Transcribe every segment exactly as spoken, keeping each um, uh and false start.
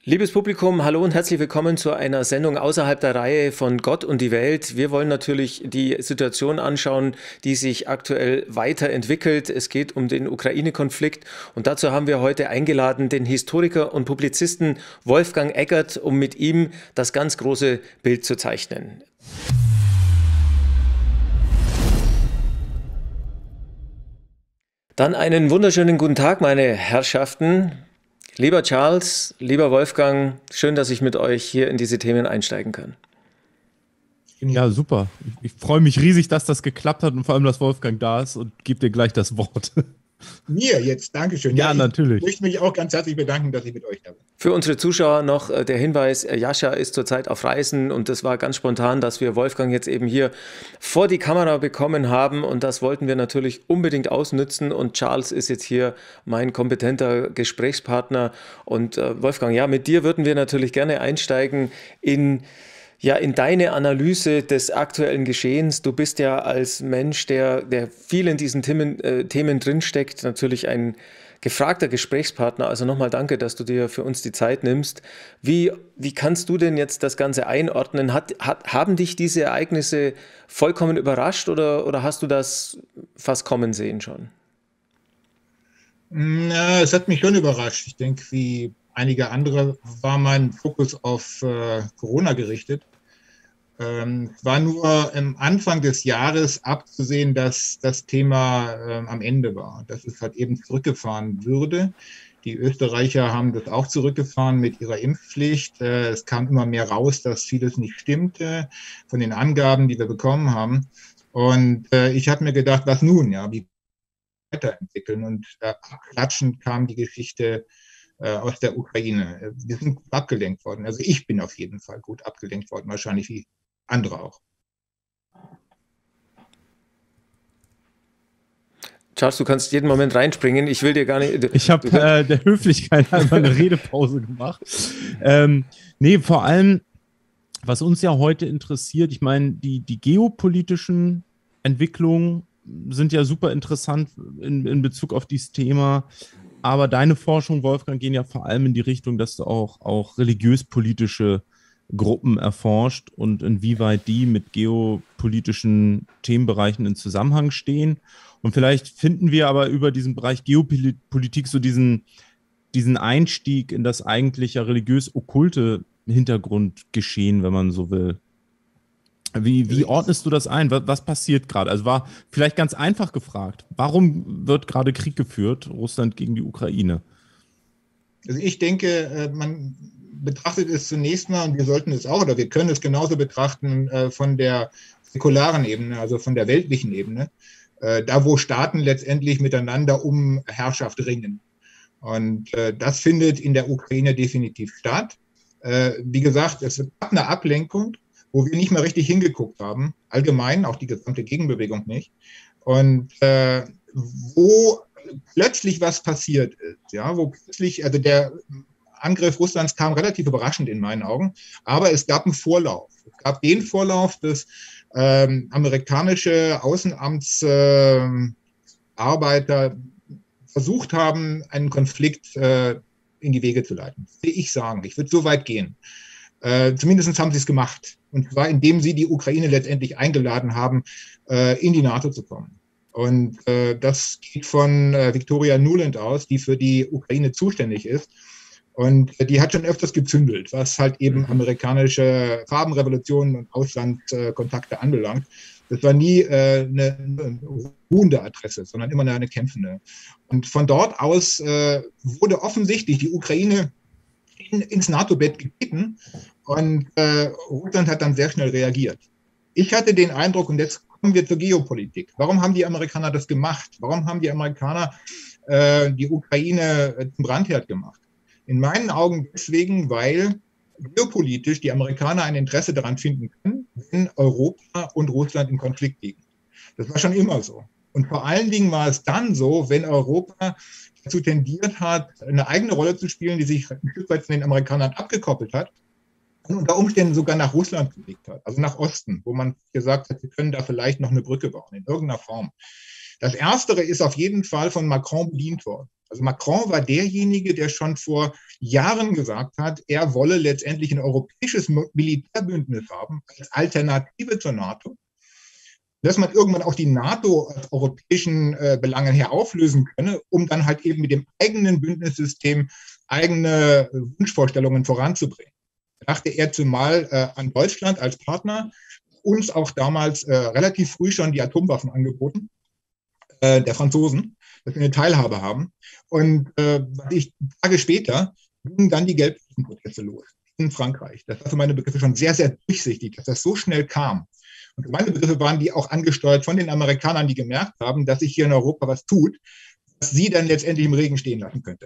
Liebes Publikum, hallo und herzlich willkommen zu einer Sendung außerhalb der Reihe von Gott und die Welt. Wir wollen natürlich die Situation anschauen, die sich aktuell weiterentwickelt. Es geht um den Ukraine-Konflikt und dazu haben wir heute eingeladen den Historiker und Publizisten Wolfgang Eggert, um mit ihm das ganz große Bild zu zeichnen. Dann einen wunderschönen guten Tag, meine Herrschaften. Lieber Charles, lieber Wolfgang, schön, dass ich mit euch hier in diese Themen einsteigen kann. Ja, super. Ich, ich freue mich riesig, dass das geklappt hat und vor allem, dass Wolfgang da ist und gebe dir gleich das Wort. Mir jetzt, Dankeschön. Ja, ja, natürlich. Ich möchte mich auch ganz herzlich bedanken, dass ich mit euch da bin. Für unsere Zuschauer noch der Hinweis, Jascha ist zurzeit auf Reisen und das war ganz spontan, dass wir Wolfgang jetzt eben hier vor die Kamera bekommen haben und das wollten wir natürlich unbedingt ausnützen und Charles ist jetzt hier mein kompetenter Gesprächspartner und Wolfgang, ja, mit dir würden wir natürlich gerne einsteigen in Ja, in deine Analyse des aktuellen Geschehens. Du bist ja als Mensch, der, der viel in diesen Themen, äh, Themen drinsteckt, natürlich ein gefragter Gesprächspartner. Also nochmal danke, dass du dir für uns die Zeit nimmst. Wie, wie kannst du denn jetzt das Ganze einordnen? Hat, hat, haben dich diese Ereignisse vollkommen überrascht oder, oder hast du das fast kommen sehen schon? Na, es hat mich schon überrascht. Ich denke, wie einige andere war mein Fokus auf äh, Corona gerichtet. Ähm, war nur am Anfang des Jahres abzusehen, dass das Thema äh, am Ende war, dass es halt eben zurückgefahren würde. Die Österreicher haben das auch zurückgefahren mit ihrer Impfpflicht. Äh, es kam immer mehr raus, dass vieles nicht stimmte von den Angaben, die wir bekommen haben. Und äh, ich habe mir gedacht, was nun? Ja, wie weiterentwickeln? Und äh, klatschend kam die Geschichte äh, aus der Ukraine. Wir sind gut abgelenkt worden. Also ich bin auf jeden Fall gut abgelenkt worden, wahrscheinlich wie andere auch. Charles, du kannst jeden Moment reinspringen. Ich will dir gar nicht... Ich habe äh, der Höflichkeit einmal eine Redepause gemacht. Ähm, nee, vor allem, was uns ja heute interessiert, ich meine, die, die geopolitischen Entwicklungen sind ja super interessant in, in Bezug auf dieses Thema. Aber deine Forschung, Wolfgang, gehen ja vor allem in die Richtung, dass du auch, auch religiös-politische Gruppen erforscht und inwieweit die mit geopolitischen Themenbereichen in Zusammenhang stehen. Und vielleicht finden wir aber über diesen Bereich Geopolitik so diesen, diesen Einstieg in das eigentliche religiös-okkulte Hintergrundgeschehen, wenn man so will. Wie, wie ordnest du das ein? Was, was passiert gerade? Also war vielleicht ganz einfach gefragt, warum wird gerade Krieg geführt, Russland gegen die Ukraine? Also ich denke, man betrachtet es zunächst mal, und wir sollten es auch, oder wir können es genauso betrachten, von der säkularen Ebene, also von der weltlichen Ebene, da wo Staaten letztendlich miteinander um Herrschaft ringen. Und das findet in der Ukraine definitiv statt. Wie gesagt, es gab eine Ablenkung, wo wir nicht mehr richtig hingeguckt haben, allgemein, auch die gesamte Gegenbewegung nicht. Und äh, wo plötzlich was passiert ist, ja, wo plötzlich, also der Angriff Russlands kam relativ überraschend in meinen Augen, aber es gab einen Vorlauf. Es gab den Vorlauf, dass ähm, amerikanische Außenamtsarbeiter äh, versucht haben, einen Konflikt äh, in die Wege zu leiten. Das will ich sagen. Ich würde so weit gehen. Äh, zumindest haben sie es gemacht. Und zwar, indem sie die Ukraine letztendlich eingeladen haben, äh, in die NATO zu kommen. Und äh, das geht von äh, Victoria Nuland aus, die für die Ukraine zuständig ist. Und äh, die hat schon öfters gezündelt, was halt eben amerikanische Farbenrevolutionen und Auslandskontakte äh, anbelangt. Das war nie äh, eine, eine ruhende Adresse, sondern immer eine, eine kämpfende. Und von dort aus äh, wurde offensichtlich die Ukraine in, ins NATO-Bett gebeten. Und äh, Russland hat dann sehr schnell reagiert. Ich hatte den Eindruck, und jetzt kommen wir zur Geopolitik. Warum haben die Amerikaner das gemacht? Warum haben die Amerikaner äh, die Ukraine äh, zum Brandherd gemacht? In meinen Augen deswegen, weil geopolitisch die Amerikaner ein Interesse daran finden können, wenn Europa und Russland in Konflikt liegen. Das war schon immer so. Und vor allen Dingen war es dann so, wenn Europa dazu tendiert hat, eine eigene Rolle zu spielen, die sich ein Stück weit von den Amerikanern abgekoppelt hat und unter Umständen sogar nach Russland gelegt hat, also nach Osten, wo man gesagt hat, wir können da vielleicht noch eine Brücke bauen, in irgendeiner Form. Das Erstere ist auf jeden Fall von Macron bedient worden. Also Macron war derjenige, der schon vor Jahren gesagt hat, er wolle letztendlich ein europäisches Militärbündnis haben als Alternative zur NATO, dass man irgendwann auch die NATO aus europäischen äh, Belangen her auflösen könne, um dann halt eben mit dem eigenen Bündnissystem eigene Wunschvorstellungen voranzubringen. Da dachte er zumal äh, an Deutschland als Partner, uns auch damals äh, relativ früh schon die Atomwaffen angeboten, äh, der Franzosen, dass wir eine Teilhabe haben. Und äh, ich, Tage später gingen dann die Gelbwestenprozesse los in Frankreich. Das war für meine Begriffe schon sehr, sehr durchsichtig, dass das so schnell kam. Und für meine Begriffe waren die auch angesteuert von den Amerikanern, die gemerkt haben, dass sich hier in Europa was tut, was sie dann letztendlich im Regen stehen lassen könnte.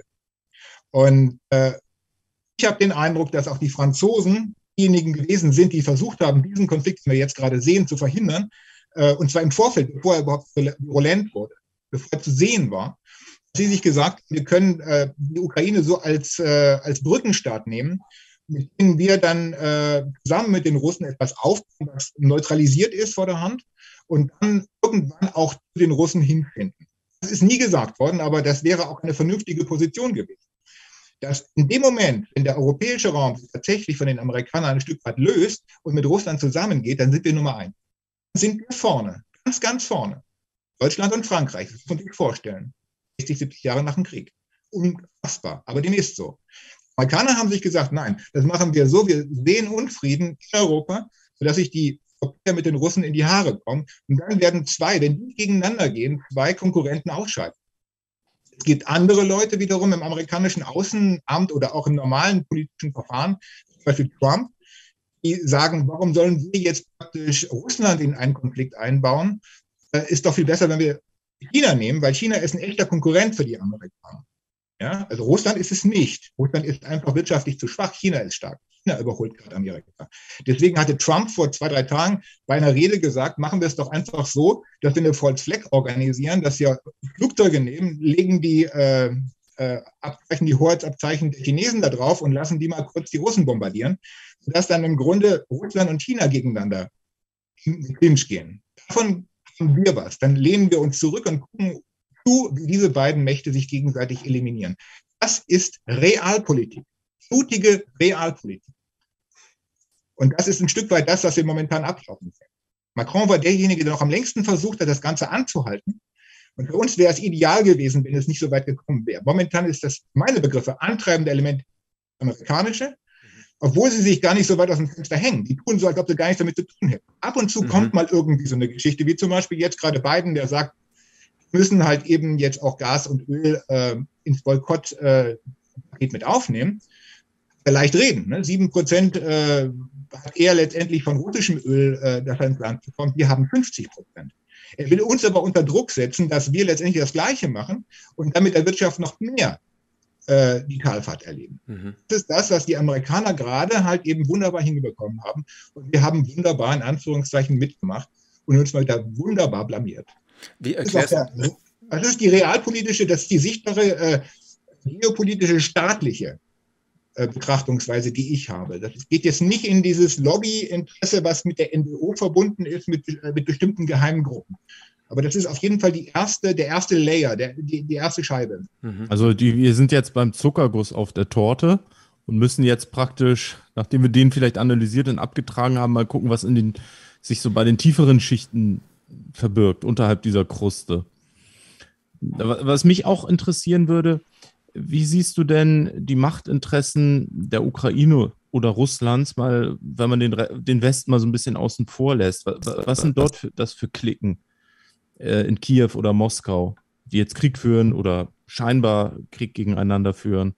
Und äh, ich habe den Eindruck, dass auch die Franzosen diejenigen gewesen sind, die versucht haben, diesen Konflikt, den wir jetzt gerade sehen, zu verhindern. Äh, und zwar im Vorfeld, bevor er überhaupt virulent wurde, bevor er zu sehen war. Sie sich gesagt, wir können äh, die Ukraine so als, äh, als Brückenstaat nehmen, mit denen wir dann äh, zusammen mit den Russen etwas aufbauen, was neutralisiert ist vor der Hand und dann irgendwann auch zu den Russen hinfinden. Das ist nie gesagt worden, aber das wäre auch eine vernünftige Position gewesen. Dass in dem Moment, wenn der europäische Raum sich tatsächlich von den Amerikanern ein Stück weit löst und mit Russland zusammengeht, dann sind wir Nummer eins. Dann sind wir vorne, ganz, ganz vorne. Deutschland und Frankreich, das muss man sich vorstellen. sechzig, siebzig Jahre nach dem Krieg. Unfassbar, aber dem ist so. Die Amerikaner haben sich gesagt, nein, das machen wir so, wir sehen Unfrieden in Europa, sodass sich die Europäer mit den Russen in die Haare kommen. Und dann werden zwei, wenn die gegeneinander gehen, zwei Konkurrenten ausscheiden. Es gibt andere Leute wiederum im amerikanischen Außenamt oder auch im normalen politischen Verfahren, zum Beispiel Trump, die sagen, warum sollen wir jetzt praktisch Russland in einen Konflikt einbauen? Ist doch viel besser, wenn wir China nehmen, weil China ist ein echter Konkurrent für die Amerikaner. Ja, also Russland ist es nicht. Russland ist einfach wirtschaftlich zu schwach. China ist stark. China überholt gerade Amerika. Deswegen hatte Trump vor zwei, drei Tagen bei einer Rede gesagt, machen wir es doch einfach so, dass wir eine False Flag organisieren, dass wir Flugzeuge nehmen, legen die äh, äh, Abzeichen, die Hoheitsabzeichen der Chinesen da drauf und lassen die mal kurz die Russen bombardieren, sodass dann im Grunde Russland und China gegeneinander in den Clinch gehen. Davon haben wir was. Dann lehnen wir uns zurück und gucken zu, wie diese beiden Mächte sich gegenseitig eliminieren. Das ist Realpolitik. Blutige Realpolitik. Und das ist ein Stück weit das, was wir momentan ablaufen sehen. Macron war derjenige, der noch am längsten versucht hat, das Ganze anzuhalten. Und für uns wäre es ideal gewesen, wenn es nicht so weit gekommen wäre. Momentan ist das, meine Begriffe, antreibende Element amerikanische, obwohl sie sich gar nicht so weit aus dem Fenster hängen. Die tun so, als ob sie gar nichts damit zu tun hätten. Ab und zu mhm. kommt mal irgendwie so eine Geschichte, wie zum Beispiel jetzt gerade Biden, der sagt, wir müssen halt eben jetzt auch Gas und Öl äh, ins Boykott-Paket äh, mit aufnehmen. Leicht reden. Ne? Sieben Prozent äh, hat er letztendlich von russischem Öl, äh, das ins Land bekommt. Wir haben fünfzig Prozent. Er will uns aber unter Druck setzen, dass wir letztendlich das Gleiche machen und damit der Wirtschaft noch mehr äh, die Talfahrt erleben. Mhm. Das ist das, was die Amerikaner gerade halt eben wunderbar hinbekommen haben. Und wir haben wunderbar in Anführungszeichen mitgemacht und uns mal da wunderbar blamiert. Wie erklärst das, ist der, das ist die realpolitische, das ist die sichtbare äh, geopolitische, staatliche Betrachtungsweise, die ich habe. Das geht jetzt nicht in dieses Lobbyinteresse, was mit der N W O verbunden ist, mit, mit bestimmten geheimen Gruppen. Aber das ist auf jeden Fall die erste, der erste Layer, der, die, die erste Scheibe. Also die, wir sind jetzt beim Zuckerguss auf der Torte und müssen jetzt praktisch, nachdem wir den vielleicht analysiert und abgetragen haben, mal gucken, was in den, sich so bei den tieferen Schichten verbirgt, unterhalb dieser Kruste. Was mich auch interessieren würde, wie siehst du denn die Machtinteressen der Ukraine oder Russlands, mal, wenn man den, den Westen mal so ein bisschen außen vor lässt? Was, was sind dort für, das für Klicken äh, in Kiew oder Moskau, die jetzt Krieg führen oder scheinbar Krieg gegeneinander führen?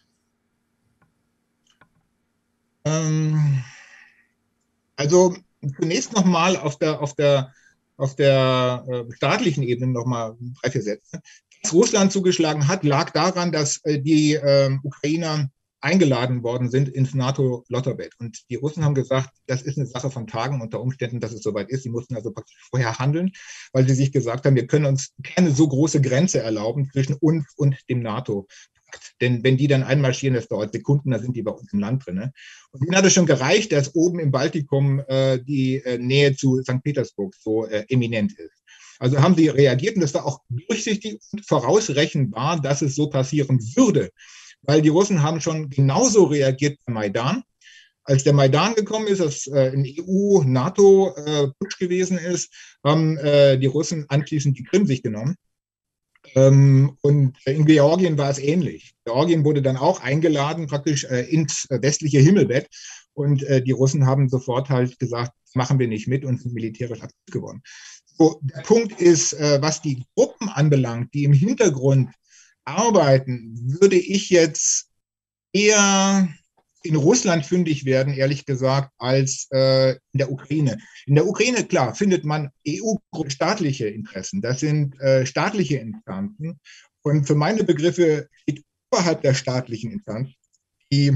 Ähm, also zunächst nochmal auf der, auf der, auf der äh, staatlichen Ebene nochmal drei, vier Sätze. Was Russland zugeschlagen hat, lag daran, dass äh, die äh, Ukrainer eingeladen worden sind ins NATO-Lotterbett. Und die Russen haben gesagt, das ist eine Sache von Tagen unter Umständen, dass es soweit ist. Sie mussten also praktisch vorher handeln, weil sie sich gesagt haben, wir können uns keine so große Grenze erlauben zwischen uns und dem NATO. Denn wenn die dann einmarschieren, das dauert Sekunden, dann sind die bei uns im Land drin. Ne? Und ihnen hat es schon gereicht, dass oben im Baltikum äh, die äh, Nähe zu Sankt Petersburg so äh, eminent ist. Also haben sie reagiert und das war auch durchsichtig und vorausrechenbar, dass es so passieren würde. Weil die Russen haben schon genauso reagiert beim Maidan. Als der Maidan gekommen ist, das äh, ein E U-NATO-Putsch äh, gewesen ist, haben äh, die Russen anschließend die Krim sich genommen. Ähm, und in Georgien war es ähnlich. Georgien wurde dann auch eingeladen, praktisch äh, ins westliche Himmelbett. Und äh, die Russen haben sofort halt gesagt, machen wir nicht mit und sind militärisch aktiv geworden. So, der Punkt ist, äh, was die Gruppen anbelangt, die im Hintergrund arbeiten, würde ich jetzt eher in Russland fündig werden, ehrlich gesagt, als äh, in der Ukraine. In der Ukraine, klar, findet man E U-staatliche Interessen. Das sind äh, staatliche Instanzen. Und für meine Begriffe steht oberhalb der staatlichen Instanzen die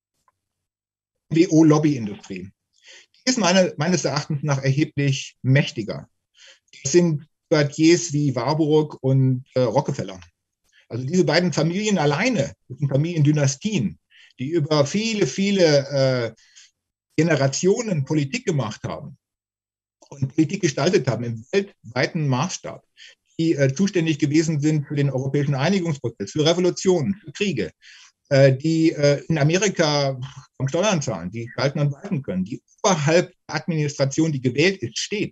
W O-Lobbyindustrie. Die ist meine, meines Erachtens nach erheblich mächtiger. Das sind Quartiers wie Warburg und äh, Rockefeller. Also diese beiden Familien alleine, das sind Familiendynastien, die über viele, viele äh, Generationen Politik gemacht haben und Politik gestaltet haben im weltweiten Maßstab, die äh, zuständig gewesen sind für den europäischen Einigungsprozess, für Revolutionen, für Kriege, äh, die äh, in Amerika Steuern zahlen, die schalten und walten können, die oberhalb der Administration, die gewählt ist, steht.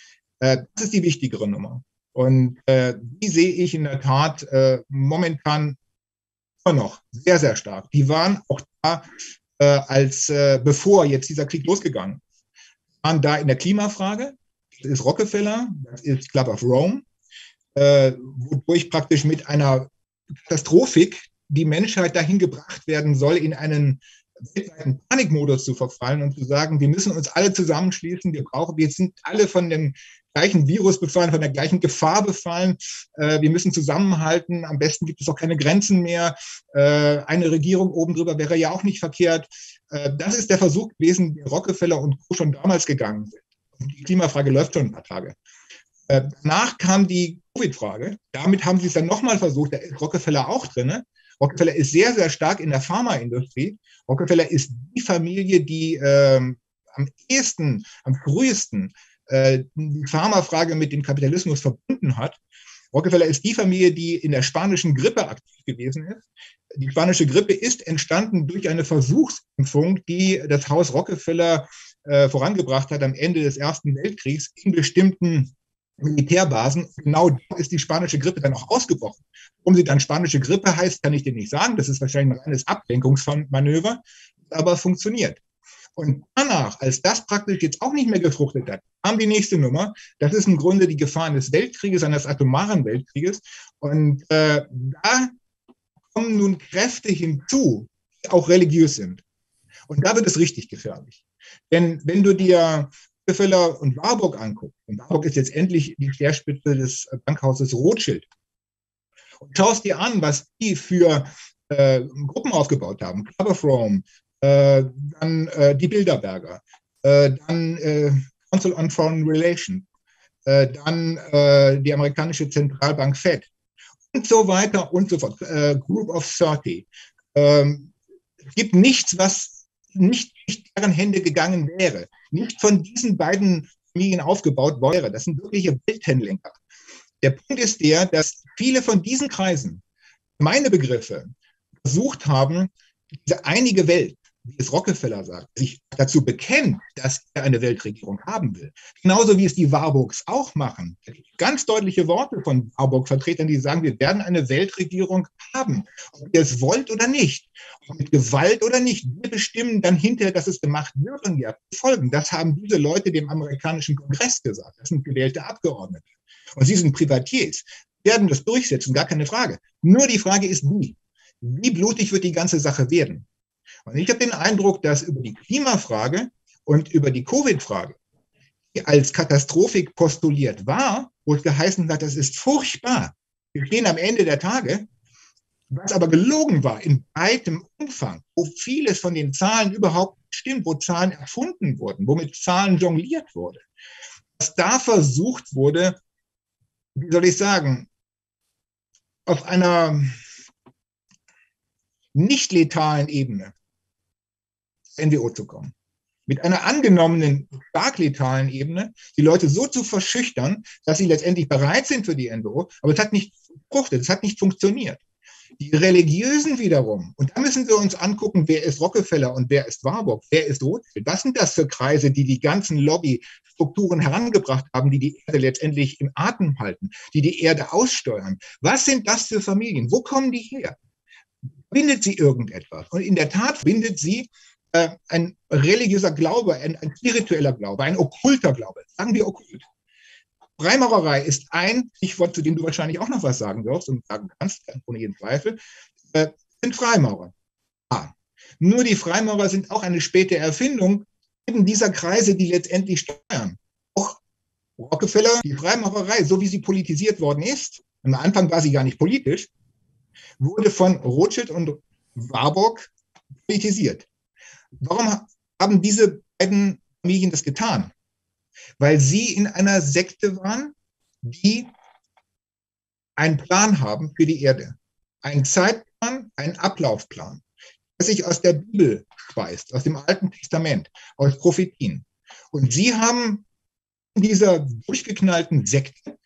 Äh, das ist die wichtigere Nummer. Und äh, die sehe ich in der Tat äh, momentan immer noch sehr, sehr stark. Die waren auch da, äh, als äh, bevor jetzt dieser Krieg losgegangen ist, waren da in der Klimafrage. Das ist Rockefeller, das ist Club of Rome, äh, wodurch praktisch mit einer Katastrophik die Menschheit dahin gebracht werden soll, in einen weltweiten Panikmodus zu verfallen und zu sagen, wir müssen uns alle zusammenschließen, wir brauchen, wir sind alle von dem gleichen Virus befallen, von der gleichen Gefahr befallen, äh, wir müssen zusammenhalten, am besten gibt es auch keine Grenzen mehr, äh, eine Regierung oben drüber wäre ja auch nicht verkehrt. Äh, das ist der Versuch gewesen, den Rockefeller und Co. schon damals gegangen sind. Und die Klimafrage läuft schon ein paar Tage. Äh, danach kam die Covid-Frage, damit haben sie es dann nochmal versucht, da ist Rockefeller auch drin. Rockefeller ist sehr, sehr stark in der Pharmaindustrie. Rockefeller ist die Familie, die ähm, am ehesten, am frühesten äh, die Pharmafrage mit dem Kapitalismus verbunden hat. Rockefeller ist die Familie, die in der spanischen Grippe aktiv gewesen ist. Die spanische Grippe ist entstanden durch eine Versuchsimpfung, die das Haus Rockefeller äh, vorangebracht hat am Ende des Ersten Weltkriegs in bestimmten Militärbasen. Genau da ist die spanische Grippe dann auch ausgebrochen. Warum sie dann spanische Grippe heißt, kann ich dir nicht sagen. Das ist wahrscheinlich ein reines Ablenkungsmanöver, aber funktioniert. Und danach, als das praktisch jetzt auch nicht mehr gefruchtet hat, kam die nächste Nummer. Das ist im Grunde die Gefahren des Weltkrieges, eines atomaren Weltkrieges. Und äh, da kommen nun Kräfte hinzu, die auch religiös sind. Und da wird es richtig gefährlich. Denn wenn du dir Rockefeller und Warburg anguckt, und Warburg ist jetzt endlich die Speerspitze des Bankhauses Rothschild, und schaust dir an, was die für äh, Gruppen aufgebaut haben, Club of Rome, äh, dann äh, die Bilderberger, äh, dann äh, Council on Foreign Relations, äh, dann äh, die amerikanische Zentralbank Fed und so weiter und so fort, äh, Group of dreißig. Ähm, es gibt nichts, was nicht durch deren Hände gegangen wäre, nicht von diesen beiden Familien aufgebaut wäre. Das sind wirkliche Welttenlenker. Der Punkt ist der, dass viele von diesen Kreisen, meine Begriffe, versucht haben, diese einige Welt, wie es Rockefeller sagt, sich dazu bekennt, dass er eine Weltregierung haben will. Genauso wie es die Warburgs auch machen. Ganz deutliche Worte von Warburg-Vertretern, die sagen, wir werden eine Weltregierung haben, ob ihr es wollt oder nicht, ob mit Gewalt oder nicht. Wir bestimmen dann hinterher, dass es gemacht wird und ihr habt Folgen. Das haben diese Leute dem amerikanischen Kongress gesagt. Das sind gewählte Abgeordnete. Und sie sind Privatiers, werden das durchsetzen, gar keine Frage. Nur die Frage ist, wie? Wie blutig wird die ganze Sache werden? Und ich habe den Eindruck, dass über die Klimafrage und über die Covid-Frage, die als Katastrophik postuliert war, wo es geheißen hat, das ist furchtbar, wir stehen am Ende der Tage, was aber gelogen war in weitem Umfang, wo vieles von den Zahlen überhaupt nicht stimmt, wo Zahlen erfunden wurden, wo mit Zahlen jongliert wurde, dass da versucht wurde, wie soll ich sagen, auf einer nicht letalen Ebene N W O zu kommen. mit einer angenommenen, stark letalen Ebene, die Leute so zu verschüchtern, dass sie letztendlich bereit sind für die N W O, aber es hat nicht gefruchtet, es hat nicht funktioniert. Die Religiösen wiederum, und da müssen wir uns angucken, wer ist Rockefeller und wer ist Warburg, wer ist Rothschild, was sind das für Kreise, die die ganzen Lobbystrukturen herangebracht haben, die die Erde letztendlich im Atem halten, die die Erde aussteuern. Was sind das für Familien? Wo kommen die her? Bindet sie irgendetwas? Und in der Tat bindet sie äh, ein religiöser Glaube, ein, ein spiritueller Glaube, ein okkulter Glaube, sagen wir okkult. Freimaurerei ist ein Stichwort, zu dem du wahrscheinlich auch noch was sagen wirst und sagen kannst, ohne jeden Zweifel, äh, sind Freimaurer. Ja. Nur die Freimaurer sind auch eine späte Erfindung eben dieser Kreise, die letztendlich steuern. Auch Rockefeller, die Freimaurerei, so wie sie politisiert worden ist, am Anfang war sie gar nicht politisch, wurde von Rothschild und Warburg politisiert. Warum haben diese beiden Familien das getan? Weil sie in einer Sekte waren, die einen Plan haben für die Erde. Einen Zeitplan, einen Ablaufplan, der sich aus der Bibel speist, aus dem Alten Testament, aus Prophetien. Und sie haben in dieser durchgeknallten Sekte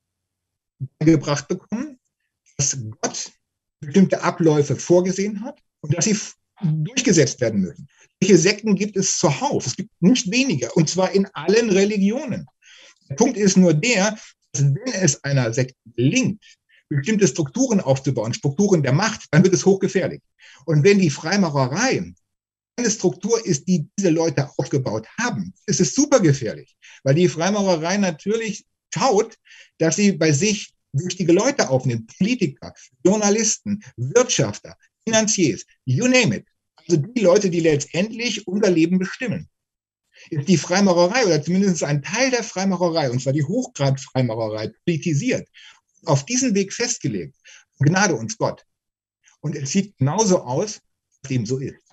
gebracht bekommen, dass Gott bestimmte Abläufe vorgesehen hat und dass sie durchgesetzt werden müssen. Solche Sekten gibt es zuhauf. Es gibt nicht weniger, und zwar in allen Religionen. Der Punkt ist nur der, dass wenn es einer Sekte gelingt, bestimmte Strukturen aufzubauen, Strukturen der Macht, dann wird es hochgefährlich. Und wenn die Freimaurerei eine Struktur ist, die diese Leute aufgebaut haben, ist es super gefährlich, weil die Freimaurerei natürlich schaut, dass sie bei sich wichtige Leute aufnimmt, Politiker, Journalisten, Wirtschafter, Finanziers, you name it. Also die Leute, die letztendlich unser Leben bestimmen. Ist die Freimaurerei oder zumindest ein Teil der Freimaurerei, und zwar die Hochgrad-Freimaurerei, politisiert, auf diesen Weg festgelegt, Gnade uns Gott. Und es sieht genauso aus, dass dem so ist.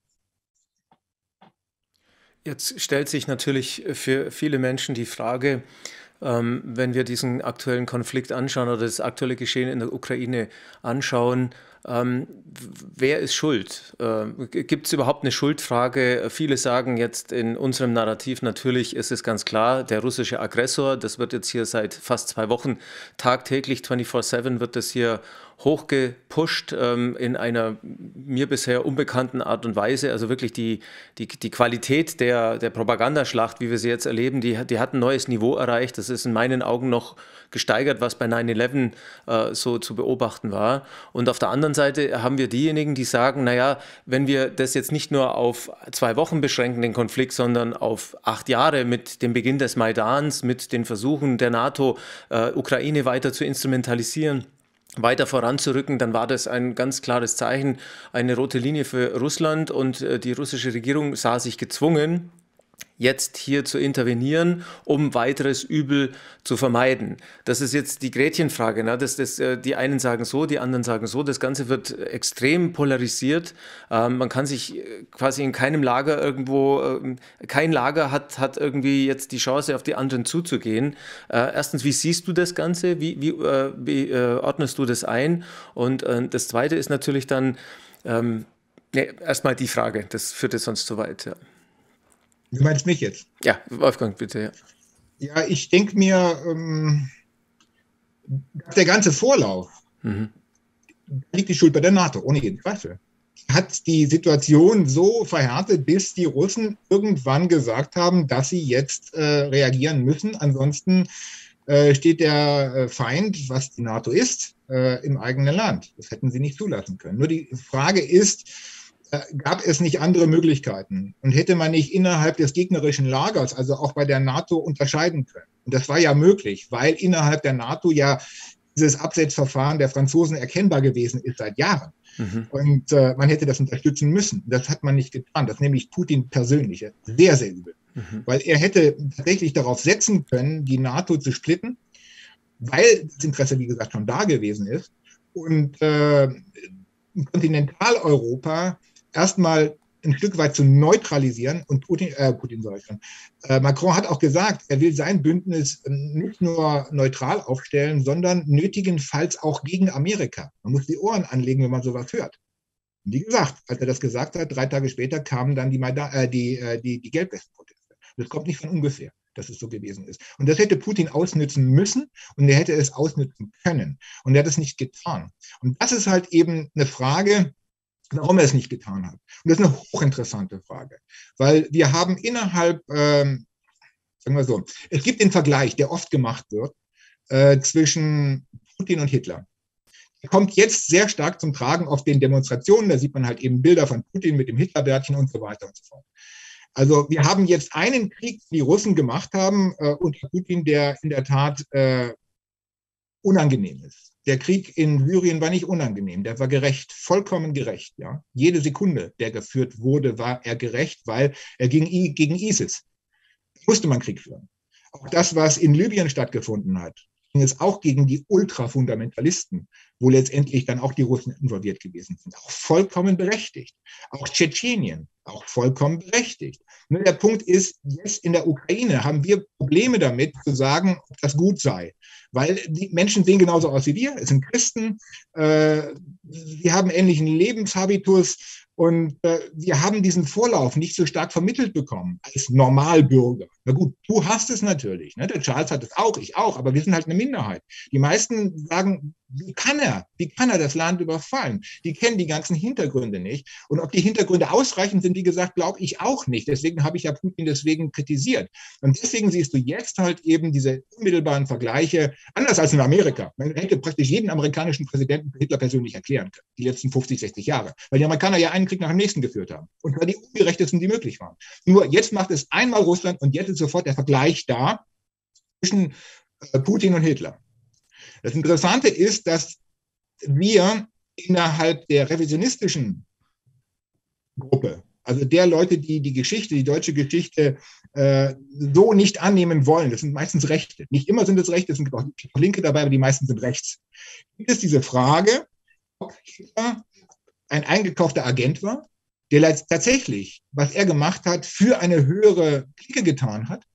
Jetzt stellt sich natürlich für viele Menschen die Frage, ähm, wenn wir diesen aktuellen Konflikt anschauen oder das aktuelle Geschehen in der Ukraine anschauen, ähm, wer ist schuld? Ähm, gibt es überhaupt eine Schuldfrage? Viele sagen jetzt in unserem Narrativ, natürlich ist es ganz klar, der russische Aggressor, das wird jetzt hier seit fast zwei Wochen tagtäglich, vierundzwanzig sieben wird das hier hochgepusht ähm, in einer mir bisher unbekannten Art und Weise. Also wirklich die, die, die Qualität der, der Propagandaschlacht, wie wir sie jetzt erleben, die, die hat ein neues Niveau erreicht. Das ist in meinen Augen noch gesteigert, was bei neun elf äh, so zu beobachten war. Und auf der anderen Seite haben wir diejenigen, die sagen, naja, wenn wir das jetzt nicht nur auf zwei Wochen beschränken, den Konflikt, sondern auf acht Jahre mit dem Beginn des Maidans, mit den Versuchen der NATO, äh, Ukraine weiter zu instrumentalisieren, weiter voranzurücken, dann war das ein ganz klares Zeichen, eine rote Linie für Russland, und äh, die russische Regierung sah sich gezwungen, jetzt hier zu intervenieren, um weiteres Übel zu vermeiden. Das ist jetzt die Gretchenfrage. Ne? Das, das, die einen sagen so, die anderen sagen so. Das Ganze wird extrem polarisiert. Ähm, man kann sich quasi in keinem Lager irgendwo, äh, kein Lager hat, hat irgendwie jetzt die Chance, auf die anderen zuzugehen. Äh, erstens, wie siehst du das Ganze? Wie, wie, äh, wie äh, ordnest du das ein? Und äh, das Zweite ist natürlich dann, ähm, nee, erstmal die Frage, das führt jetzt sonst zu weit, ja. Du meinst mich jetzt? Ja, Wolfgang, bitte. Ja, ja ich denke mir, ähm, der ganze Vorlauf, mhm. liegt die Schuld bei der NATO, ohne jeden Zweifel. Hat die Situation so verhärtet, bis die Russen irgendwann gesagt haben, dass sie jetzt äh, reagieren müssen. Ansonsten äh, steht der äh, Feind, was die NATO ist, äh, im eigenen Land. Das hätten sie nicht zulassen können. Nur die Frage ist, gab es nicht andere Möglichkeiten und hätte man nicht innerhalb des gegnerischen Lagers, also auch bei der NATO, unterscheiden können. Und das war ja möglich, weil innerhalb der NATO ja dieses Absetzverfahren der Franzosen erkennbar gewesen ist seit Jahren. Mhm. Und äh, man hätte das unterstützen müssen. Das hat man nicht getan. Das nämlich Putin persönlich sehr, sehr übel. Mhm. Weil er hätte tatsächlich darauf setzen können, die NATO zu splitten, weil das Interesse, wie gesagt, schon da gewesen ist. Und äh, Kontinentaleuropa erstmal ein Stück weit zu neutralisieren. Und Putin, äh, Putin sag ich schon, äh, Macron hat auch gesagt, er will sein Bündnis nicht nur neutral aufstellen, sondern nötigenfalls auch gegen Amerika. Man muss die Ohren anlegen, wenn man sowas hört. Und wie gesagt, als er das gesagt hat, drei Tage später kamen dann die, Maidan, äh, die, äh, die, die Gelbwestenproteste. Das kommt nicht von ungefähr, dass es so gewesen ist. Und das hätte Putin ausnützen müssen und er hätte es ausnützen können. Und er hat es nicht getan. Und das ist halt eben eine Frage, warum er es nicht getan hat. Und das ist eine hochinteressante Frage, weil wir haben innerhalb, ähm, sagen wir so, es gibt den Vergleich, der oft gemacht wird, äh, zwischen Putin und Hitler. Der kommt jetzt sehr stark zum Tragen auf den Demonstrationen, da sieht man halt eben Bilder von Putin mit dem Hitlerbärtchen und so weiter und so fort. Also wir haben jetzt einen Krieg, den die Russen gemacht haben, äh, unter Putin, der in der Tat äh, unangenehm ist. Der Krieg in Syrien war nicht unangenehm, der war gerecht, vollkommen gerecht. Ja? Jede Sekunde, der geführt wurde, war er gerecht, weil er gegen, gegen ISIS musste man Krieg führen. Auch das, was in Libyen stattgefunden hat, ging es auch gegen die Ultrafundamentalisten, wo letztendlich dann auch die Russen involviert gewesen sind. Auch vollkommen berechtigt. Auch Tschetschenien, auch vollkommen berechtigt. Nur der Punkt ist, jetzt in der Ukraine haben wir Probleme damit zu sagen, ob das gut sei. Weil die Menschen sehen genauso aus wie wir, es sind Christen, äh, sie haben ähnlichen Lebenshabitus und äh, wir haben diesen Vorlauf nicht so stark vermittelt bekommen als Normalbürger. Na gut, du hast es natürlich, ne? Der Charles hat es auch, ich auch, aber wir sind halt eine Minderheit. Die meisten sagen, wie kann er, wie kann er das Land überfallen? Die kennen die ganzen Hintergründe nicht. Und ob die Hintergründe ausreichend sind, wie gesagt, glaube ich auch nicht. Deswegen habe ich ja Putin deswegen kritisiert. Und deswegen siehst du jetzt halt eben diese unmittelbaren Vergleiche, anders als in Amerika. Man hätte praktisch jeden amerikanischen Präsidenten für Hitler persönlich erklären können, die letzten fünfzig, sechzig Jahre. Weil die Amerikaner ja einen Krieg nach dem nächsten geführt haben. Und zwar die ungerechtesten, die möglich waren. Nur jetzt macht es einmal Russland und jetzt ist sofort der Vergleich da zwischen Putin und Hitler. Das Interessante ist, dass wir innerhalb der revisionistischen Gruppe, also der Leute, die die Geschichte, die deutsche Geschichte äh, so nicht annehmen wollen, das sind meistens Rechte. Nicht immer sind es Rechte, es sind auch Linke dabei, aber die meisten sind rechts. Gibt es diese Frage, ob Hitler ein eingekaufter Agent war, der tatsächlich, was er gemacht hat, für eine höhere Clique getan hat,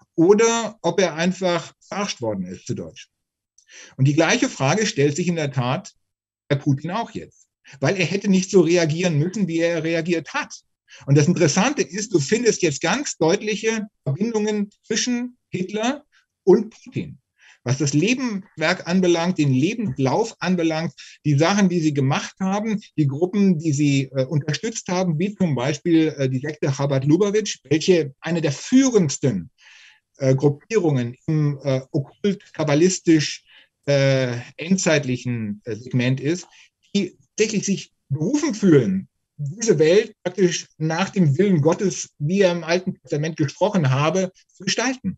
oder ob er einfach verarscht worden ist, zu Deutsch. Und die gleiche Frage stellt sich in der Tat bei Putin auch jetzt, weil er hätte nicht so reagieren müssen, wie er reagiert hat. Und das Interessante ist, du findest jetzt ganz deutliche Verbindungen zwischen Hitler und Putin. Was das Lebenswerk anbelangt, den Lebenslauf anbelangt, die Sachen, die sie gemacht haben, die Gruppen, die sie äh, unterstützt haben, wie zum Beispiel äh, die Sekte Chabad Lubavitch, welche eine der führendsten äh, Gruppierungen im äh, okkult-kabbalistisch äh, endzeitlichen äh, Segment ist, die tatsächlich sich berufen fühlen, diese Welt praktisch nach dem Willen Gottes, wie er im Alten Testament gesprochen habe, zu gestalten.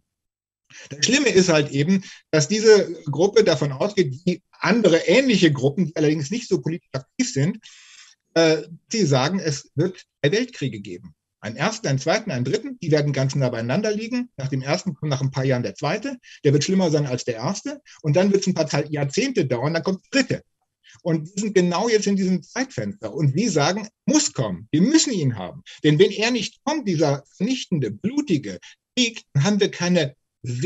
Das Schlimme ist halt eben, dass diese Gruppe davon ausgeht, wie andere ähnliche Gruppen, die allerdings nicht so politisch aktiv sind, äh, die sagen, es wird drei Weltkriege geben. Einen ersten, einen zweiten, einen dritten, die werden ganz nah beieinander liegen. Nach dem ersten kommt nach ein paar Jahren der zweite, der wird schlimmer sein als der erste und dann wird es ein paar Jahrzehnte dauern, dann kommt der dritte. Und wir sind genau jetzt in diesem Zeitfenster. Und wir sagen, muss kommen, wir müssen ihn haben. Denn wenn er nicht kommt, dieser vernichtende, blutige Krieg, dann haben wir keine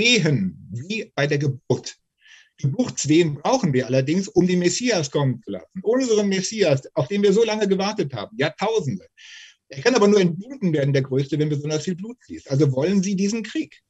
Wehen wie bei der Geburt. Geburtswehen brauchen wir allerdings, um den Messias kommen zu lassen. Unseren Messias, auf den wir so lange gewartet haben, Jahrtausende. Er kann aber nur entbunden werden, der Größte, wenn besonders viel Blut fließt. Also wollen sie diesen Krieg.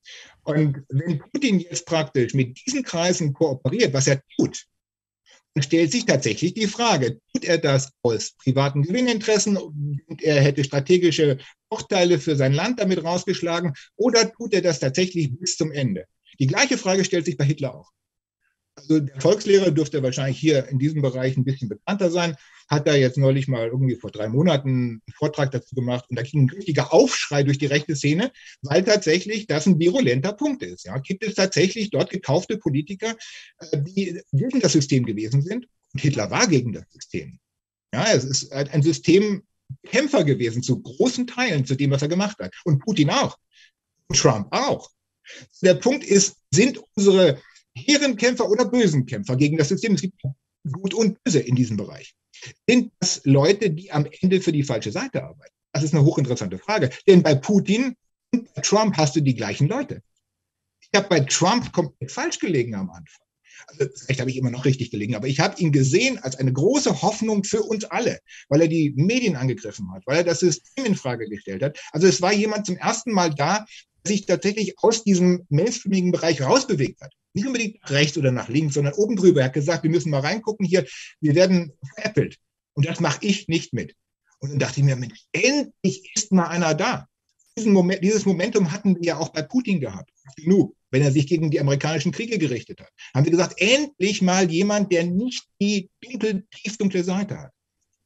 Und wenn Putin jetzt praktisch mit diesen Kreisen kooperiert, was er tut, dann stellt sich tatsächlich die Frage, tut er das aus privaten Gewinninteressen und er hätte strategische Vorteile für sein Land damit rausgeschlagen oder tut er das tatsächlich bis zum Ende? Die gleiche Frage stellt sich bei Hitler auch. Also der Volkslehrer dürfte wahrscheinlich hier in diesem Bereich ein bisschen bekannter sein, hat da jetzt neulich mal irgendwie vor drei Monaten einen Vortrag dazu gemacht und da ging ein richtiger Aufschrei durch die rechte Szene, weil tatsächlich das ein virulenter Punkt ist. Ja. Gibt es tatsächlich dort gekaufte Politiker, die gegen das System gewesen sind? Und Hitler war gegen das System. Ja, es ist ein Systemkämpfer gewesen, zu großen Teilen zu dem, was er gemacht hat. Und Putin auch. Und Trump auch. Der Punkt ist, sind unsere Herrenkämpfer oder Bösenkämpfer gegen das System, es gibt Gut und Böse in diesem Bereich, sind das Leute, die am Ende für die falsche Seite arbeiten? Das ist eine hochinteressante Frage. Denn bei Putin und bei Trump hast du die gleichen Leute. Ich habe bei Trump komplett falsch gelegen am Anfang. Also vielleicht habe ich immer noch richtig gelegen, aber ich habe ihn gesehen als eine große Hoffnung für uns alle, weil er die Medien angegriffen hat, weil er das System in Frage gestellt hat. Also es war jemand zum ersten Mal da, der sich tatsächlich aus diesem mainstreamigen Bereich rausbewegt hat. Nicht unbedingt nach rechts oder nach links, sondern oben drüber. Er hat gesagt, wir müssen mal reingucken hier, wir werden veräppelt. Und das mache ich nicht mit. Und dann dachte ich mir, Mensch, endlich ist mal einer da. Diesen Moment, dieses Momentum hatten wir ja auch bei Putin gehabt. Genug, wenn er sich gegen die amerikanischen Kriege gerichtet hat. Haben wir gesagt, endlich mal jemand, der nicht die dunkle, tiefdunkle Seite hat.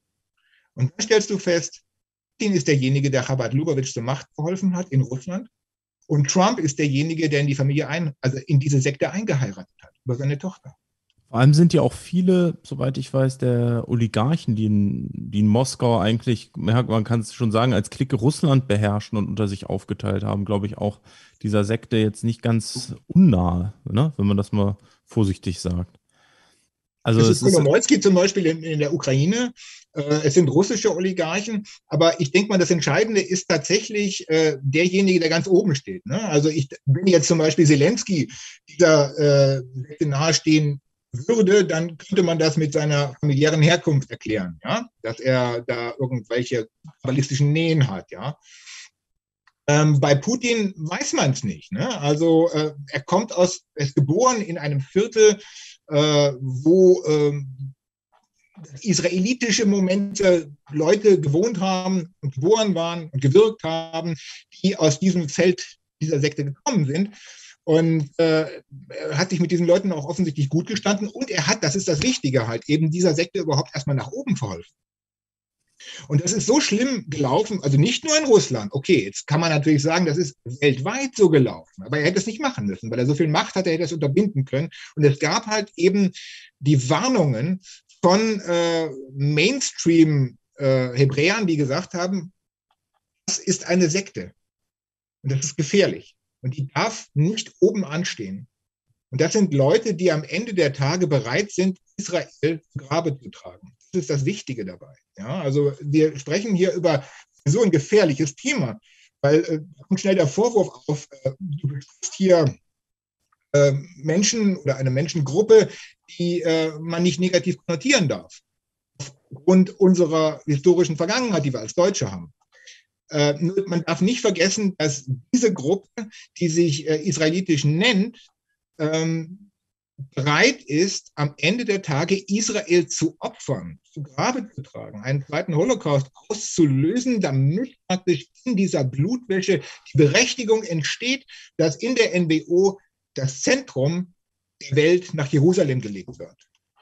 Und dann stellst du fest, Putin ist derjenige, der Chabad Lubavitch zur Macht geholfen hat in Russland. Und Trump ist derjenige, der in die Familie ein, also in diese Sekte eingeheiratet hat, über seine Tochter. Vor allem sind ja auch viele, soweit ich weiß, der Oligarchen, die in, die in Moskau eigentlich, man kann es schon sagen, als Clique Russland beherrschen und unter sich aufgeteilt haben, glaube ich, auch dieser Sekte jetzt nicht ganz unnah, ne? Wenn man das mal vorsichtig sagt. Also das ist Kolomoisky zum Beispiel in, in der Ukraine. Äh, es sind russische Oligarchen, aber ich denke mal, das Entscheidende ist tatsächlich äh, derjenige, der ganz oben steht. Ne? Also ich bin jetzt zum Beispiel Zelensky, dieser äh, nahestehen würde, dann könnte man das mit seiner familiären Herkunft erklären, ja, dass er da irgendwelche kabalistischen Nähen hat, ja. Ähm, bei Putin weiß man es nicht, ne? Also äh, er kommt aus, er ist geboren in einem Viertel, äh, wo äh, israelitische Momente Leute gewohnt haben und geboren waren und gewirkt haben, die aus diesem Feld dieser Sekte gekommen sind. Und äh, er hat sich mit diesen Leuten auch offensichtlich gut gestanden und er hat, das ist das Wichtige halt, eben dieser Sekte überhaupt erstmal nach oben verholfen. Und das ist so schlimm gelaufen, also nicht nur in Russland. Okay, jetzt kann man natürlich sagen, das ist weltweit so gelaufen, aber er hätte es nicht machen müssen, weil er so viel Macht hatte, er hätte es unterbinden können. Und es gab halt eben die Warnungen von äh, Mainstream-Hebräern, äh, die gesagt haben, das ist eine Sekte und das ist gefährlich. Und die darf nicht oben anstehen. Und das sind Leute, die am Ende der Tage bereit sind, Israel zu Grabe zu tragen. Das ist das Wichtige dabei. Ja, also wir sprechen hier über so ein gefährliches Thema, weil äh, kommt schnell der Vorwurf auf, äh, du beschreibst hier äh, Menschen oder eine Menschengruppe, die äh, man nicht negativ konnotieren darf, aufgrund unserer historischen Vergangenheit, die wir als Deutsche haben. Äh, man darf nicht vergessen, dass diese Gruppe, die sich äh, israelitisch nennt, ähm, bereit ist, am Ende der Tage Israel zu opfern, zu Grabe zu tragen, einen zweiten Holocaust auszulösen, damit praktisch in dieser Blutwäsche die Berechtigung entsteht, dass in der N W O das Zentrum der Welt nach Jerusalem gelegt wird.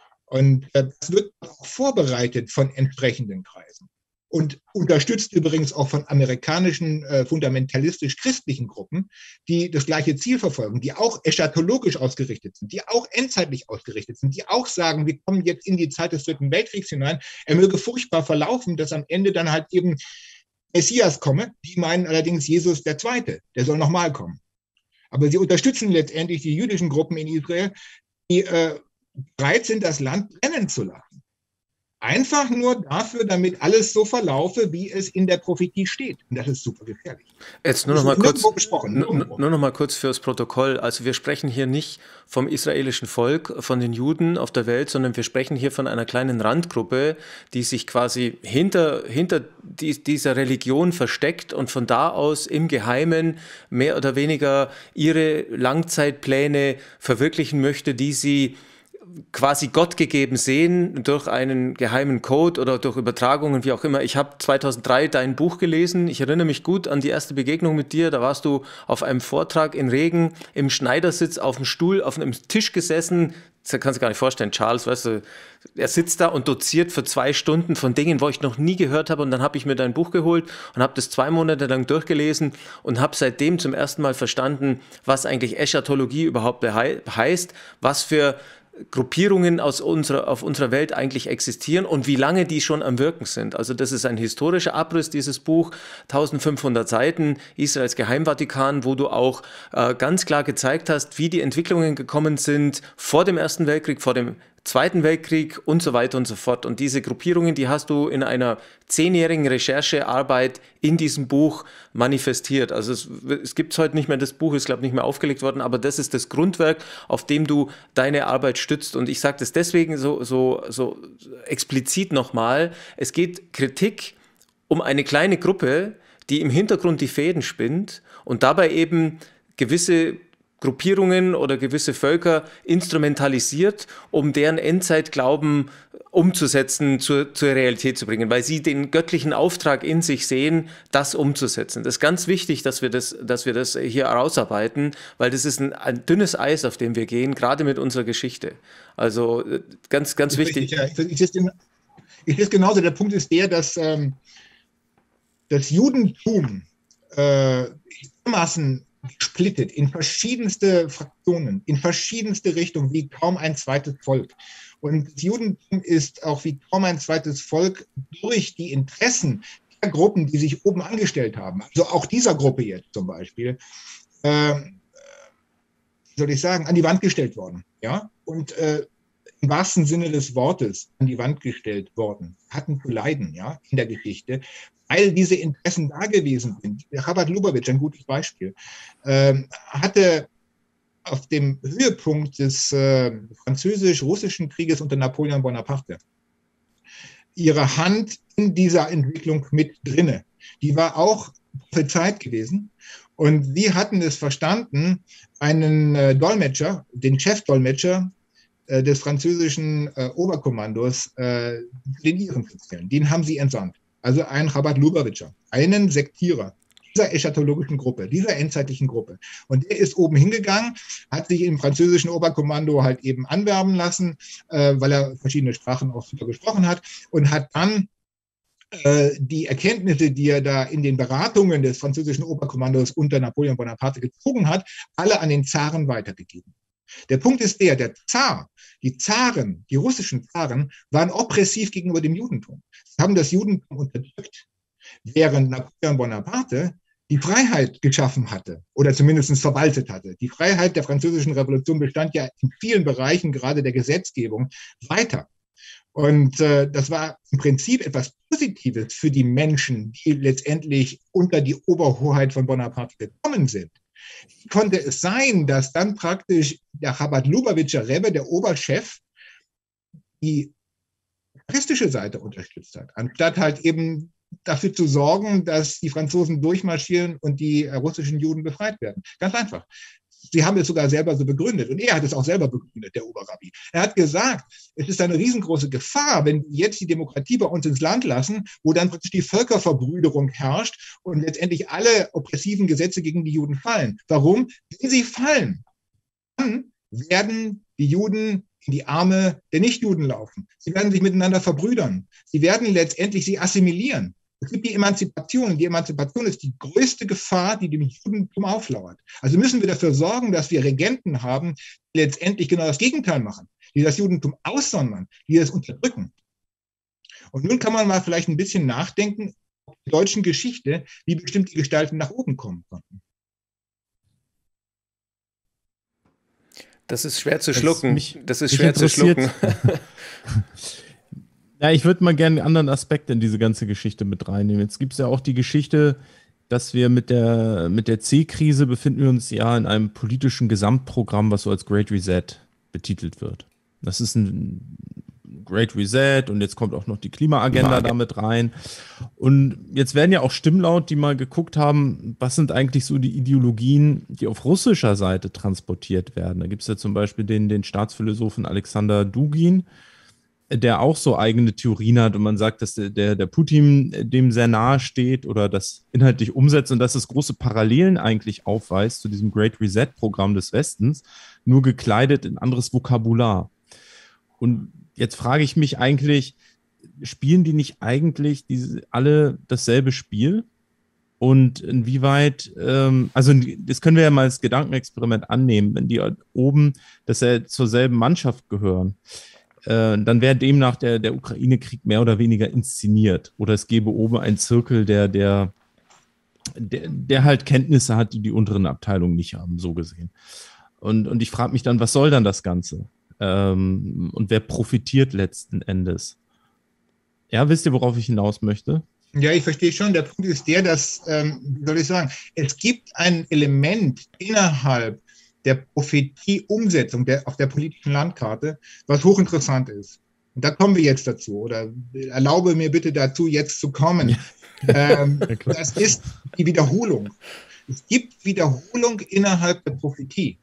Und äh, das wird auch vorbereitet von entsprechenden Kreisen. Und unterstützt übrigens auch von amerikanischen äh, fundamentalistisch-christlichen Gruppen, die das gleiche Ziel verfolgen, die auch eschatologisch ausgerichtet sind, die auch endzeitlich ausgerichtet sind, die auch sagen, wir kommen jetzt in die Zeit des Dritten Weltkriegs hinein. Er möge furchtbar verlaufen, dass am Ende dann halt eben Messias komme. Die meinen allerdings Jesus der Zweite, der soll nochmal kommen. Aber sie unterstützen letztendlich die jüdischen Gruppen in Israel, die äh, bereit sind, das Land brennen zu lassen. Einfach nur dafür, damit alles so verlaufe, wie es in der Prophetie steht. Und das ist super gefährlich. Jetzt nur noch mal kurz, nur noch mal kurz fürs Protokoll. Also wir sprechen hier nicht vom israelischen Volk, von den Juden auf der Welt, sondern wir sprechen hier von einer kleinen Randgruppe, die sich quasi hinter, hinter die, dieser Religion versteckt und von da aus im Geheimen mehr oder weniger ihre Langzeitpläne verwirklichen möchte, die sie quasi Gott gegeben sehen durch einen geheimen Code oder durch Übertragungen, wie auch immer. Ich habe zweitausenddrei dein Buch gelesen. Ich erinnere mich gut an die erste Begegnung mit dir. Da warst du auf einem Vortrag in Regen im Schneidersitz auf dem Stuhl, auf einem Tisch gesessen. Das kannst du gar nicht vorstellen, Charles, weißt du, er sitzt da und doziert für zwei Stunden von Dingen, wo ich noch nie gehört habe. Und dann habe ich mir dein Buch geholt und habe das zwei Monate lang durchgelesen und habe seitdem zum ersten Mal verstanden, was eigentlich Eschatologie überhaupt heißt, was für Gruppierungen aus unserer, auf unserer Welt eigentlich existieren und wie lange die schon am Wirken sind. Also das ist ein historischer Abriss, dieses Buch, eintausendfünfhundert Seiten, Israels Geheimvatikan, wo du auch äh, ganz klar gezeigt hast, wie die Entwicklungen gekommen sind vor dem Ersten Weltkrieg, vor dem Zweiten Weltkrieg und so weiter und so fort. Und diese Gruppierungen, die hast du in einer zehnjährigen Recherchearbeit in diesem Buch manifestiert. Also es, es gibt heute nicht mehr, das Buch ist, glaube ich, nicht mehr aufgelegt worden, aber das ist das Grundwerk, auf dem du deine Arbeit stützt. Und ich sage das deswegen so, so, so explizit nochmal. Es geht Kritik um eine kleine Gruppe, die im Hintergrund die Fäden spinnt und dabei eben gewisse Gruppierungen oder gewisse Völker instrumentalisiert, um deren Endzeitglauben umzusetzen, zur, zur Realität zu bringen, weil sie den göttlichen Auftrag in sich sehen, das umzusetzen. Das ist ganz wichtig, dass wir das, dass wir das hier herausarbeiten, weil das ist ein, ein dünnes Eis, auf dem wir gehen, gerade mit unserer Geschichte. Also ganz, ganz das wichtig. Richtig, ja. Ich, ich, ich ist genauso. Der Punkt ist der, dass ähm, das Judentum äh, dermaßen gesplittet in verschiedenste Fraktionen, in verschiedenste Richtungen, wie kaum ein zweites Volk. Und das Judentum ist auch wie kaum ein zweites Volk durch die Interessen der Gruppen, die sich oben angestellt haben, also auch dieser Gruppe jetzt zum Beispiel, äh, wie soll ich sagen, an die Wand gestellt worden. Ja? Und äh, im wahrsten Sinne des Wortes an die Wand gestellt worden, hatten zu leiden, ja, in der Geschichte, weil diese Interessen da gewesen sind. Chabad Lubavitch, ein gutes Beispiel, äh, hatte auf dem Höhepunkt des äh, französisch-russischen Krieges unter Napoleon Bonaparte ihre Hand in dieser Entwicklung mit drinne. Die war auch prophezeit gewesen. Und sie hatten es verstanden, einen äh, Dolmetscher, den Chefdolmetscher äh, des französischen äh, Oberkommandos, äh, den Iren zu zählen. Den haben sie entsandt. Also einen Chabad Lubavitcher, einen Sektierer dieser eschatologischen Gruppe, dieser endzeitlichen Gruppe. Und der ist oben hingegangen, hat sich im französischen Oberkommando halt eben anwerben lassen, äh, weil er verschiedene Sprachen auch super gesprochen hat, und hat dann äh, die Erkenntnisse, die er da in den Beratungen des französischen Oberkommandos unter Napoleon Bonaparte gezogen hat, alle an den Zaren weitergegeben. Der Punkt ist der, der Zar, die Zaren, die russischen Zaren, waren oppressiv gegenüber dem Judentum. Sie haben das Judentum unterdrückt, während Napoleon Bonaparte die Freiheit geschaffen hatte oder zumindest verwaltet hatte. Die Freiheit der französischen Revolution bestand ja in vielen Bereichen, gerade der Gesetzgebung, weiter. Und äh, das war im Prinzip etwas Positives für die Menschen, die letztendlich unter die Oberhoheit von Bonaparte gekommen sind. Wie konnte es sein, dass dann praktisch der Chabad Lubavitcher Rebbe, der Oberchef, die christliche Seite unterstützt hat, anstatt halt eben dafür zu sorgen, dass die Franzosen durchmarschieren und die äh, russischen Juden befreit werden? Ganz einfach. Sie haben es sogar selber so begründet. Und er hat es auch selber begründet, der Oberrabbi. Er hat gesagt, es ist eine riesengroße Gefahr, wenn wir jetzt die Demokratie bei uns ins Land lassen, wo dann praktisch die Völkerverbrüderung herrscht und letztendlich alle oppressiven Gesetze gegen die Juden fallen. Warum? Wenn sie fallen, dann werden die Juden in die Arme der Nichtjuden laufen. Sie werden sich miteinander verbrüdern. Sie werden letztendlich sie assimilieren. Es gibt die Emanzipation. Die Emanzipation ist die größte Gefahr, die dem Judentum auflauert. Also müssen wir dafür sorgen, dass wir Regenten haben, die letztendlich genau das Gegenteil machen, die das Judentum aussondern, die es unterdrücken. Und nun kann man mal vielleicht ein bisschen nachdenken auf der deutschen Geschichte, wie bestimmte Gestalten nach oben kommen konnten. Das ist schwer zu schlucken. Mich, das ist schwer zu schlucken. Ja, ich würde mal gerne einen anderen Aspekt in diese ganze Geschichte mit reinnehmen. Jetzt gibt es ja auch die Geschichte, dass wir mit der, mit der C-Krise befinden wir uns ja in einem politischen Gesamtprogramm, was so als Great Reset betitelt wird. Das ist ein Great Reset und jetzt kommt auch noch die Klimaagenda damit rein. Und jetzt werden ja auch Stimmen laut, die mal geguckt haben, was sind eigentlich so die Ideologien, die auf russischer Seite transportiert werden. Da gibt es ja zum Beispiel den, den Staatsphilosophen Alexander Dugin, der auch so eigene Theorien hat und man sagt, dass der, der Putin dem sehr nahe steht oder das inhaltlich umsetzt und dass es große Parallelen eigentlich aufweist zu diesem Great Reset-Programm des Westens, nur gekleidet in anderes Vokabular. Und jetzt frage ich mich eigentlich, spielen die nicht eigentlich diese, alle dasselbe Spiel? Und inwieweit, ähm, also das können wir ja mal als Gedankenexperiment annehmen, wenn die oben, dass sie zur selben Mannschaft gehören, dann wäre demnach der, der Ukraine-Krieg mehr oder weniger inszeniert. Oder es gäbe oben einen Zirkel, der, der, der, der halt Kenntnisse hat, die die unteren Abteilungen nicht haben, so gesehen. Und, und ich frage mich dann, was soll dann das Ganze? Ähm, und wer profitiert letzten Endes? Ja, wisst ihr, worauf ich hinaus möchte? Ja, ich verstehe schon. Der Punkt ist der, dass, ähm, wie soll ich sagen, es gibt ein Element innerhalb der Prophetie-Umsetzung der, auf der politischen Landkarte, was hochinteressant ist. Und da kommen wir jetzt dazu, oder erlaube mir bitte dazu, jetzt zu kommen. Ja. Ähm, ja, das ist die Wiederholung. Es gibt Wiederholung innerhalb der Prophetie.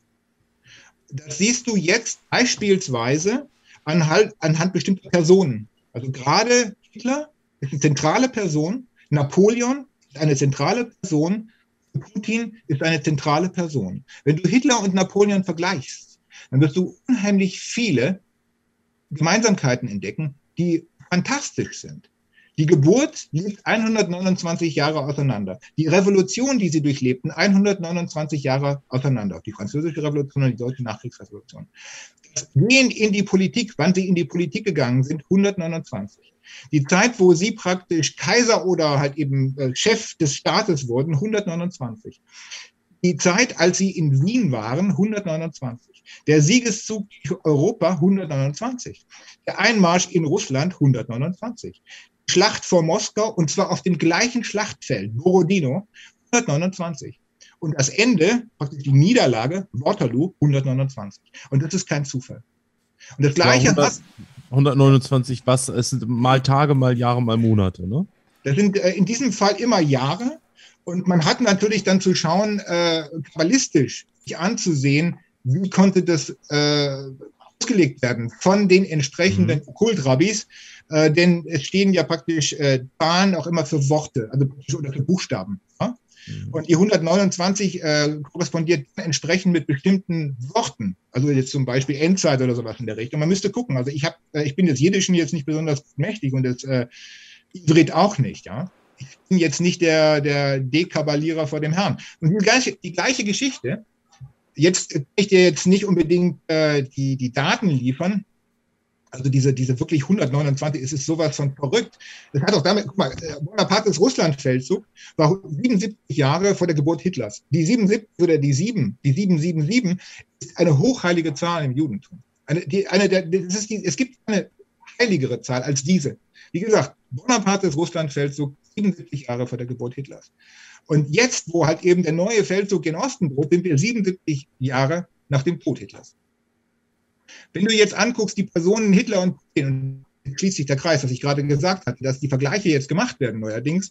Das siehst du jetzt beispielsweise anhand, anhand bestimmter Personen. Also gerade Hitler ist eine zentrale Person, Napoleon ist eine zentrale Person, Putin ist eine zentrale Person. Wenn du Hitler und Napoleon vergleichst, dann wirst du unheimlich viele Gemeinsamkeiten entdecken, die fantastisch sind. Die Geburt liegt hundertneunundzwanzig Jahre auseinander. Die Revolution, die sie durchlebten, hundertneunundzwanzig Jahre auseinander. Die französische Revolution und die deutsche Nachkriegsrevolution. Das Gehen in die Politik, wann sie in die Politik gegangen sind, hundertneunundzwanzig. Die Zeit, wo sie praktisch Kaiser oder halt eben Chef des Staates wurden, hundertneunundzwanzig. Die Zeit, als sie in Wien waren, hundertneunundzwanzig. Der Siegeszug durch Europa, hundertneunundzwanzig. Der Einmarsch in Russland, hundertneunundzwanzig. Die Schlacht vor Moskau, und zwar auf dem gleichen Schlachtfeld, Borodino, hundertneunundzwanzig. Und das Ende, praktisch die Niederlage, Waterloo, hundertneunundzwanzig. Und das ist kein Zufall. Und das Gleiche ja, hundert, hundertneunundzwanzig, was? Es sind mal Tage, mal Jahre, mal Monate, ne? Das sind äh, in diesem Fall immer Jahre. Und man hat natürlich dann zu schauen, äh, kabbalistisch sich anzusehen, wie konnte das äh, ausgelegt werden von den entsprechenden mhm. Okkultrabbis, äh, denn es stehen ja praktisch äh, Zahlen auch immer für Worte, also oder für Buchstaben. Ja? Mhm. Und die hundertneunundzwanzig äh, korrespondiert entsprechend mit bestimmten Worten, also jetzt zum Beispiel Endzeit oder sowas in der Richtung. Man müsste gucken, also ich, hab, äh, ich bin des Jiddischen jetzt nicht besonders mächtig und das äh, Ivrit auch nicht, ja. Ich bin jetzt nicht der, der Dekaballierer vor dem Herrn. Und die gleiche, die gleiche Geschichte, jetzt kann ich dir jetzt nicht unbedingt äh, die, die Daten liefern, also diese, diese wirklich hundertneunundzwanzig, es ist sowas von verrückt. Das hat auch damit, guck mal, Bonapartes Russlandfeldzug war siebenundsiebzig Jahre vor der Geburt Hitlers. Die siebenundsiebzig oder die sieben, die siebenhundertsiebenundsiebzig ist eine hochheilige Zahl im Judentum. Eine, die, eine der, das ist die, es gibt eine heiligere Zahl als diese. Wie gesagt, Bonapartes Russlandfeldzug, siebenundsiebzig Jahre vor der Geburt Hitlers. Und jetzt, wo halt eben der neue Feldzug in Osten droht, sind wir siebenundsiebzig Jahre nach dem Tod Hitlers. Wenn du jetzt anguckst, die Personen Hitler und Putin, und schließt sich der Kreis, was ich gerade gesagt hatte, dass die Vergleiche jetzt gemacht werden neuerdings,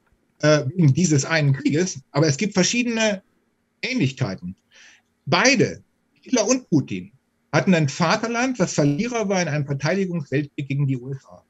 äh, wegen dieses einen Krieges, aber es gibt verschiedene Ähnlichkeiten. Beide, Hitler und Putin, hatten ein Vaterland, was Verlierer war in einem Verteidigungsweltkrieg gegen die U S A.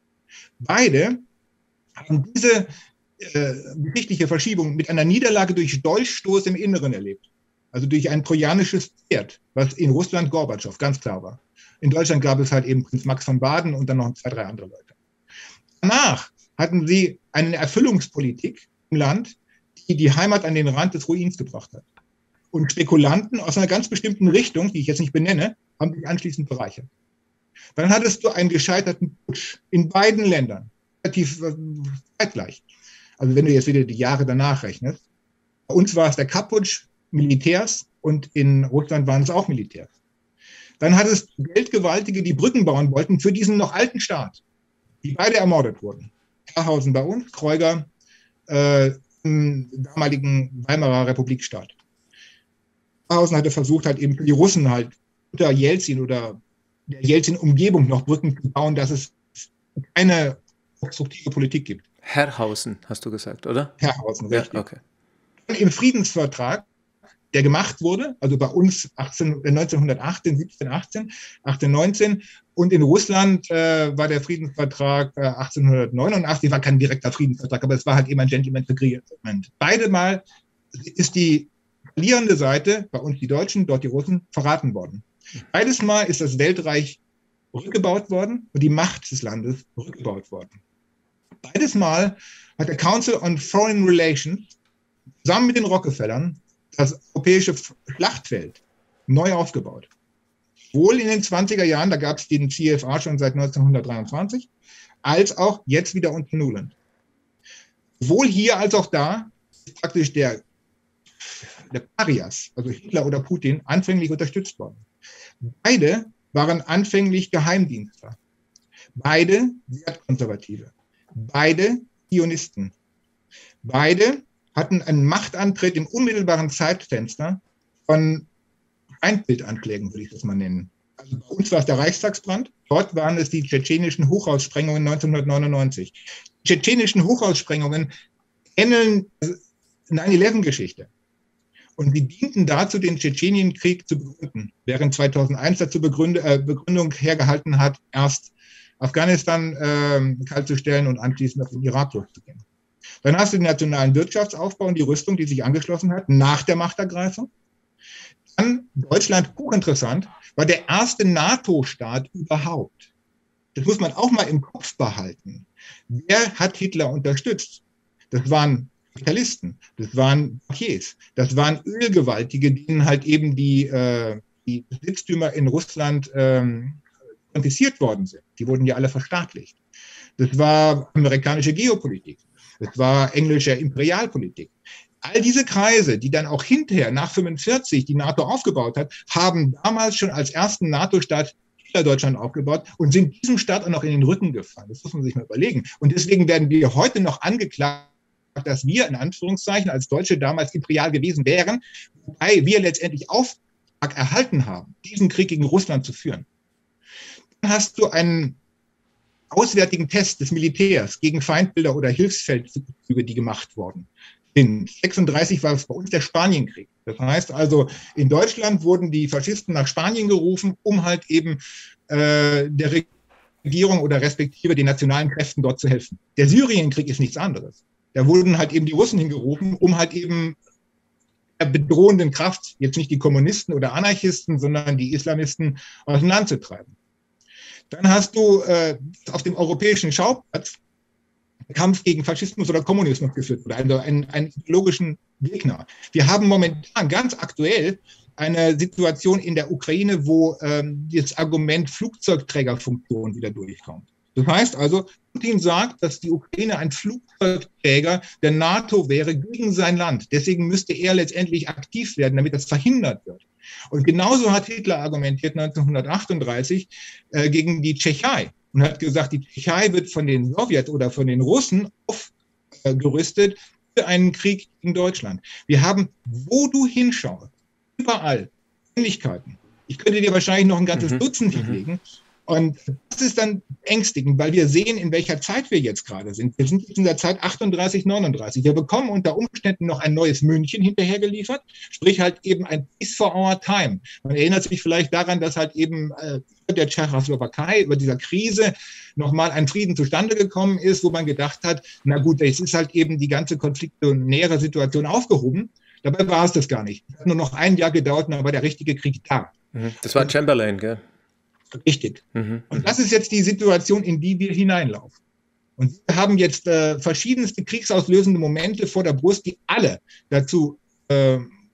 Beide haben diese äh, geschichtliche Verschiebung mit einer Niederlage durch Dolchstoß im Inneren erlebt. Also durch ein trojanisches Pferd, was in Russland Gorbatschow ganz klar war. In Deutschland gab es halt eben Prinz Max von Baden und dann noch zwei, drei andere Leute. Danach hatten sie eine Erfüllungspolitik im Land, die die Heimat an den Rand des Ruins gebracht hat. Und Spekulanten aus einer ganz bestimmten Richtung, die ich jetzt nicht benenne, haben sich anschließend bereichert. Dann hattest du einen gescheiterten Putsch in beiden Ländern, relativ äh, zeitgleich. Also wenn du jetzt wieder die Jahre danach rechnest. Bei uns war es der Kapp-Putsch, Militärs, und in Russland waren es auch Militärs. Dann hattest du Geldgewaltige, die Brücken bauen wollten für diesen noch alten Staat, die beide ermordet wurden. Herrhausen bei uns, Kreuger äh, im damaligen Weimarer Republikstaat. Herrhausen hatte versucht, halt eben für die Russen halt unter Jelzin oder der Jelzin-Umgebung noch Brücken zu bauen, dass es keine konstruktive Politik gibt. Herrhausen, hast du gesagt, oder? Herrhausen, richtig. Ja, okay. Im Friedensvertrag, der gemacht wurde, also bei uns achtzehn, neunzehnhundertachtzehn, siebzehn, achtzehn, achtzehn, neunzehn, und in Russland äh, war der Friedensvertrag äh, achtzehnhundertneunundachtzig, war kein direkter Friedensvertrag, aber es war halt eben ein Gentleman's Agreement. Beide Mal ist die verlierende Seite, bei uns die Deutschen, dort die Russen, verraten worden. Beides Mal ist das Weltreich rückgebaut worden und die Macht des Landes rückgebaut worden. Beides Mal hat der Council on Foreign Relations zusammen mit den Rockefellern das europäische Schlachtfeld neu aufgebaut. Sowohl in den zwanziger Jahren, da gab es den C F A schon seit neunzehnhundertdreiundzwanzig, als auch jetzt wieder unter Nuland. Sowohl hier als auch da ist praktisch der, der Parias, also Hitler oder Putin, anfänglich unterstützt worden. Beide waren anfänglich Geheimdienstler. Beide Wertkonservative. Beide Zionisten. Beide hatten einen Machtantritt im unmittelbaren Zeitfenster von Feindbildanschlägen, würde ich das mal nennen. Also bei uns war es der Reichstagsbrand, dort waren es die tschetschenischen Hochhaussprengungen neunzehnhundertneunundneunzig. Die tschetschenischen Hochhaussprengungen ähneln neun elf Geschichte. Und sie dienten dazu, den Tschetschenienkrieg zu begründen, während zweitausendeins dazu Begründ äh, Begründung hergehalten hat, erst Afghanistan äh, kaltzustellen und anschließend auf den Irak loszugehen. Dann hast du den nationalen Wirtschaftsaufbau und die Rüstung, die sich angeschlossen hat, nach der Machtergreifung. Dann Deutschland, hochinteressant, war der erste NATO-Staat überhaupt. Das muss man auch mal im Kopf behalten. Wer hat Hitler unterstützt? Das waren Kapitalisten, das waren Bankiers, das waren Ölgewaltige, denen halt eben die, äh, die Besitztümer in Russland ähm, konfisziert worden sind. Die wurden ja alle verstaatlicht. Das war amerikanische Geopolitik. Das war englische Imperialpolitik. All diese Kreise, die dann auch hinterher nach fünfundvierzig die NATO aufgebaut hat, haben damals schon als ersten NATO-Staat Deutschland aufgebaut und sind diesem Staat auch noch in den Rücken gefallen. Das muss man sich mal überlegen. Und deswegen werden wir heute noch angeklagt, dass wir in Anführungszeichen als Deutsche damals imperial gewesen wären, wobei wir letztendlich Auftrag erhalten haben, diesen Krieg gegen Russland zu führen. Dann hast du einen auswärtigen Test des Militärs gegen Feindbilder oder Hilfsfeldzüge, die gemacht wurden. In sechsunddreißig war es bei uns der Spanienkrieg. Das heißt also, in Deutschland wurden die Faschisten nach Spanien gerufen, um halt eben äh, der Regierung oder respektive den nationalen Kräften dort zu helfen. Der Syrienkrieg ist nichts anderes. Da wurden halt eben die Russen hingerufen, um halt eben der bedrohenden Kraft, jetzt nicht die Kommunisten oder Anarchisten, sondern die Islamisten aus dem Land zu treiben. Dann hast du äh, auf dem europäischen Schauplatz Kampf gegen Faschismus oder Kommunismus geführt oder also einen, einen ideologischen Gegner. Wir haben momentan ganz aktuell eine Situation in der Ukraine, wo ähm, das Argument Flugzeugträgerfunktion wieder durchkommt. Das heißt also, Putin sagt, dass die Ukraine ein Flugzeugträger der NATO wäre gegen sein Land. Deswegen müsste er letztendlich aktiv werden, damit das verhindert wird. Und genauso hat Hitler argumentiert neunzehnhundertachtunddreißig äh, gegen die Tschechei. Und hat gesagt, die Tschechei wird von den Sowjets oder von den Russen aufgerüstet für einen Krieg gegen Deutschland. Wir haben, wo du hinschaust, überall Ähnlichkeiten. Ich könnte dir wahrscheinlich noch ein ganzes mhm. Dutzend hinlegen. Und das ist dann ängstigend, weil wir sehen, in welcher Zeit wir jetzt gerade sind. Wir sind jetzt in der Zeit achtunddreißig, neununddreißig. Wir bekommen unter Umständen noch ein neues München hinterhergeliefert, sprich halt eben ein Peace for our time. Man erinnert sich vielleicht daran, dass halt eben äh, der Tschechoslowakei über dieser Krise nochmal ein Frieden zustande gekommen ist, wo man gedacht hat, na gut, es ist halt eben die ganze Konflikte und nähere Situation aufgehoben. Dabei war es das gar nicht. Es hat nur noch ein Jahr gedauert und dann war der richtige Krieg da. Das war Chamberlain, gell? Richtig. Mhm. Und das ist jetzt die Situation, in die wir hineinlaufen. Und wir haben jetzt äh, verschiedenste kriegsauslösende Momente vor der Brust, die alle dazu äh,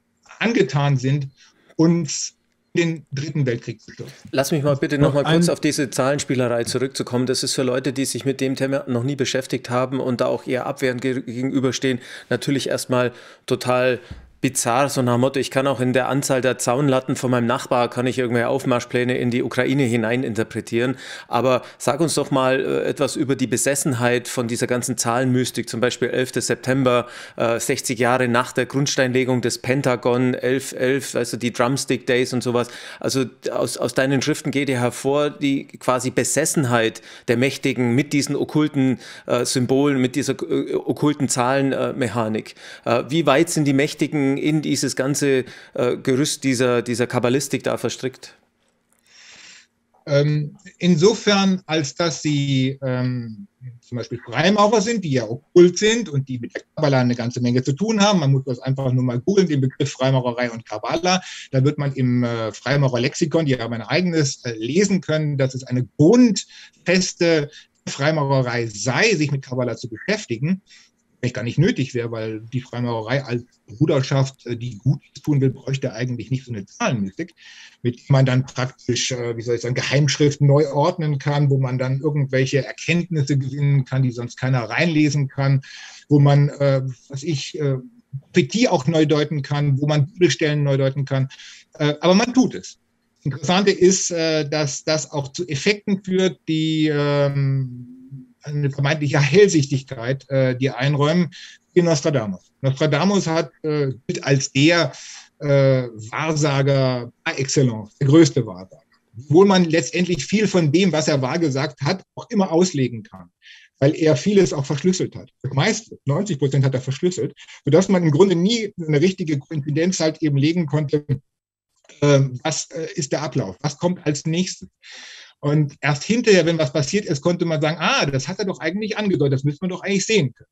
angetan sind, uns den Dritten Weltkrieg zu stürzen. Lass mich mal bitte noch mal kurz auf diese Zahlenspielerei zurückzukommen. Das ist für Leute, die sich mit dem Thema noch nie beschäftigt haben und da auch eher abwehrend gegenüberstehen, natürlich erstmal total bizarr, so nach dem Motto, ich kann auch in der Anzahl der Zaunlatten von meinem Nachbar, kann ich irgendwelche Aufmarschpläne in die Ukraine hinein interpretieren. Aber sag uns doch mal äh, etwas über die Besessenheit von dieser ganzen Zahlenmystik, zum Beispiel elfter September, äh, sechzig Jahre nach der Grundsteinlegung des Pentagon, elf elf, also die Drumstick Days und sowas. Also aus, aus deinen Schriften geht ja hervor, die quasi Besessenheit der Mächtigen mit diesen okkulten äh, Symbolen, mit dieser äh, okkulten Zahlenmechanik. Äh, wie weit sind die Mächtigen in dieses ganze äh, Gerüst dieser, dieser Kabbalistik da verstrickt? Ähm, insofern, als dass sie ähm, zum Beispiel Freimaurer sind, die ja okkult sind und die mit der Kabbala eine ganze Menge zu tun haben. Man muss das einfach nur mal googeln, den Begriff Freimaurerei und Kabbala. Da wird man im äh, Freimaurerlexikon, die haben ein eigenes, äh, lesen können, dass es eine grundfeste Freimaurerei sei, sich mit Kabbala zu beschäftigen. Gar nicht nötig wäre, weil die Freimaurerei als Bruderschaft, die Gutes tun will, bräuchte eigentlich nicht so eine Zahlenmystik, mit der man dann praktisch, wie soll ich sagen, Geheimschriften neu ordnen kann, wo man dann irgendwelche Erkenntnisse gewinnen kann, die sonst keiner reinlesen kann, wo man, äh, was ich, äh, Prophetie auch neu deuten kann, wo man Bibelstellen neu deuten kann. Äh, aber man tut es. Interessante ist, dass das auch zu Effekten führt, die eine vermeintliche Hellsichtigkeit, die einräumen, wie Nostradamus. Nostradamus hat, gilt als der Wahrsager par excellence, der größte Wahrsager. Obwohl man letztendlich viel von dem, was er wahrgesagt hat, auch immer auslegen kann, weil er vieles auch verschlüsselt hat. Das meiste, neunzig Prozent hat er verschlüsselt, sodass man im Grunde nie eine richtige Koinzidenz halt eben legen konnte, was ist der Ablauf, was kommt als nächstes. Und erst hinterher, wenn was passiert ist, konnte man sagen, ah, das hat er doch eigentlich angedeutet, das müsste man doch eigentlich sehen können.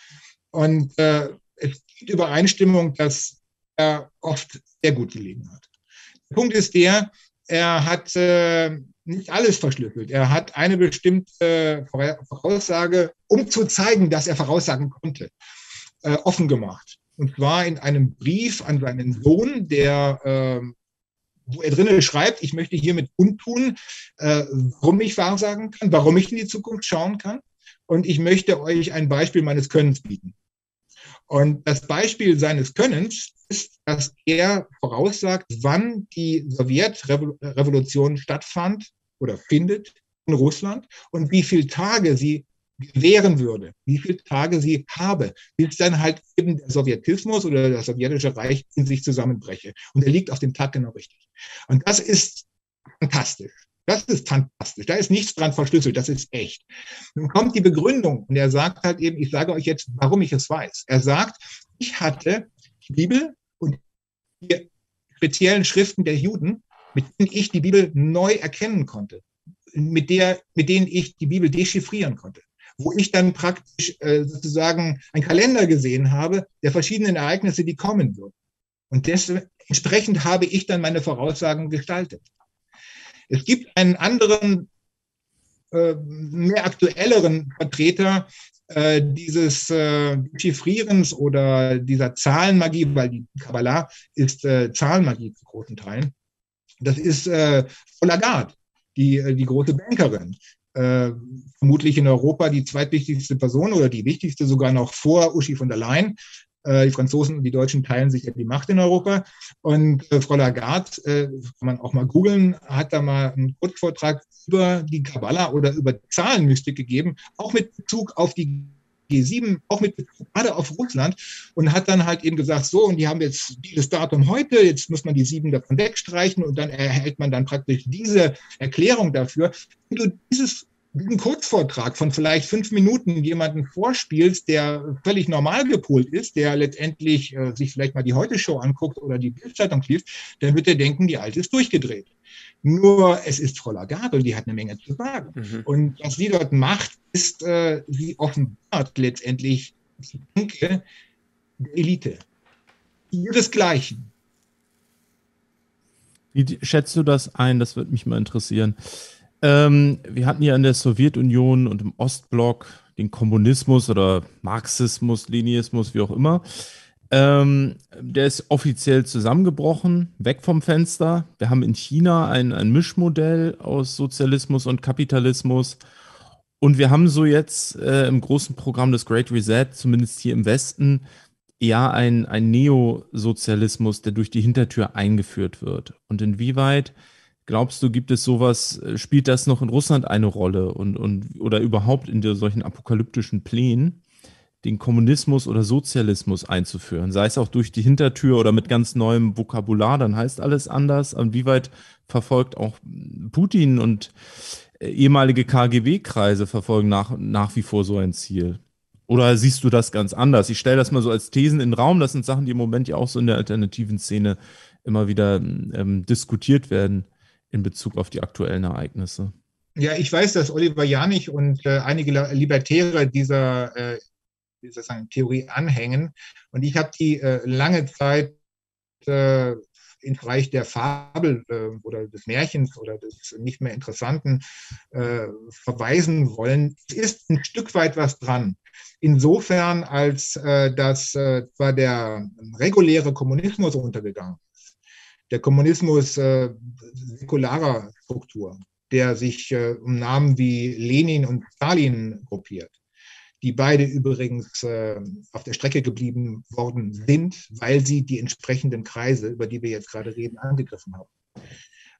Und äh, es gibt Übereinstimmung, dass er oft sehr gut gelegen hat. Der Punkt ist der, er hat äh, nicht alles verschlüsselt. Er hat eine bestimmte Voraussage, um zu zeigen, dass er voraussagen konnte, äh, offen gemacht. Und zwar in einem Brief an seinen Sohn, der äh, wo er drinnen schreibt, ich möchte hiermit kundtun, äh, warum ich wahrsagen kann, warum ich in die Zukunft schauen kann. Und ich möchte euch ein Beispiel meines Könnens bieten. Und das Beispiel seines Könnens ist, dass er voraussagt, wann die Sowjetrevolution stattfand oder findet in Russland und wie viele Tage sie gewähren würde, wie viele Tage sie habe, bis dann halt eben der Sowjetismus oder das sowjetische Reich in sich zusammenbreche. Und er liegt auf dem Tag genau richtig. Und das ist fantastisch. Das ist fantastisch. Da ist nichts dran verschlüsselt. Das ist echt. Nun kommt die Begründung und er sagt halt eben, ich sage euch jetzt, warum ich es weiß. Er sagt, ich hatte die Bibel und die speziellen Schriften der Juden, mit denen ich die Bibel neu erkennen konnte, mit, der, mit denen ich die Bibel dechiffrieren konnte, wo ich dann praktisch äh, sozusagen einen Kalender gesehen habe der verschiedenen Ereignisse, die kommen würden. Und dementsprechend habe ich dann meine Voraussagen gestaltet. Es gibt einen anderen, äh, mehr aktuelleren Vertreter äh, dieses äh, Chiffrierens oder dieser Zahlenmagie, weil die Kabbalah ist äh, Zahlenmagie zu großen Teilen. Das ist äh, Frau Lagarde, die, die große Bankerin. Äh, vermutlich in Europa die zweitwichtigste Person oder die wichtigste sogar noch vor Uschi von der Leyen. Äh, die Franzosen und die Deutschen teilen sich ja die Macht in Europa. Und äh, Frau Lagarde, äh, kann man auch mal googeln, hat da mal einen Kurzvortrag über die Kabbala oder über Zahlenmystik gegeben, auch mit Bezug auf die G sieben, auch mit Bezug gerade auf Russland und hat dann halt eben gesagt, so, und die haben jetzt dieses Datum heute, jetzt muss man die sieben davon wegstreichen und dann erhält man dann praktisch diese Erklärung dafür. Wenn du dieses, diesen Kurzvortrag von vielleicht fünf Minuten jemanden vorspielst, der völlig normal gepolt ist, der letztendlich äh, sich vielleicht mal die Heute-Show anguckt oder die Bildzeitung liest, dann wird er denken, die Alte ist durchgedreht. Nur es ist Frau Lagarde und die hat eine Menge zu sagen. Mhm. Und was sie dort macht, ist, äh, sie offenbart letztendlich die Denke der Elite. Ihresgleichen. Wie schätzt du das ein? Das würde mich mal interessieren. Ähm, wir hatten ja in der Sowjetunion und im Ostblock den Kommunismus oder Marxismus, Leninismus, wie auch immer. Ähm, der ist offiziell zusammengebrochen, weg vom Fenster. Wir haben in China ein, ein Mischmodell aus Sozialismus und Kapitalismus. Und wir haben so jetzt äh, im großen Programm des Great Reset, zumindest hier im Westen, ja ein, ein Neosozialismus, der durch die Hintertür eingeführt wird. Und inwieweit glaubst du, gibt es sowas, spielt das noch in Russland eine Rolle und, und, oder überhaupt in der, solchen apokalyptischen Plänen, den Kommunismus oder Sozialismus einzuführen, sei es auch durch die Hintertür oder mit ganz neuem Vokabular, dann heißt alles anders. Inwieweit verfolgt auch Putin und ehemalige K G B-Kreise verfolgen nach, nach wie vor so ein Ziel? Oder siehst du das ganz anders? Ich stelle das mal so als Thesen in den Raum. Das sind Sachen, die im Moment ja auch so in der alternativen Szene immer wieder ähm, diskutiert werden in Bezug auf die aktuellen Ereignisse. Ja, ich weiß, dass Oliver Janich und äh, einige Libertäre dieser äh, dieser Theorie anhängen. Und ich habe die äh, lange Zeit äh, im Bereich der Fabel äh, oder des Märchens oder des nicht mehr Interessanten äh, verweisen wollen. Es ist ein Stück weit was dran. Insofern, als äh, dass äh, zwar der reguläre Kommunismus untergegangen ist, der Kommunismus äh, säkularer Struktur, der sich äh, um Namen wie Lenin und Stalin gruppiert, die beide übrigens äh, auf der Strecke geblieben worden sind, weil sie die entsprechenden Kreise, über die wir jetzt gerade reden, angegriffen haben.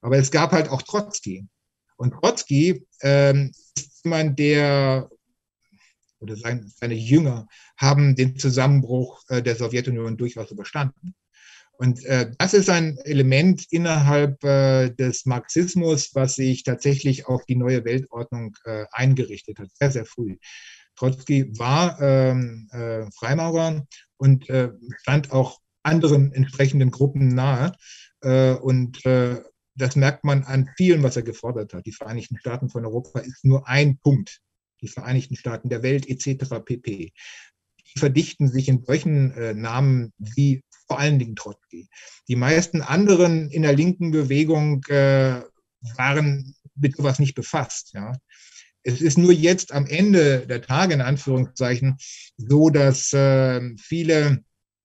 Aber es gab halt auch Trotzki. Und Trotzki ähm, ist jemand, der, oder seine, seine Jünger haben den Zusammenbruch äh, der Sowjetunion durchaus überstanden. Und äh, das ist ein Element innerhalb äh, des Marxismus, was sich tatsächlich auf die neue Weltordnung äh, eingerichtet hat, sehr, sehr früh. Trotzki war ähm, äh, Freimaurer und äh, stand auch anderen entsprechenden Gruppen nahe. Äh, und äh, das merkt man an vielen, was er gefordert hat. Die Vereinigten Staaten von Europa ist nur ein Punkt. Die Vereinigten Staaten der Welt et cetera pp. Die verdichten sich in solchen äh, Namen wie vor allen Dingen Trotzki. Die meisten anderen in der linken Bewegung äh, waren mit sowas nicht befasst. Ja. Es ist nur jetzt am Ende der Tage, in Anführungszeichen, so, dass äh, viele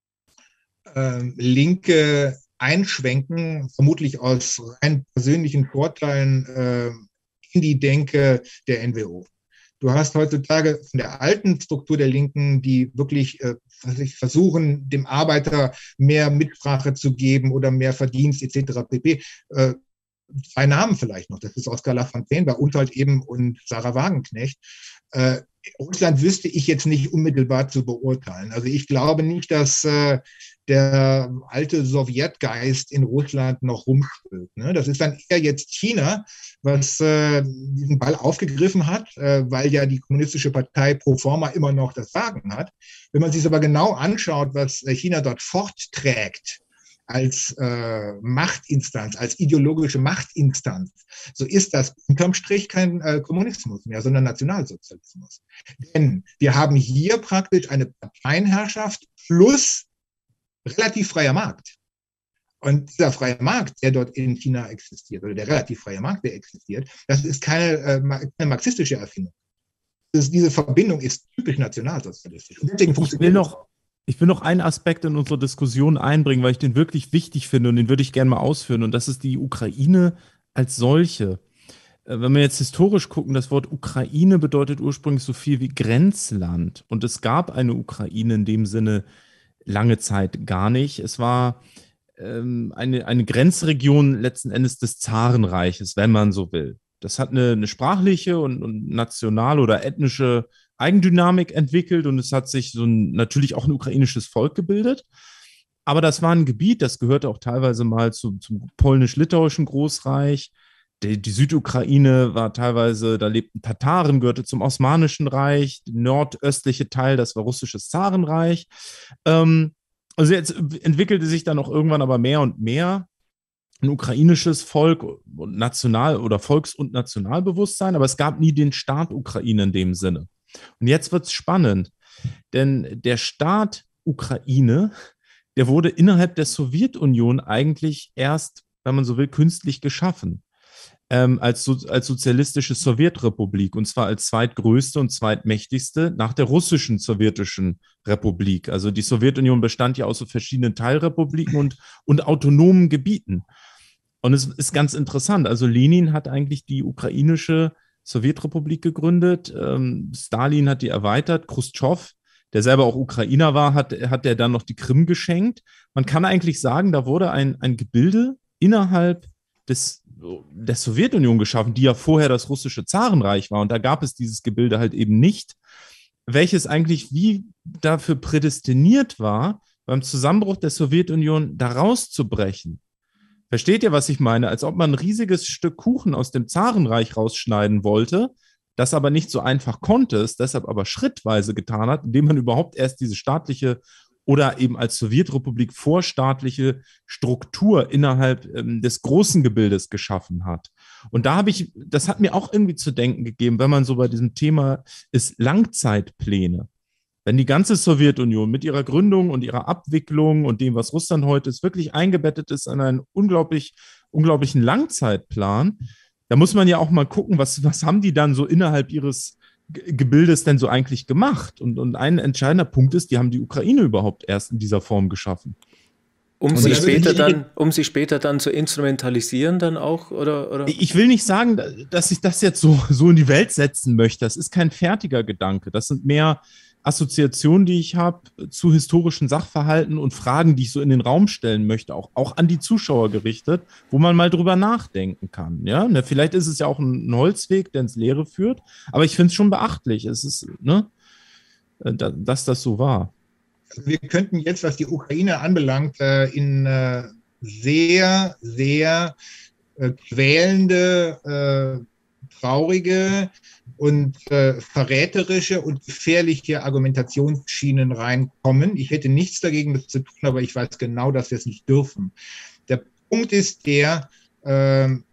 äh, Linke einschwenken, vermutlich aus rein persönlichen Vorteilen äh, in die Denke der N W O. Du hast heutzutage von der alten Struktur der Linken, die wirklich äh, versuchen, dem Arbeiter mehr Mitsprache zu geben oder mehr Verdienst et cetera pp. Äh, zwei Namen vielleicht noch. Das ist Oskar Lafontaine bei Untold eben und Sarah Wagenknecht. Äh, Russland wüsste ich jetzt nicht unmittelbar zu beurteilen. Also ich glaube nicht, dass äh, der alte Sowjetgeist in Russland noch rumschwirrt. Ne? Das ist dann eher jetzt China, was äh, diesen Ball aufgegriffen hat, äh, weil ja die Kommunistische Partei pro forma immer noch das Sagen hat. Wenn man sich aber genau anschaut, was China dort fortträgt, als äh, Machtinstanz, als ideologische Machtinstanz, so ist das unterm Strich kein äh, Kommunismus mehr, sondern Nationalsozialismus. Denn wir haben hier praktisch eine Parteienherrschaft plus relativ freier Markt. Und dieser freie Markt, der dort in China existiert, oder der relativ freie Markt, der existiert, das ist keine, äh, keine marxistische Erfindung. Das, diese Verbindung ist typisch nationalsozialistisch. Und deswegen ich will noch Ich will noch einen Aspekt in unsere Diskussion einbringen, weil ich den wirklich wichtig finde und den würde ich gerne mal ausführen. Und das ist die Ukraine als solche. Wenn wir jetzt historisch gucken, das Wort Ukraine bedeutet ursprünglich so viel wie Grenzland. Und es gab eine Ukraine in dem Sinne lange Zeit gar nicht. Es war ähm, eine, eine Grenzregion letzten Endes des Zarenreiches, wenn man so will. Das hat eine, eine sprachliche und, und nationale oder ethnische Eigendynamik entwickelt und es hat sich so ein, natürlich auch ein ukrainisches Volk gebildet. Aber das war ein Gebiet, das gehörte auch teilweise mal zu, zum polnisch-litauischen Großreich. Die, die Südukraine war teilweise, da lebten Tataren, gehörte zum Osmanischen Reich. Der nordöstliche Teil, das war russisches Zarenreich. Ähm, also jetzt entwickelte sich dann auch irgendwann aber mehr und mehr ein ukrainisches Volk und National- oder Volks- und Nationalbewusstsein, aber es gab nie den Staat Ukraine in dem Sinne. Und jetzt wird es spannend, denn der Staat Ukraine, der wurde innerhalb der Sowjetunion eigentlich erst, wenn man so will, künstlich geschaffen, ähm, als, so, als sozialistische Sowjetrepublik, und zwar als zweitgrößte und zweitmächtigste nach der russischen sowjetischen Republik. Also die Sowjetunion bestand ja aus so verschiedenen Teilrepubliken und, und autonomen Gebieten. Und es ist ganz interessant, also Lenin hat eigentlich die ukrainische Sowjetrepublik gegründet, ähm, Stalin hat die erweitert, Chruschtschow, der selber auch Ukrainer war, hat, hat der dann noch die Krim geschenkt. Man kann eigentlich sagen, da wurde ein, ein Gebilde innerhalb des, der Sowjetunion geschaffen, die ja vorher das russische Zarenreich war. Und da gab es dieses Gebilde halt eben nicht, welches eigentlich wie dafür prädestiniert war, beim Zusammenbruch der Sowjetunion da rauszubrechen. Versteht ihr, was ich meine? Als ob man ein riesiges Stück Kuchen aus dem Zarenreich rausschneiden wollte, das aber nicht so einfach konnte, es deshalb aber schrittweise getan hat, indem man überhaupt erst diese staatliche oder eben als Sowjetrepublik vorstaatliche Struktur innerhalb ähm, des großen Gebildes geschaffen hat. Und da habe ich, das hat mir auch irgendwie zu denken gegeben, wenn man so bei diesem Thema ist, Langzeitpläne. Wenn die ganze Sowjetunion mit ihrer Gründung und ihrer Abwicklung und dem, was Russland heute ist, wirklich eingebettet ist in einen unglaublich, unglaublichen Langzeitplan, da muss man ja auch mal gucken, was, was haben die dann so innerhalb ihres Gebildes denn so eigentlich gemacht? Und, und ein entscheidender Punkt ist, die haben die Ukraine überhaupt erst in dieser Form geschaffen. Um sie, später dann, um sie später dann zu instrumentalisieren dann auch? Oder, oder? Ich will nicht sagen, dass ich das jetzt so, so in die Welt setzen möchte. Das ist kein fertiger Gedanke. Das sind mehr Assoziation, die ich habe zu historischen Sachverhalten und Fragen, die ich so in den Raum stellen möchte, auch, auch an die Zuschauer gerichtet, wo man mal drüber nachdenken kann. Ja? Ne, vielleicht ist es ja auch ein, ein Holzweg, der ins Leere führt, aber ich finde es schon beachtlich, es ist, ne, dass das so war. Wir könnten jetzt, was die Ukraine anbelangt, in sehr, sehr quälende, traurige und äh, verräterische und gefährliche Argumentationsschienen reinkommen. Ich hätte nichts dagegen, das zu tun, aber ich weiß genau, dass wir es nicht dürfen. Der Punkt ist der, äh, ich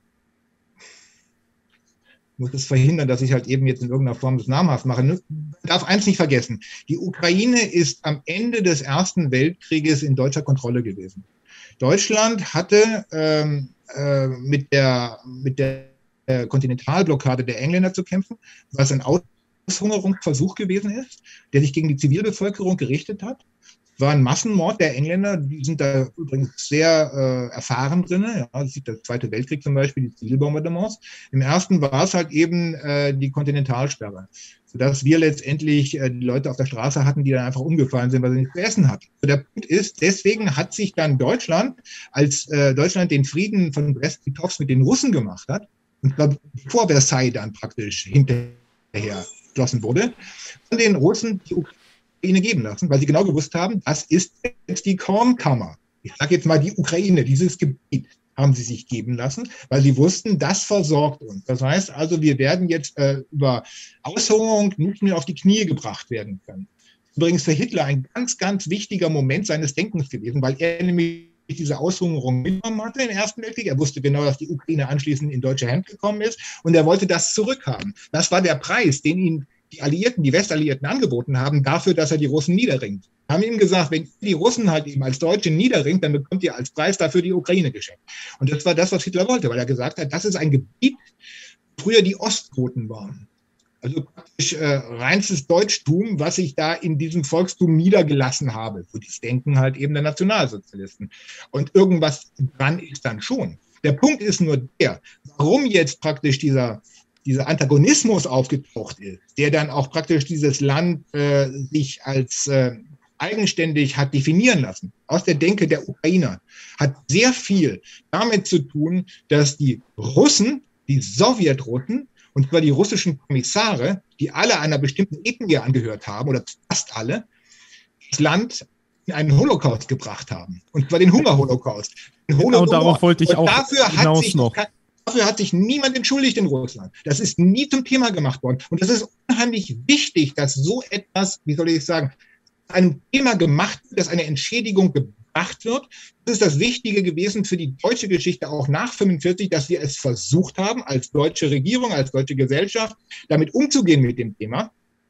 muss es verhindern, dass ich halt eben jetzt in irgendeiner Form das namhaft mache. Man darf eins nicht vergessen, die Ukraine ist am Ende des Ersten Weltkrieges in deutscher Kontrolle gewesen. Deutschland hatte ähm, äh, mit der, mit der Kontinentalblockade der Engländer zu kämpfen, was ein Aushungerungsversuch gewesen ist, der sich gegen die Zivilbevölkerung gerichtet hat. Es war ein Massenmord der Engländer, die sind da übrigens sehr äh, erfahren drin. Ja, das sieht der Zweite Weltkrieg zum Beispiel, die Zivilbombardements. Im ersten war es halt eben äh, die Kontinentalsperre, sodass wir letztendlich äh, die Leute auf der Straße hatten, die dann einfach umgefallen sind, weil sie nichts zu essen hatten. Der Punkt ist, deswegen hat sich dann Deutschland, als äh, Deutschland den Frieden von Brest-Litovsk mit den Russen gemacht hat, und bevor Versailles dann praktisch hinterher geschlossen wurde, von den Russen die Ukraine geben lassen, weil sie genau gewusst haben, das ist jetzt die Kornkammer. Ich sage jetzt mal die Ukraine, dieses Gebiet haben sie sich geben lassen, weil sie wussten, das versorgt uns. Das heißt also, wir werden jetzt äh, über Aushungerung nicht mehr auf die Knie gebracht werden können. Übrigens für Hitler ein ganz, ganz wichtiger Moment seines Denkens gewesen, weil er nämlich diese Aushungerung mitgenommen hatte im Ersten Weltkrieg. Er wusste genau, dass die Ukraine anschließend in deutsche Hände gekommen ist und er wollte das zurückhaben. Das war der Preis, den ihm die Alliierten, die Westalliierten angeboten haben, dafür, dass er die Russen niederringt. Wir haben ihm gesagt, wenn ihr die Russen halt eben als Deutsche niederringt, dann bekommt ihr als Preis dafür die Ukraine geschenkt. Und das war das, was Hitler wollte, weil er gesagt hat, das ist ein Gebiet, wo früher die Ostgoten waren. Also praktisch äh, reinstes Deutschtum, was ich da in diesem Volkstum niedergelassen habe. So das Denken halt eben der Nationalsozialisten. Und irgendwas dran ist dann schon. Der Punkt ist nur der, warum jetzt praktisch dieser, dieser Antagonismus aufgetaucht ist, der dann auch praktisch dieses Land äh, sich als äh, eigenständig hat definieren lassen, aus der Denke der Ukrainer, hat sehr viel damit zu tun, dass die Russen, die Sowjetrussen, und zwar die russischen Kommissare, die alle einer bestimmten Ethnie angehört haben, oder fast alle, das Land in einen Holocaust gebracht haben. Und zwar den Hungerholocaust. Den Genau, darauf wollte ich und auch dafür hat sich, noch. Dafür hat sich niemand entschuldigt in Russland. Das ist nie zum Thema gemacht worden. Und das ist unheimlich wichtig, dass so etwas, wie soll ich sagen, einem Thema gemacht wird, dass eine Entschädigung gebracht wird. Das ist das Wichtige gewesen für die deutsche Geschichte auch nach fünfundvierzig, dass wir es versucht haben, als deutsche Regierung, als deutsche Gesellschaft, damit umzugehen mit dem Thema.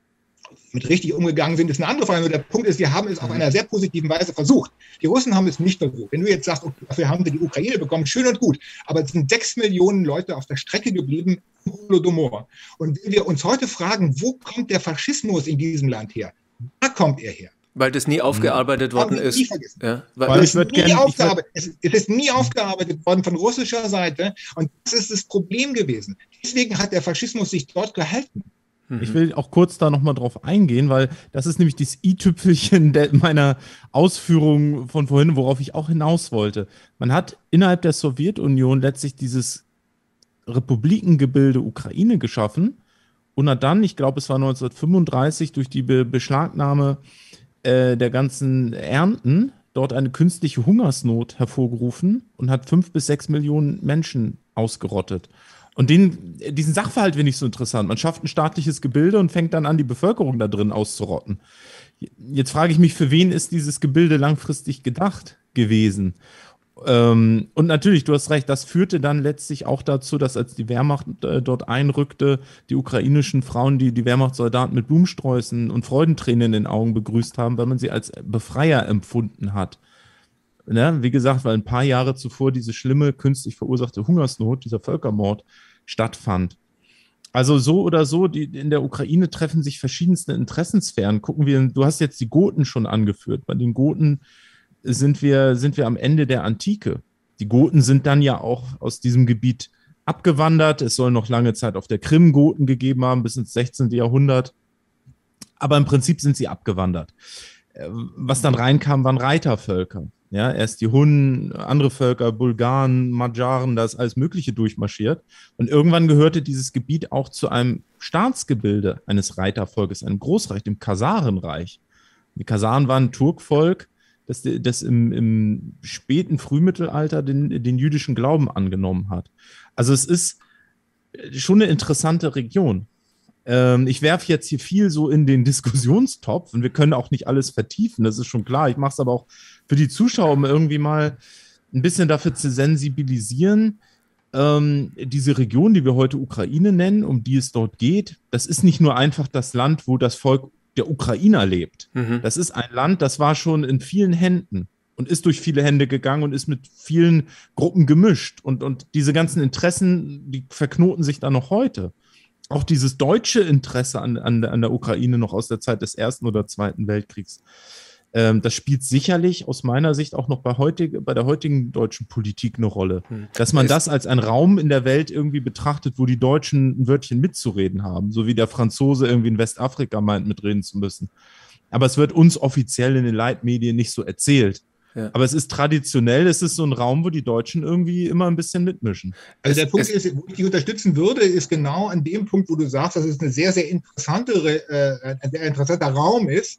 Mit richtig umgegangen sind, ist eine andere Frage. Nur der Punkt ist, wir haben es auf einer sehr positiven Weise versucht. Die Russen haben es nicht versucht. Wenn du jetzt sagst, okay, dafür haben sie die Ukraine bekommen, schön und gut, aber es sind sechs Millionen Leute auf der Strecke geblieben im Holodomor. Und wenn wir uns heute fragen, wo kommt der Faschismus in diesem Land her? Da kommt er her. Weil das nie aufgearbeitet worden ist. Ja, weil weil es, wird nie gern, aufgearbeitet, es, es ist nie aufgearbeitet worden von russischer Seite. Und das ist das Problem gewesen. Deswegen hat der Faschismus sich dort gehalten. Ich will auch kurz da nochmal drauf eingehen, weil das ist nämlich das i-Tüpfelchen meiner Ausführungen von vorhin, worauf ich auch hinaus wollte. Man hat innerhalb der Sowjetunion letztlich dieses Republikengebilde Ukraine geschaffen und hat dann, ich glaube es war neunzehnhundertfünfunddreißig, durch die Be- Beschlagnahme äh, der ganzen Ernten dort eine künstliche Hungersnot hervorgerufen und hat fünf bis sechs Millionen Menschen ausgerottet. Und den, diesen Sachverhalt finde ich so interessant. Man schafft ein staatliches Gebilde und fängt dann an, die Bevölkerung da drin auszurotten. Jetzt frage ich mich, für wen ist dieses Gebilde langfristig gedacht gewesen? Ähm, und natürlich, du hast recht, das führte dann letztlich auch dazu, dass als die Wehrmacht äh, dort einrückte, die ukrainischen Frauen, die die Wehrmachtssoldaten mit Blumensträußen und Freudentränen in den Augen begrüßt haben, weil man sie als Befreier empfunden hat. Ne? Wie gesagt, weil ein paar Jahre zuvor diese schlimme, künstlich verursachte Hungersnot, dieser Völkermord, stattfand. Also so oder so, die, in der Ukraine treffen sich verschiedenste Interessensphären. Gucken wir, du hast jetzt die Goten schon angeführt. Bei den Goten sind wir, sind wir am Ende der Antike. Die Goten sind dann ja auch aus diesem Gebiet abgewandert. Es soll noch lange Zeit auf der Krim Goten gegeben haben, bis ins sechzehnten Jahrhundert. Aber im Prinzip sind sie abgewandert. Was dann reinkam, waren Reitervölker. Ja, erst die Hunnen, andere Völker, Bulgaren, Magyaren, da ist alles Mögliche durchmarschiert. Und irgendwann gehörte dieses Gebiet auch zu einem Staatsgebilde eines Reitervolkes, einem Großreich, dem Kasarenreich. Die Kasaren waren ein Turkvolk, das, das im, im späten Frühmittelalter den, den jüdischen Glauben angenommen hat. Also es ist schon eine interessante Region. Ähm, ich werfe jetzt hier viel so in den Diskussionstopf und wir können auch nicht alles vertiefen, das ist schon klar. Ich mache es aber auch für die Zuschauer, um irgendwie mal ein bisschen dafür zu sensibilisieren. Ähm, diese Region, die wir heute Ukraine nennen, um die es dort geht, das ist nicht nur einfach das Land, wo das Volk der Ukrainer lebt. Mhm. Das ist ein Land, das war schon in vielen Händen und ist durch viele Hände gegangen und ist mit vielen Gruppen gemischt. Und, und diese ganzen Interessen, die verknoten sich da noch heute. Auch dieses deutsche Interesse an, an, an der Ukraine noch aus der Zeit des Ersten oder Zweiten Weltkriegs, ähm, das spielt sicherlich aus meiner Sicht auch noch bei, heutige, bei der heutigen deutschen Politik eine Rolle. Hm. Dass man das als einen Raum in der Welt irgendwie betrachtet, wo die Deutschen ein Wörtchen mitzureden haben, so wie der Franzose irgendwie in Westafrika meint, mitreden zu müssen. Aber es wird uns offiziell in den Leitmedien nicht so erzählt. Ja. Aber es ist traditionell, es ist so ein Raum, wo die Deutschen irgendwie immer ein bisschen mitmischen. Also der es, Punkt ist, wo ich dich unterstützen würde, ist genau an dem Punkt, wo du sagst, dass es eine sehr, sehr interessante, äh, ein sehr interessanter Raum ist,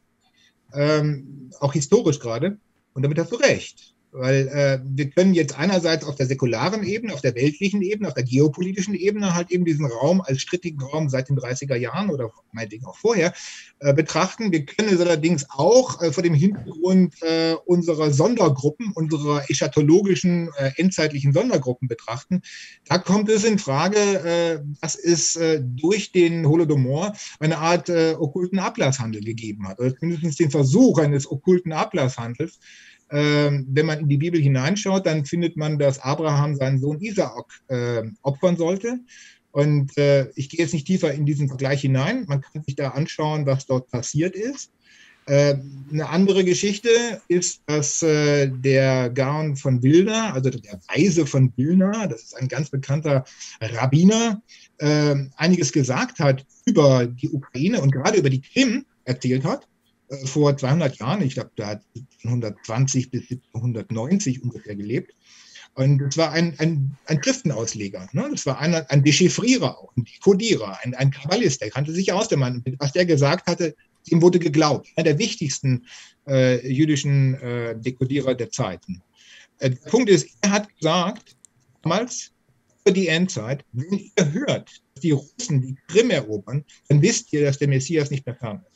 ähm, auch historisch gerade. Und damit hast du recht. Weil äh, wir können jetzt einerseits auf der säkularen Ebene, auf der weltlichen Ebene, auf der geopolitischen Ebene halt eben diesen Raum als strittigen Raum seit den dreißiger Jahren oder meinetwegen auch vorher äh, betrachten. Wir können es allerdings auch äh, vor dem Hintergrund äh, unserer Sondergruppen, unserer eschatologischen, äh, endzeitlichen Sondergruppen betrachten. Da kommt es in Frage, äh, dass es äh, durch den Holodomor eine Art äh, okkulten Ablasshandel gegeben hat, oder zumindest den Versuch eines okkulten Ablasshandels. Ähm, wenn man in die Bibel hineinschaut, dann findet man, dass Abraham seinen Sohn Isaak äh, opfern sollte. Und äh, ich gehe jetzt nicht tiefer in diesen Vergleich hinein. Man kann sich da anschauen, was dort passiert ist. Äh, eine andere Geschichte ist, dass äh, der Gaon von Vilna, also der Weise von Vilna, das ist ein ganz bekannter Rabbiner, äh, einiges gesagt hat über die Ukraine und gerade über die Krim erzählt hat. Vor zweihundert Jahren, ich glaube, da hat siebzehnhundertzwanzig bis siebzehnhundertneunzig ungefähr gelebt. Und das war ein, ein, ein Schriftenausleger, ne? Das war einer, ein Dechiffrierer auch, ein Dekodierer, ein, ein Kabbalist, der kannte sich aus, der Mann. Was der gesagt hatte, ihm wurde geglaubt. Einer der wichtigsten äh, jüdischen äh, Dekodierer der Zeiten. Äh, der Punkt ist, er hat gesagt, damals über die Endzeit, wenn ihr hört, dass die Russen die Krim erobern, dann wisst ihr, dass der Messias nicht mehr kam.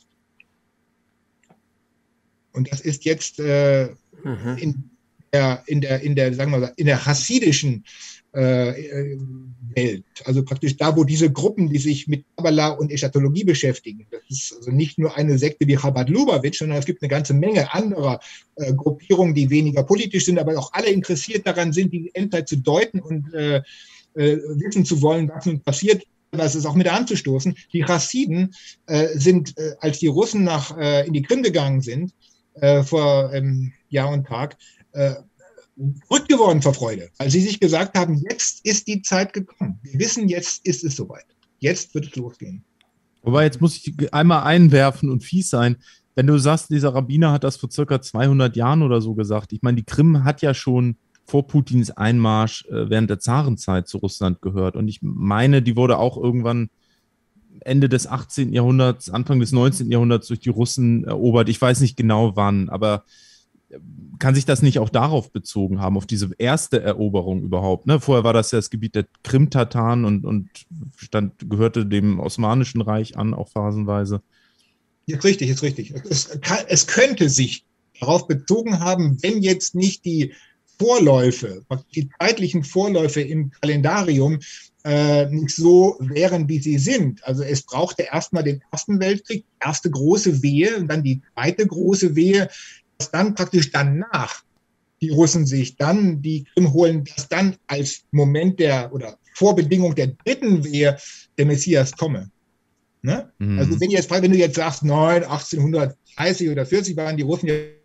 Und das ist jetzt äh, mhm. in, der, in, der, in der, sagen wir mal, in der chassidischen äh, Welt, also praktisch da, wo diese Gruppen, die sich mit Kabbalah und Eschatologie beschäftigen, das ist also nicht nur eine Sekte wie Chabad Lubavitch, sondern es gibt eine ganze Menge anderer äh, Gruppierungen, die weniger politisch sind, aber auch alle interessiert daran sind, die Endzeit zu deuten und äh, äh, wissen zu wollen, was nun passiert. Das ist auch mit anzustoßen. Die Chassiden äh, sind, äh, als die Russen nach, äh, in die Krim gegangen sind, äh, vor ähm, Jahr und Tag, äh, verrückt geworden vor Freude, weil sie sich gesagt haben, jetzt ist die Zeit gekommen. Wir wissen, jetzt ist es soweit. Jetzt wird es losgehen. Wobei, jetzt muss ich einmal einwerfen und fies sein. Wenn du sagst, dieser Rabbiner hat das vor circa zweihundert Jahren oder so gesagt. Ich meine, die Krim hat ja schon vor Putins Einmarsch äh, während der Zarenzeit zu Russland gehört. Und ich meine, die wurde auch irgendwann Ende des achtzehnten Jahrhunderts, Anfang des neunzehnten Jahrhunderts durch die Russen erobert. Ich weiß nicht genau wann, aber kann sich das nicht auch darauf bezogen haben, auf diese erste Eroberung überhaupt? Ne? Vorher war das ja das Gebiet der Krim-Tataren und, und stand, gehörte dem Osmanischen Reich an, auch phasenweise. Ist richtig, ist richtig. Es, kann, es könnte sich darauf bezogen haben, wenn jetzt nicht die Vorläufe, die zeitlichen Vorläufe im Kalendarium äh, nicht so wären, wie sie sind. Also es brauchte erstmal den Ersten Weltkrieg, die erste große Wehe und dann die zweite große Wehe, dass dann praktisch danach die Russen sich dann die Krim holen, dass dann als Moment der oder Vorbedingung der dritten Wehe der Messias komme. Ne? Mhm. Also wenn, jetzt, wenn du jetzt sagst, nein, achtzehnhundertdreißig oder vierzig waren die Russen ja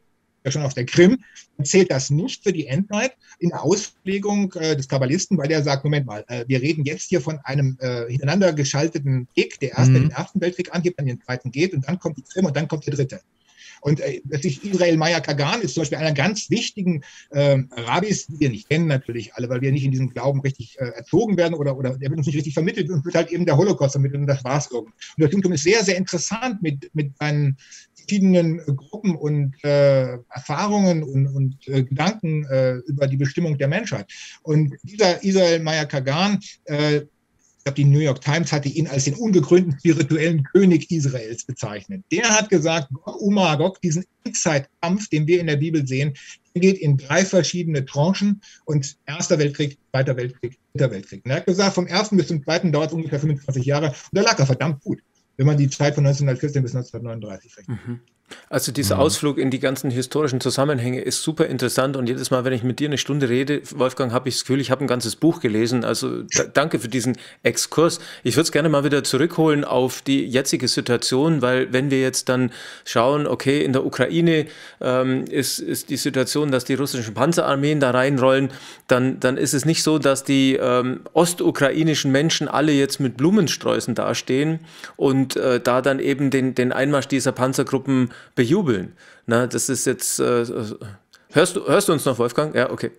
ja schon auf der Krim, dann zählt das nicht für die Endzeit in der Auslegung äh, des Kabbalisten, weil der sagt, Moment mal, äh, wir reden jetzt hier von einem äh, hintereinander geschalteten Krieg, der erst mhm. den Ersten Weltkrieg angibt, dann den Zweiten geht und dann kommt die Krim und dann kommt der Dritte. Und äh, Israel Maya Kagan ist zum Beispiel einer ganz wichtigen äh, Rabbis, die wir nicht kennen natürlich alle, weil wir nicht in diesem Glauben richtig äh, erzogen werden oder, oder der wird uns nicht richtig vermittelt und wird halt eben der Holocaust vermittelt und das war's irgendwann. Und das Judentum ist sehr, sehr interessant mit, mit seinen verschiedenen äh, Gruppen und äh, Erfahrungen und, und äh, Gedanken äh, über die Bestimmung der Menschheit. Und dieser Israel Maya Kagan, äh, ich glaube, die New York Times hatte ihn als den ungekrönten spirituellen König Israels bezeichnet. Der hat gesagt, Gog Umagog, diesen Endzeitkampf, den wir in der Bibel sehen, der geht in drei verschiedene Tranchen und Erster Weltkrieg, Zweiter Weltkrieg, Dritter Weltkrieg. Und er hat gesagt, vom ersten bis zum zweiten dauert es ungefähr fünfundzwanzig Jahre und da lag er verdammt gut, wenn man die Zeit von neunzehnhundertvierzehn bis neunzehnhundertneununddreißig rechnet. Mhm. Also dieser Ausflug in die ganzen historischen Zusammenhänge ist super interessant und jedes Mal, wenn ich mit dir eine Stunde rede, Wolfgang, habe ich das Gefühl, ich habe ein ganzes Buch gelesen. Also da, danke für diesen Exkurs. Ich würde es gerne mal wieder zurückholen auf die jetzige Situation, weil wenn wir jetzt dann schauen, okay, in der Ukraine ähm, ist, ist die Situation, dass die russischen Panzerarmeen da reinrollen, dann, dann ist es nicht so, dass die ähm, ostukrainischen Menschen alle jetzt mit Blumensträußen dastehen und äh, da dann eben den, den Einmarsch dieser Panzergruppen bejubeln. Na, das ist jetzt. Äh, hörst, du, hörst du uns noch, Wolfgang? Ja, okay.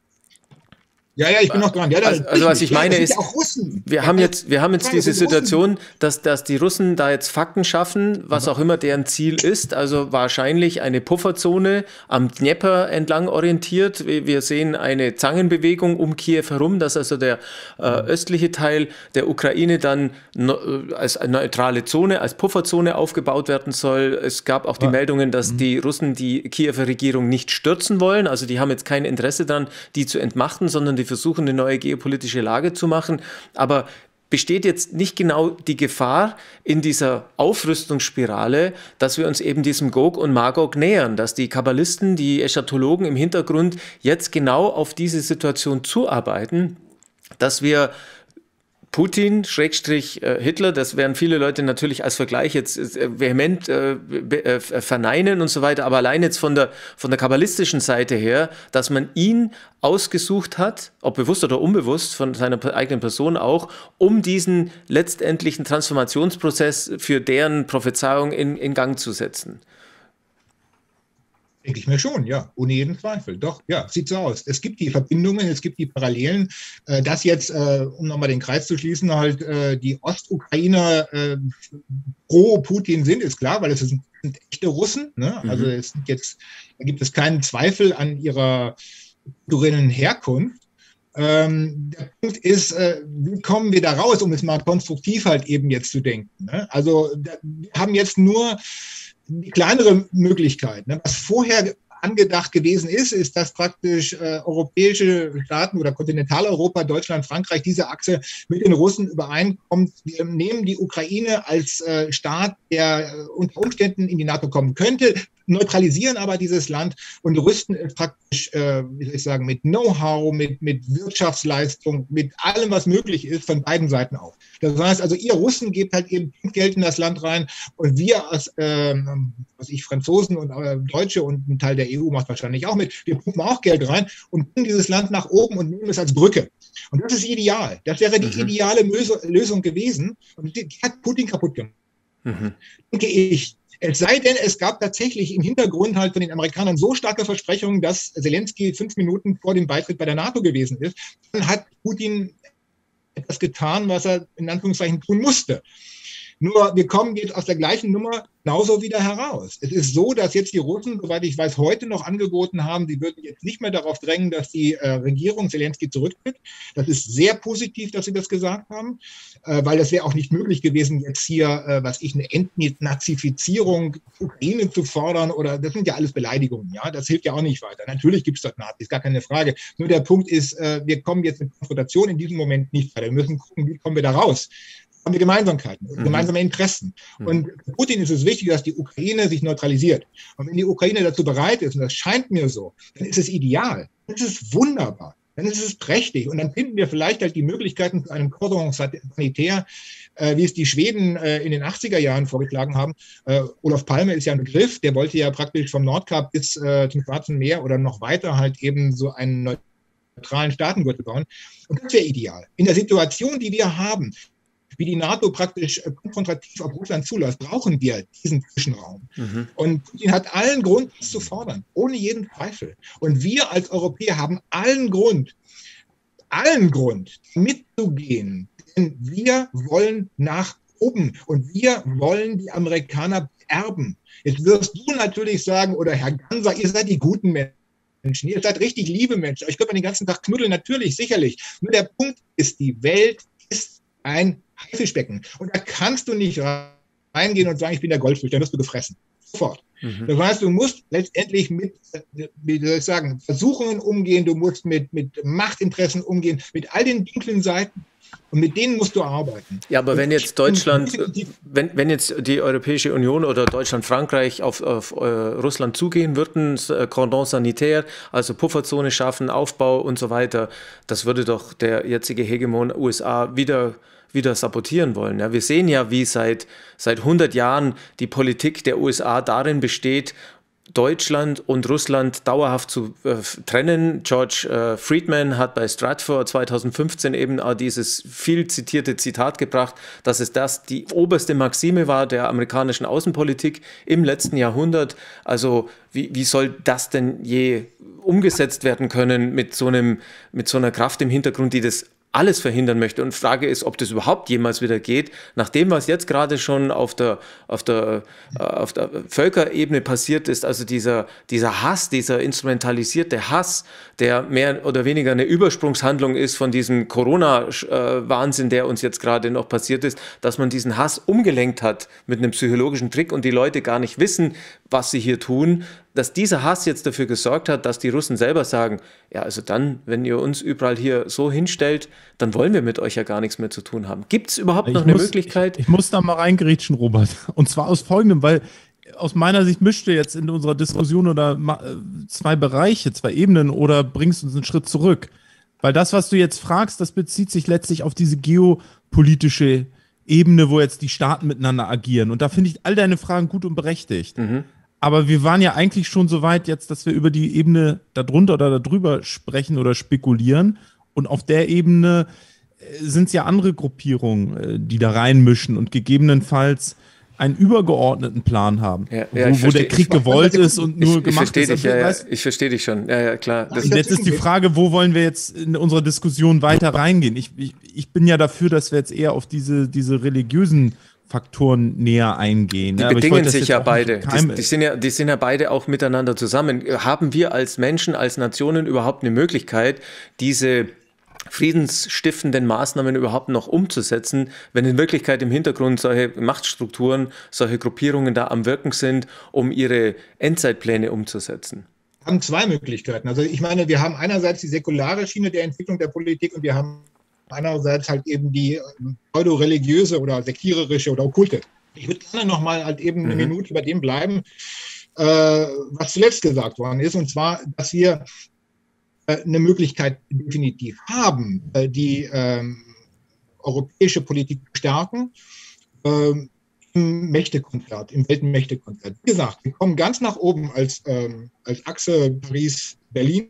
Ja, ja, ich bin noch dran. Ja, also, also was ich meine ja, ist, ja auch Russen. wir haben jetzt, wir haben jetzt diese Situation, dass, dass die Russen da jetzt Fakten schaffen, was auch immer deren Ziel ist, also wahrscheinlich eine Pufferzone am Dnepr entlang orientiert. Wir sehen eine Zangenbewegung um Kiew herum, dass also der äh, östliche Teil der Ukraine dann no, als eine neutrale Zone, als Pufferzone aufgebaut werden soll. Es gab auch die ja. Meldungen, dass mhm. die Russen die Kiewer Regierung nicht stürzen wollen, also die haben jetzt kein Interesse daran, die zu entmachten, sondern die versuchen, eine neue geopolitische Lage zu machen. Aber besteht jetzt nicht genau die Gefahr in dieser Aufrüstungsspirale, dass wir uns eben diesem Gog und Magog nähern, dass die Kabbalisten, die Eschatologen im Hintergrund jetzt genau auf diese Situation zuarbeiten, dass wir Putin, Schrägstrich äh, Hitler, das werden viele Leute natürlich als Vergleich jetzt äh, vehement äh, äh, verneinen und so weiter, aber allein jetzt von der, von der kabbalistischen Seite her, dass man ihn ausgesucht hat, ob bewusst oder unbewusst, von seiner eigenen Person auch, um diesen letztendlichen Transformationsprozess für deren Prophezeiung in, in Gang zu setzen. Denke ich mir schon, ja, ohne jeden Zweifel. Doch, ja, sieht so aus. Es gibt die Verbindungen, es gibt die Parallelen. Äh, dass jetzt, äh, um nochmal den Kreis zu schließen, halt äh, die Ostukrainer äh, pro Putin sind, ist klar, weil es sind, sind echte Russen. Ne? Mhm. Also es sind jetzt, da gibt es keinen Zweifel an ihrer kulturellen Herkunft. Ähm, der Punkt ist, äh, wie kommen wir da raus, um es mal konstruktiv halt eben jetzt zu denken. Ne? Also da, wir haben jetzt nur die kleinere Möglichkeit. Ne? Was vorher angedacht gewesen ist, ist, dass praktisch äh, europäische Staaten oder Kontinentaleuropa, Deutschland, Frankreich, diese Achse mit den Russen übereinkommt. Wir nehmen die Ukraine als äh, Staat, der äh, unter Umständen in die NATO kommen könnte, neutralisieren aber dieses Land und rüsten es praktisch, äh, wie soll ich sagen, mit Know-how, mit, mit Wirtschaftsleistung, mit allem, was möglich ist, von beiden Seiten auf. Das heißt also, ihr Russen gebt halt eben Geld in das Land rein und wir als, äh, was ich, Franzosen und äh, Deutsche und ein Teil der E U macht wahrscheinlich auch mit, wir pumpen auch Geld rein und bringen dieses Land nach oben und nehmen es als Brücke. Und das ist ideal. Das wäre die mhm. ideale Lösung gewesen und die hat Putin kaputt gemacht. Mhm. Denke ich. Es sei denn, es gab tatsächlich im Hintergrund halt von den Amerikanern so starke Versprechungen, dass Zelensky fünf Minuten vor dem Beitritt bei der NATO gewesen ist. Dann hat Putin etwas getan, was er in Anführungszeichen tun musste. Nur wir kommen jetzt aus der gleichen Nummer genauso wieder heraus. Es ist so, dass jetzt die Russen, soweit ich weiß, heute noch angeboten haben, die würden jetzt nicht mehr darauf drängen, dass die äh, Regierung Zelensky zurücktritt. Das ist sehr positiv, dass sie das gesagt haben, äh, weil es wäre auch nicht möglich gewesen, jetzt hier, äh, was ich, eine Entnazifizierung der Ukraine zu fordern oder das sind ja alles Beleidigungen, ja, das hilft ja auch nicht weiter. Natürlich gibt es dort Nazis, gar keine Frage. Nur der Punkt ist, äh, wir kommen jetzt mit Konfrontation in diesem Moment nicht weiter. Wir müssen gucken, wie kommen wir da raus. Haben wir Gemeinsamkeiten, mhm. gemeinsame Interessen. Mhm. Und für Putin ist es wichtig, dass die Ukraine sich neutralisiert. Und wenn die Ukraine dazu bereit ist, und das scheint mir so, dann ist es ideal. Das ist wunderbar. dann ist es prächtig. Und dann finden wir vielleicht halt die Möglichkeiten zu einem Cordon sanitaire, äh, wie es die Schweden äh, in den achtziger Jahren vorgeschlagen haben. Äh, Olof Palme ist ja ein Begriff, der wollte ja praktisch vom Nordkap bis äh, zum Schwarzen Meer oder noch weiter halt eben so einen neutralen Staatengürtel bauen. Und das wäre ideal. In der Situation, die wir haben, wie die NATO praktisch konfrontativ auf Russland zulässt, brauchen wir diesen Zwischenraum. Mhm. Und Putin hat allen Grund, das zu fordern, ohne jeden Zweifel. Und wir als Europäer haben allen Grund, allen Grund mitzugehen, denn wir wollen nach oben und wir wollen die Amerikaner erben. Jetzt wirst du natürlich sagen, oder Herr Ganser, ihr seid die guten Menschen, ihr seid richtig liebe Menschen, euch könnt man den ganzen Tag knuddeln, natürlich, sicherlich. Nur der Punkt ist, die Welt ist ein Haifischbecken. Und da kannst du nicht reingehen und sagen, ich bin der Goldfisch, dann wirst du gefressen. Sofort. Mhm. Das heißt, du musst letztendlich mit, wie soll ich sagen, Versuchungen umgehen, du musst mit, mit Machtinteressen umgehen, mit all den dunklen Seiten. Und mit denen musst du arbeiten. Ja, aber wenn jetzt Deutschland, wenn, wenn jetzt die Europäische Union oder Deutschland, Frankreich auf, auf äh, Russland zugehen würden, äh, Cordon sanitaire, also Pufferzone schaffen, Aufbau und so weiter, das würde doch der jetzige Hegemon U S A wieder wieder sabotieren wollen. Ja, wir sehen ja, wie seit, seit hundert Jahren die Politik der U S A darin besteht, Deutschland und Russland dauerhaft zu äh, trennen. George äh, Friedman hat bei Stratfor zweitausendfünfzehn eben auch dieses viel zitierte Zitat gebracht, dass es das die oberste Maxime war der amerikanischen Außenpolitik im letzten Jahrhundert. Also wie, wie soll das denn je umgesetzt werden können mit so einem, mit so einer Kraft im Hintergrund, die das alles verhindern möchte. Und Frage ist, ob das überhaupt jemals wieder geht. Nach dem, was jetzt gerade schon auf der, auf der, äh, auf der Völkerebene passiert ist, also dieser, dieser Hass, dieser instrumentalisierte Hass, der mehr oder weniger eine Übersprungshandlung ist von diesem Corona-Wahnsinn, der uns jetzt gerade noch passiert ist, dass man diesen Hass umgelenkt hat mit einem psychologischen Trick und die Leute gar nicht wissen, was sie hier tun, dass dieser Hass jetzt dafür gesorgt hat, dass die Russen selber sagen, ja, also dann, wenn ihr uns überall hier so hinstellt, dann wollen wir mit euch ja gar nichts mehr zu tun haben. Gibt es überhaupt noch ich eine muss, Möglichkeit? Ich, ich muss da mal reingrätschen, Robert. Und zwar aus folgendem, weil aus meiner Sicht mischte jetzt in unserer Diskussion oder zwei Bereiche, zwei Ebenen oder bringst uns einen Schritt zurück. Weil das, was du jetzt fragst, das bezieht sich letztlich auf diese geopolitische Ebene, wo jetzt die Staaten miteinander agieren. Und da finde ich all deine Fragen gut und berechtigt. Mhm. Aber wir waren ja eigentlich schon so weit jetzt, dass wir über die Ebene darunter oder darüber sprechen oder spekulieren. Und auf der Ebene sind es ja andere Gruppierungen, die da reinmischen und gegebenenfalls einen übergeordneten Plan haben, ja, ja, wo, wo versteh, der Krieg gewollt ist und nur ich, gemacht ich ist. Dich, ja, ja, ich verstehe dich schon, ja, ja, klar. Das und jetzt ist die Frage, wo wollen wir jetzt in unserer Diskussion weiter reingehen? Ich, ich, ich bin ja dafür, dass wir jetzt eher auf diese, diese religiösen Faktoren näher eingehen. Die ja, bedingen sich ja beide. Die, die, sind ja, die sind ja beide auch miteinander zusammen. Haben wir als Menschen, als Nationen überhaupt eine Möglichkeit, diese friedensstiftenden Maßnahmen überhaupt noch umzusetzen, wenn in Wirklichkeit im Hintergrund solche Machtstrukturen, solche Gruppierungen da am Wirken sind, um ihre Endzeitpläne umzusetzen? Wir haben zwei Möglichkeiten. Also ich meine, wir haben einerseits die säkulare Schiene der Entwicklung der Politik und wir haben einerseits halt eben die pseudo-religiöse oder sektiererische oder okkulte. Ich würde gerne noch mal halt eben eine mhm. Minute bei dem bleiben, äh, was zuletzt gesagt worden ist, und zwar, dass wir äh, eine Möglichkeit definitiv haben, äh, die äh, europäische Politik zu stärken, äh, im Mächtekonzert, im Weltmächtekonzert. Wie gesagt, wir kommen ganz nach oben als, äh, als Achse Paris-Berlin,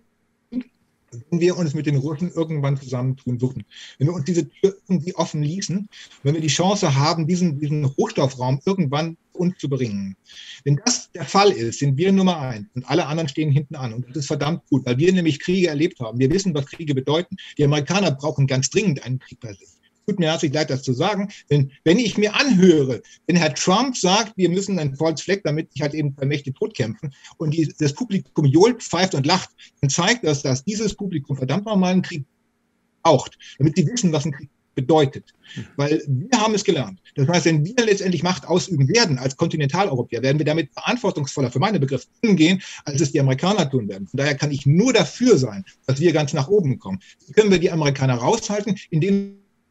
wenn wir uns mit den Russen irgendwann zusammentun würden. Wenn wir uns diese Tür irgendwie offen ließen, wenn wir die Chance haben, diesen, diesen Rohstoffraum irgendwann uns zu bringen. Wenn das der Fall ist, sind wir Nummer eins und alle anderen stehen hinten an. Und das ist verdammt gut, weil wir nämlich Kriege erlebt haben. Wir wissen, was Kriege bedeuten. Die Amerikaner brauchen ganz dringend einen Krieg bei sich. Tut mir herzlich leid, das zu sagen, denn wenn ich mir anhöre, wenn Herr Trump sagt, wir müssen einen False Flag, damit sich halt eben zwei Mächte totkämpfen und die, das Publikum johlt, pfeift und lacht, dann zeigt das, dass dieses Publikum verdammt nochmal einen Krieg braucht, damit sie wissen, was ein Krieg bedeutet. Weil wir haben es gelernt. Das heißt, wenn wir letztendlich Macht ausüben werden als Kontinentaleuropäer, werden wir damit verantwortungsvoller für meine Begriffe umgehen, als es die Amerikaner tun werden. Von daher kann ich nur dafür sein, dass wir ganz nach oben kommen. Wie können wir die Amerikaner raushalten, indem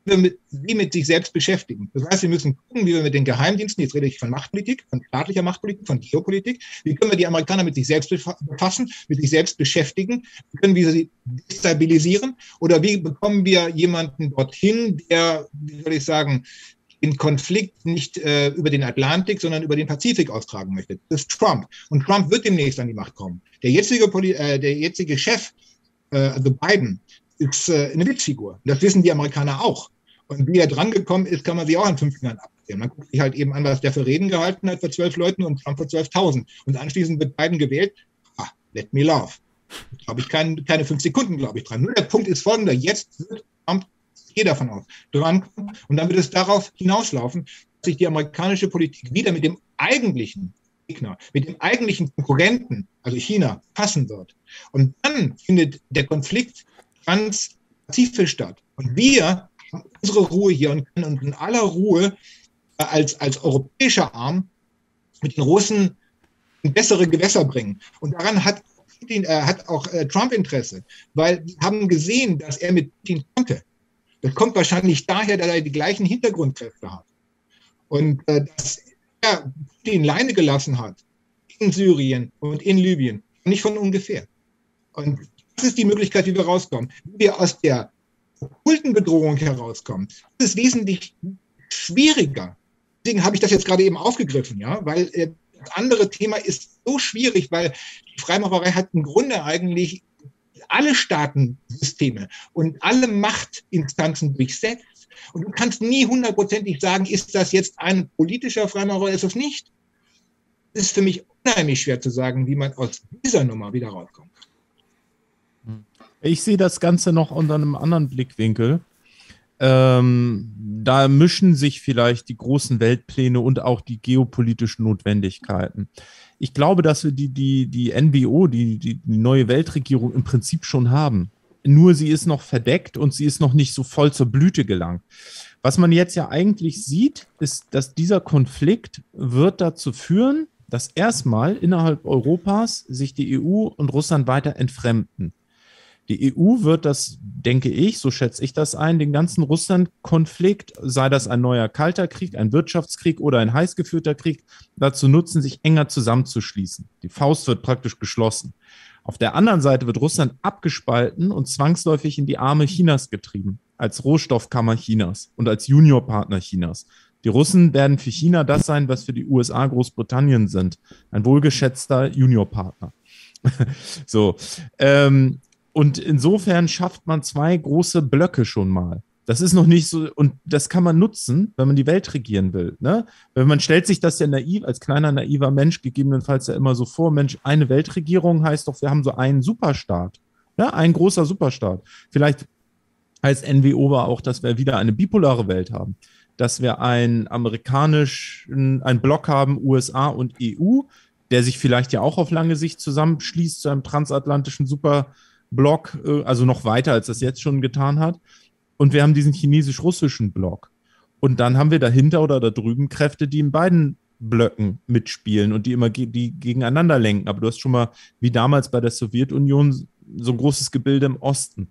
wir mit, sie mit sich selbst beschäftigen. Das heißt, wir müssen gucken, wie wir mit den Geheimdiensten, jetzt rede ich von Machtpolitik, von staatlicher Machtpolitik, von Geopolitik, wie können wir die Amerikaner mit sich selbst befassen, mit sich selbst beschäftigen, wie können wir sie destabilisieren oder wie bekommen wir jemanden dorthin, der, wie soll ich sagen, den Konflikt nicht äh, über den Atlantik, sondern über den Pazifik austragen möchte. Das ist Trump. Und Trump wird demnächst an die Macht kommen. Der jetzige, Poli äh, der jetzige Chef, äh, also Biden, ist äh, eine Witzfigur. Das wissen die Amerikaner auch. Und wie er drangekommen ist, kann man sich auch an fünf Jahren abzählen. Man guckt sich halt eben an, was der für Reden gehalten hat vor zwölf Leuten und Trump vor zwölftausend. Und anschließend wird Biden gewählt. Ah, let me love. Da glaube ich kein, keine fünf Sekunden, glaube ich, dran. Nur der Punkt ist folgender. Jetzt wird Trump, ich gehe davon aus, drankommen. Und dann wird es darauf hinauslaufen, dass sich die amerikanische Politik wieder mit dem eigentlichen Gegner, mit dem eigentlichen Konkurrenten, also China, passen wird. Und dann findet der Konflikt ganz pazifisch statt. Und wir haben unsere Ruhe hier und können uns in aller Ruhe äh, als, als europäischer Arm mit den Russen in bessere Gewässer bringen. Und daran hat, Putin, äh, hat auch äh, Trump Interesse, weil wir haben gesehen, dass er mit Putin konnte. Das kommt wahrscheinlich daher, dass er die gleichen Hintergrundkräfte hat. Und äh, dass er Putin alleine gelassen hat in Syrien und in Libyen, nicht von ungefähr. Und das ist die Möglichkeit, wie wir rauskommen. Wie wir aus der okkulten Bedrohung herauskommen, das ist wesentlich schwieriger. Deswegen habe ich das jetzt gerade eben aufgegriffen, ja, weil äh, das andere Thema ist so schwierig, weil die Freimaurerei hat im Grunde eigentlich alle Staatensysteme und alle Machtinstanzen durchsetzt. Und du kannst nie hundertprozentig sagen, ist das jetzt ein politischer Freimaurer oder ist das nicht? Es ist für mich unheimlich schwer zu sagen, wie man aus dieser Nummer wieder rauskommt. Ich sehe das Ganze noch unter einem anderen Blickwinkel. Ähm, da mischen sich vielleicht die großen Weltpläne und auch die geopolitischen Notwendigkeiten. Ich glaube, dass wir die, die, die N B O, die, die, die neue Weltregierung im Prinzip schon haben. Nur sie ist noch verdeckt und sie ist noch nicht so voll zur Blüte gelangt. Was man jetzt ja eigentlich sieht, ist, dass dieser Konflikt wird dazu führen, dass erstmal innerhalb Europas sich die E U und Russland weiter entfremden. Die E U wird das, denke ich, so schätze ich das ein, den ganzen Russland-Konflikt, sei das ein neuer kalter Krieg, ein Wirtschaftskrieg oder ein heiß geführter Krieg, dazu nutzen, sich enger zusammenzuschließen. Die Faust wird praktisch geschlossen. Auf der anderen Seite wird Russland abgespalten und zwangsläufig in die Arme Chinas getrieben, als Rohstoffkammer Chinas und als Juniorpartner Chinas. Die Russen werden für China das sein, was für die U S A Großbritannien sind, ein wohlgeschätzter Juniorpartner. So, ähm, und insofern schafft man zwei große Blöcke schon mal. Das ist noch nicht so, und das kann man nutzen, wenn man die Welt regieren will. Ne? Wenn man stellt sich das ja naiv, als kleiner naiver Mensch gegebenenfalls ja immer so vor, Mensch, eine Weltregierung heißt doch, wir haben so einen Superstaat, ne? Ein großer Superstaat. Vielleicht heißt N W O aber auch, dass wir wieder eine bipolare Welt haben, dass wir einen amerikanischen, einen Block haben, U S A und E U, der sich vielleicht ja auch auf lange Sicht zusammenschließt zu einem transatlantischen Superblock, also noch weiter, als das jetzt schon getan hat. Und wir haben diesen chinesisch-russischen Block. Und dann haben wir dahinter oder da drüben Kräfte, die in beiden Blöcken mitspielen und die immer ge- die gegeneinander lenken. Aber du hast schon mal, wie damals bei der Sowjetunion, so ein großes Gebilde im Osten.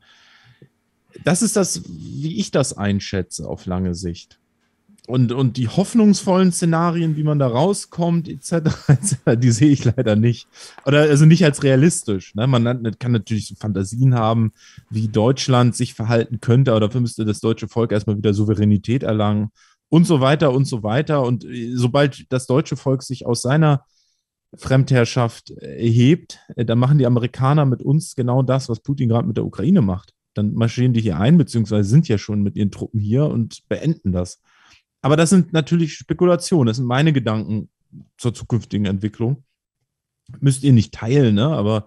Das ist das, wie ich das einschätze auf lange Sicht. Und, und die hoffnungsvollen Szenarien, wie man da rauskommt, et cetera, et cetera, die sehe ich leider nicht. Oder also nicht als realistisch. Ne? Man kann natürlich so Fantasien haben, wie Deutschland sich verhalten könnte, aber dafür müsste das deutsche Volk erstmal wieder Souveränität erlangen und so weiter und so weiter. Und sobald das deutsche Volk sich aus seiner Fremdherrschaft erhebt, dann machen die Amerikaner mit uns genau das, was Putin gerade mit der Ukraine macht. Dann marschieren die hier ein, beziehungsweise sind ja schon mit ihren Truppen hier und beenden das. Aber das sind natürlich Spekulationen, das sind meine Gedanken zur zukünftigen Entwicklung. Müsst ihr nicht teilen, ne? Aber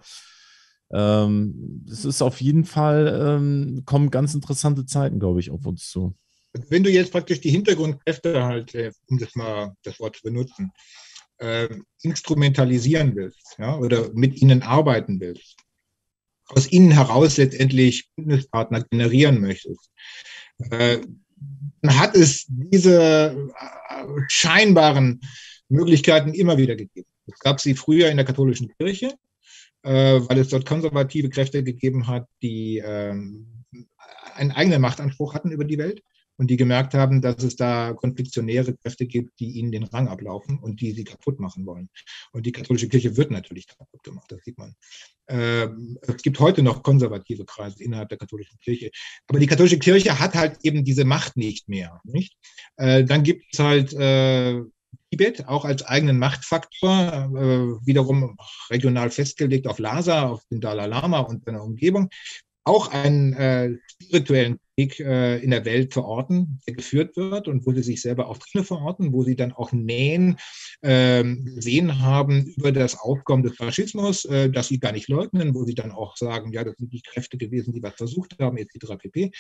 ähm, es ist auf jeden Fall, ähm, kommen ganz interessante Zeiten, glaube ich, auf uns zu. Wenn du jetzt praktisch die Hintergrundkräfte halt, um das mal das Wort zu benutzen, äh, instrumentalisieren willst, ja, oder mit ihnen arbeiten willst, aus ihnen heraus letztendlich Bündnispartner generieren möchtest, äh, dann hat es diese scheinbaren Möglichkeiten immer wieder gegeben. Es gab sie früher in der katholischen Kirche, äh, weil es dort konservative Kräfte gegeben hat, die äh, einen eigenen Machtanspruch hatten über die Welt. und die gemerkt haben, dass es da konfliktionäre Kräfte gibt, die ihnen den Rang ablaufen und die sie kaputt machen wollen. Und die katholische Kirche wird natürlich kaputt gemacht, das sieht man. Ähm, es gibt heute noch konservative Kreise innerhalb der katholischen Kirche, aber die katholische Kirche hat halt eben diese Macht nicht mehr. Nicht? Äh, dann gibt es halt äh, Tibet auch als eigenen Machtfaktor, äh, wiederum regional festgelegt auf Lhasa, auf den Dalai Lama und seiner Umgebung, auch einen äh, spirituellen Krieg äh, in der Welt verorten, der geführt wird und wo sie sich selber auch drin verorten, wo sie dann auch Nähen äh, gesehen haben über das Aufkommen des Faschismus, äh, das sie gar nicht leugnen, wo sie dann auch sagen, ja, das sind die Kräfte gewesen, die was versucht haben, et cetera pp.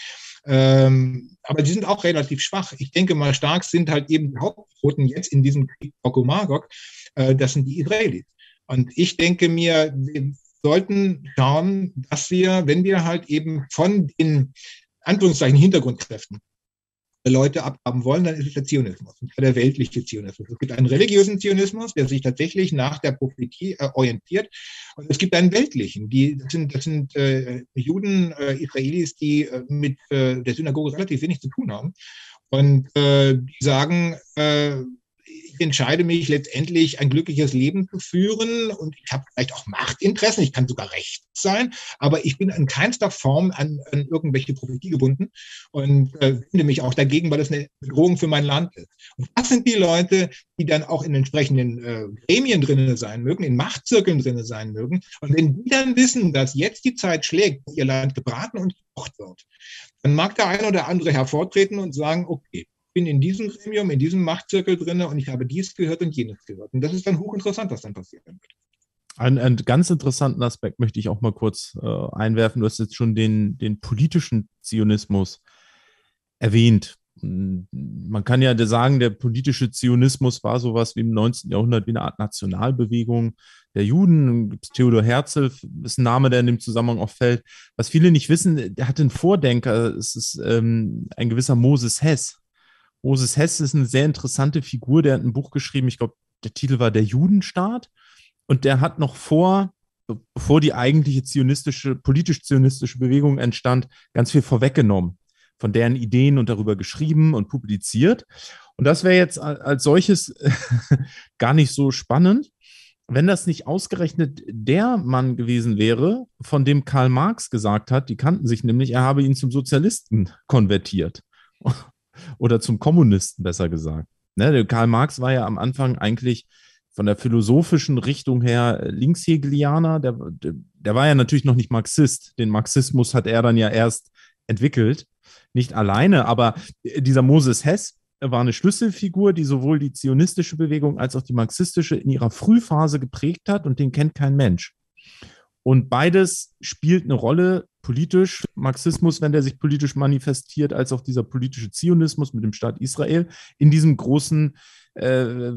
Ähm, aber die sind auch relativ schwach. Ich denke mal, stark sind halt eben die Hauptquoten jetzt in diesem Krieg Gog und Magog, äh, das sind die Israelis. Und ich denke mir, wir sollten schauen, dass wir, wenn wir halt eben von den Anführungszeichen Hintergrundkräften Leute abhaben wollen, dann ist es der Zionismus, und zwar der weltliche Zionismus. Es gibt einen religiösen Zionismus, der sich tatsächlich nach der Prophetie äh, orientiert, und es gibt einen weltlichen. Die, das sind, das sind äh, Juden, äh, Israelis, die äh, mit äh, der Synagoge relativ wenig zu tun haben und äh, die sagen, äh, ich entscheide mich letztendlich, ein glückliches Leben zu führen, und ich habe vielleicht auch Machtinteressen, ich kann sogar rechts sein, aber ich bin in keinster Form an, an irgendwelche Prophetie gebunden und äh, finde mich auch dagegen, weil es eine Bedrohung für mein Land ist. Und das sind die Leute, die dann auch in entsprechenden äh, Gremien drin sein mögen, in Machtzirkeln drin sein mögen. Und wenn die dann wissen, dass jetzt die Zeit schlägt, wo ihr Land gebraten und gekocht wird, dann mag der eine oder andere hervortreten und sagen, okay, bin in diesem Gremium, in diesem Machtzirkel drin und ich habe dies gehört und jenes gehört. Und das ist dann hochinteressant, was dann passieren wird. Einen, einen ganz interessanten Aspekt möchte ich auch mal kurz äh, einwerfen. Du hast jetzt schon den, den politischen Zionismus erwähnt. Man kann ja sagen, der politische Zionismus war sowas wie im neunzehnten Jahrhundert wie eine Art Nationalbewegung der Juden. Theodor Herzl ist ein Name, der in dem Zusammenhang auch fällt. Was viele nicht wissen, der hatte einen Vordenker, es ist ähm, ein gewisser Moses Hess. Moses Hess ist eine sehr interessante Figur, der hat ein Buch geschrieben, ich glaube, der Titel war Der Judenstaat, und der hat noch vor, bevor die eigentliche zionistische, politisch-zionistische Bewegung entstand, ganz viel vorweggenommen, von deren Ideen und darüber geschrieben und publiziert. Und das wäre jetzt als solches gar nicht so spannend, wenn das nicht ausgerechnet der Mann gewesen wäre, von dem Karl Marx gesagt hat, die kannten sich nämlich, er habe ihn zum Sozialisten konvertiert. Oder zum Kommunisten, besser gesagt. Ne, der Karl Marx war ja am Anfang eigentlich von der philosophischen Richtung her Linkshegelianer. Der, der, der war ja natürlich noch nicht Marxist. Den Marxismus hat er dann ja erst entwickelt. Nicht alleine, aber dieser Moses Hess war eine Schlüsselfigur, die sowohl die zionistische Bewegung als auch die marxistische in ihrer Frühphase geprägt hat, und den kennt kein Mensch. Und beides spielt eine Rolle politisch, Marxismus, wenn der sich politisch manifestiert, als auch dieser politische Zionismus mit dem Staat Israel in diesem großen äh,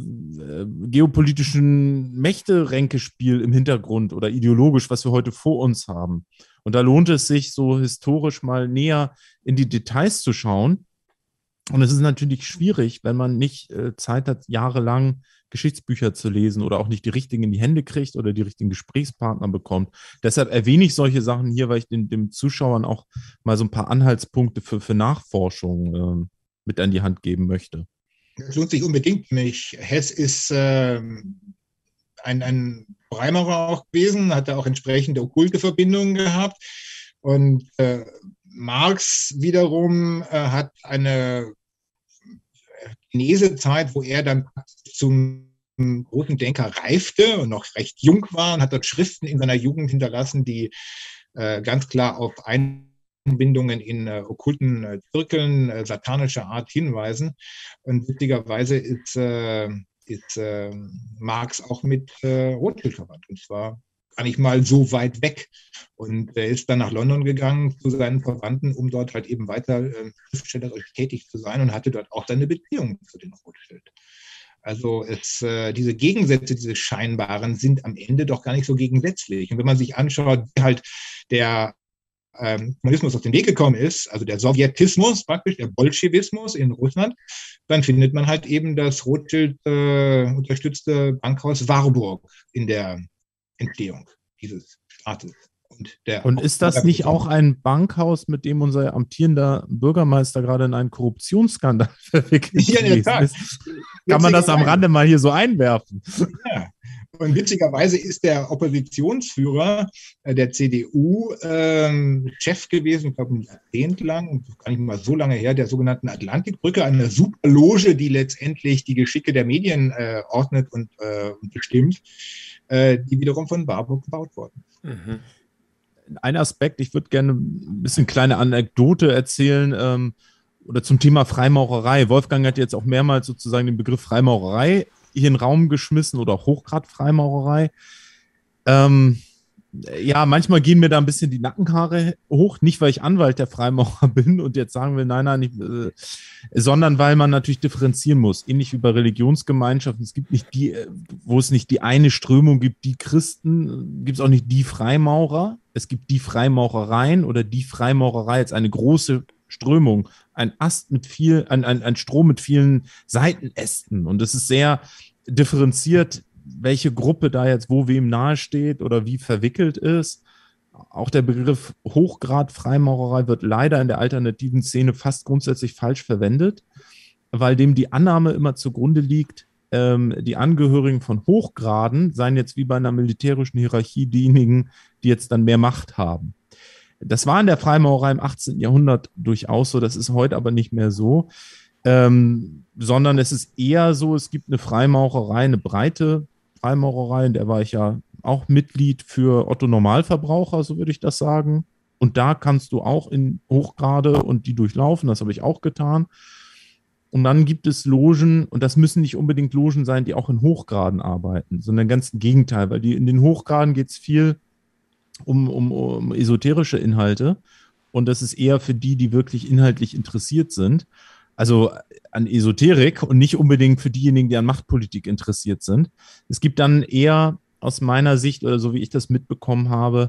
geopolitischen Mächteränkespiel im Hintergrund oder ideologisch, was wir heute vor uns haben. Und da lohnt es sich, so historisch mal näher in die Details zu schauen. Und es ist natürlich schwierig, wenn man nicht äh, Zeit hat, jahrelang Geschichtsbücher zu lesen oder auch nicht die richtigen in die Hände kriegt oder die richtigen Gesprächspartner bekommt. Deshalb erwähne ich solche Sachen hier, weil ich den, den Zuschauern auch mal so ein paar Anhaltspunkte für, für Nachforschung äh, mit an die Hand geben möchte. Das lohnt sich unbedingt nicht. Hess ist äh, ein, ein Freimacher auch gewesen, hat da auch entsprechende okkulte Verbindungen gehabt. Und äh, Marx wiederum äh, hat eine Genesezeit, wo er dann zum großen Denker reifte und noch recht jung war, und hat dort Schriften in seiner Jugend hinterlassen, die äh, ganz klar auf Einbindungen in äh, okkulten äh, Zirkeln äh, satanischer Art hinweisen. Und witzigerweise ist, äh, ist äh, Marx auch mit äh, Rothschild verwandt, und zwar gar nicht mal so weit weg. Und er ist dann nach London gegangen zu seinen Verwandten, um dort halt eben weiter äh, schriftstellerisch tätig zu sein, und hatte dort auch seine Beziehung zu den Rothschild. Also es, äh, diese Gegensätze, diese scheinbaren, sind am Ende doch gar nicht so gegensätzlich. Und wenn man sich anschaut, wie halt der ähm, Kommunismus auf den Weg gekommen ist, also der Sowjetismus praktisch, der Bolschewismus in Russland, dann findet man halt eben das Rothschild äh, unterstützte Bankhaus Warburg in der Entstehung dieses Staates. Und, der Und ist das nicht auch ein Bankhaus, mit dem unser amtierender Bürgermeister gerade in einen Korruptionsskandal verwickelt ja, gewesen ist? Kann man das am Rande mal hier so einwerfen? Ja. Und witzigerweise ist der Oppositionsführer äh, der C D U ähm, Chef gewesen, ich glaube ein Jahrzehnt lang, gar nicht mal so lange her, der sogenannten Atlantikbrücke, eine Superloge, die letztendlich die Geschicke der Medien äh, ordnet und äh, bestimmt, äh, die wiederum von Warburg gebaut wurden. Mhm. Ein Aspekt, ich würde gerne ein bisschen kleine Anekdote erzählen, ähm, oder zum Thema Freimaurerei. Wolfgang hat jetzt auch mehrmals sozusagen den Begriff Freimaurerei hier in den Raum geschmissen oder auch Hochgrad-Freimaurerei. Ähm, ja, manchmal gehen mir da ein bisschen die Nackenhaare hoch, nicht weil ich Anwalt der Freimaurer bin und jetzt sagen will, nein, nein, nicht, äh, sondern weil man natürlich differenzieren muss, ähnlich wie bei Religionsgemeinschaften. Es gibt nicht die, wo es nicht die eine Strömung gibt, die Christen, gibt es auch nicht die Freimaurer. Es gibt die Freimaurereien oder die Freimaurerei als eine große Strömung, ein Ast mit viel, ein, ein, ein Strom mit vielen Seitenästen. Und es ist sehr differenziert, welche Gruppe da jetzt wo wem nahesteht oder wie verwickelt ist. Auch der Begriff Hochgrad-Freimaurerei wird leider in der alternativen Szene fast grundsätzlich falsch verwendet, weil dem die Annahme immer zugrunde liegt, ähm, die Angehörigen von Hochgraden seien jetzt wie bei einer militärischen Hierarchie diejenigen, die jetzt dann mehr Macht haben. Das war in der Freimaurerei im achtzehnten Jahrhundert durchaus so, das ist heute aber nicht mehr so, ähm, sondern es ist eher so, es gibt eine Freimaurerei, eine breite Freimaurerei, in der war ich ja auch Mitglied für Otto Normalverbraucher, so würde ich das sagen. Und da kannst du auch in Hochgrade und die durchlaufen, das habe ich auch getan. Und dann gibt es Logen, und das müssen nicht unbedingt Logen sein, die auch in Hochgraden arbeiten, sondern ganz im Gegenteil, weil die, in den Hochgraden geht es viel um, um, um esoterische Inhalte und das ist eher für die, die wirklich inhaltlich interessiert sind, also an Esoterik und nicht unbedingt für diejenigen, die an Machtpolitik interessiert sind. Es gibt dann eher aus meiner Sicht oder so wie ich das mitbekommen habe,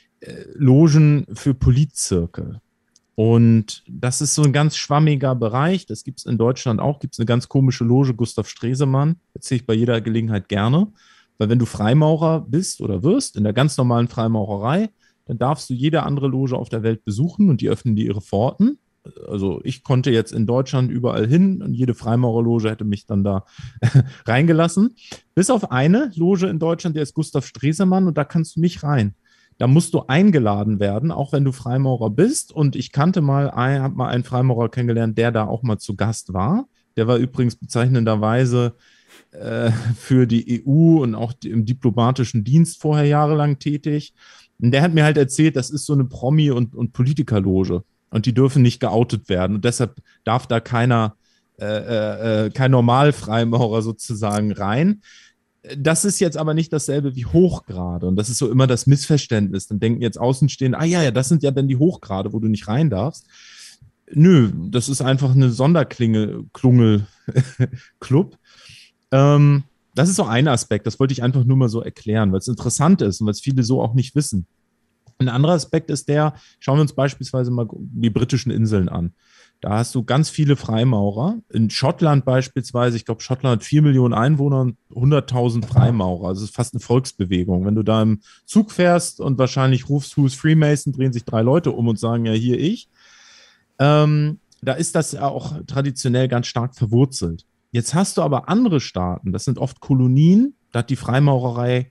Logen für Politzirkel. Und das ist so ein ganz schwammiger Bereich. Das gibt es in Deutschland auch. Gibt es eine ganz komische Loge, Gustav Stresemann. Erzähle ich bei jeder Gelegenheit gerne. Weil wenn du Freimaurer bist oder wirst, in der ganz normalen Freimaurerei, dann darfst du jede andere Loge auf der Welt besuchen und die öffnen dir ihre Pforten. Also ich konnte jetzt in Deutschland überall hin und jede Freimaurerloge hätte mich dann da reingelassen. Bis auf eine Loge in Deutschland, der ist Gustav Stresemann und da kannst du nicht rein. Da musst du eingeladen werden, auch wenn du Freimaurer bist. Und ich kannte mal, habe mal einen Freimaurer kennengelernt, der da auch mal zu Gast war. Der war übrigens bezeichnenderweise äh, für die E U und auch im diplomatischen Dienst vorher jahrelang tätig. Und der hat mir halt erzählt, das ist so eine Promi- und, und Politikerloge. Und die dürfen nicht geoutet werden. Und deshalb darf da keiner, äh, äh, kein Normalfreimaurer sozusagen rein. Das ist jetzt aber nicht dasselbe wie Hochgrade. Und das ist so immer das Missverständnis. Dann denken jetzt Außenstehende, ah ja, ja, das sind ja dann die Hochgrade, wo du nicht rein darfst. Nö, das ist einfach eine Sonderklingel-Klungel-Club. ähm, das ist so ein Aspekt, das wollte ich einfach nur mal so erklären, weil es interessant ist und weil es viele so auch nicht wissen. Ein anderer Aspekt ist der, schauen wir uns beispielsweise mal die britischen Inseln an. Da hast du ganz viele Freimaurer. In Schottland beispielsweise, ich glaube, Schottland hat vier Millionen Einwohner und hunderttausend Freimaurer. Also es ist fast eine Volksbewegung. Wenn du da im Zug fährst und wahrscheinlich rufst, who's Freemason, drehen sich drei Leute um und sagen, ja, hier ich. Ähm, da ist das ja auch traditionell ganz stark verwurzelt. Jetzt hast du aber andere Staaten, das sind oft Kolonien, da hat die Freimaurerei,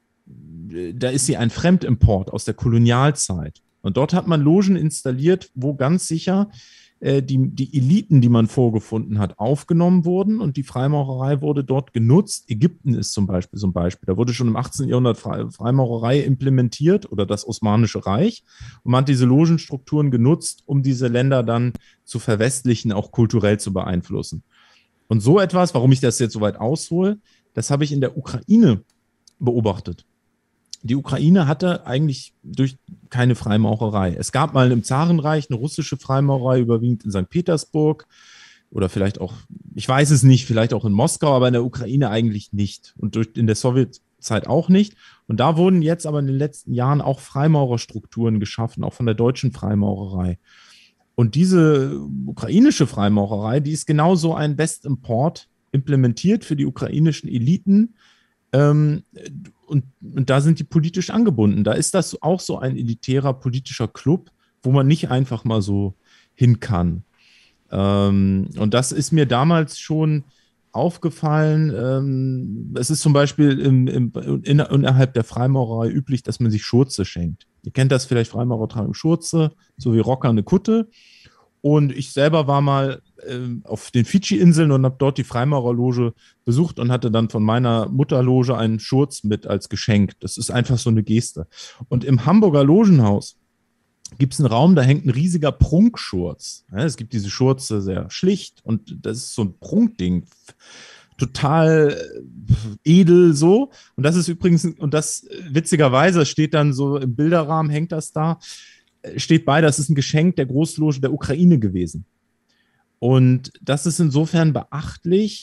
da ist sie ein Fremdimport aus der Kolonialzeit. Und dort hat man Logen installiert, wo ganz sicher äh, die, die Eliten, die man vorgefunden hat, aufgenommen wurden und die Freimaurerei wurde dort genutzt. Ägypten ist zum Beispiel so ein Beispiel. Da wurde schon im achtzehnten Jahrhundert Fre- Freimaurerei implementiert oder das Osmanische Reich. Und man hat diese Logenstrukturen genutzt, um diese Länder dann zu verwestlichen, auch kulturell zu beeinflussen. Und so etwas, warum ich das jetzt so weit aushole, das habe ich in der Ukraine beobachtet. Die Ukraine hatte eigentlich durch keine Freimaurerei. Es gab mal im Zarenreich eine russische Freimaurerei, überwiegend in Sankt Petersburg oder vielleicht auch, ich weiß es nicht, vielleicht auch in Moskau, aber in der Ukraine eigentlich nicht und durch, in der Sowjetzeit auch nicht. Und da wurden jetzt aber in den letzten Jahren auch Freimaurerstrukturen geschaffen, auch von der deutschen Freimaurerei. Und diese ukrainische Freimaurerei, die ist genauso ein Westimport implementiert für die ukrainischen Eliten, Ähm, und, und da sind die politisch angebunden. Da ist das auch so ein elitärer politischer Club, wo man nicht einfach mal so hin kann. Ähm, und das ist mir damals schon aufgefallen. Ähm, es ist zum Beispiel im, im, in, innerhalb der Freimaurerei üblich, dass man sich Schurze schenkt. Ihr kennt das vielleicht, Freimaurer tragen Schurze, so wie Rocker eine Kutte. Und ich selber war mal äh, auf den Fidschi-Inseln und habe dort die Freimaurerloge besucht und hatte dann von meiner Mutterloge einen Schurz mit als Geschenk. Das ist einfach so eine Geste. Und im Hamburger Logenhaus gibt es einen Raum, da hängt ein riesiger Prunkschurz. Ja, es gibt diese Schurze sehr schlicht und das ist so ein Prunkding. Total edel so. Und das ist übrigens, und das witzigerweise steht dann so im Bilderrahmen, hängt das da, steht bei, das ist ein Geschenk der Großloge der Ukraine gewesen. Und das ist insofern beachtlich,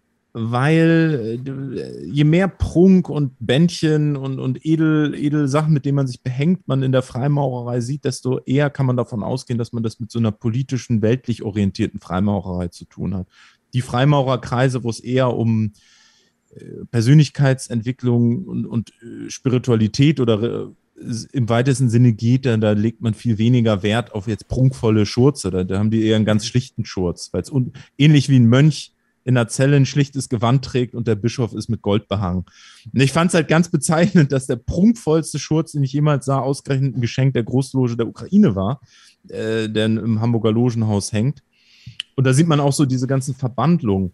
weil je mehr Prunk und Bändchen und, und edel, edel Sachen, mit denen man sich behängt, man in der Freimaurerei sieht, desto eher kann man davon ausgehen, dass man das mit so einer politischen, weltlich orientierten Freimaurerei zu tun hat. Die Freimaurerkreise, wo es eher um Persönlichkeitsentwicklung und, und Spiritualität oder im weitesten Sinne geht, da, da legt man viel weniger Wert auf jetzt prunkvolle Schurze. Da, da haben die eher einen ganz schlichten Schurz, weil es ähnlich wie ein Mönch in der Zelle ein schlichtes Gewand trägt und der Bischof ist mit Gold behangen. Und ich fand es halt ganz bezeichnend, dass der prunkvollste Schurz, den ich jemals sah, ausgerechnet ein Geschenk der Großloge der Ukraine war, äh, der im Hamburger Logenhaus hängt. Und da sieht man auch so diese ganzen Verbandlungen.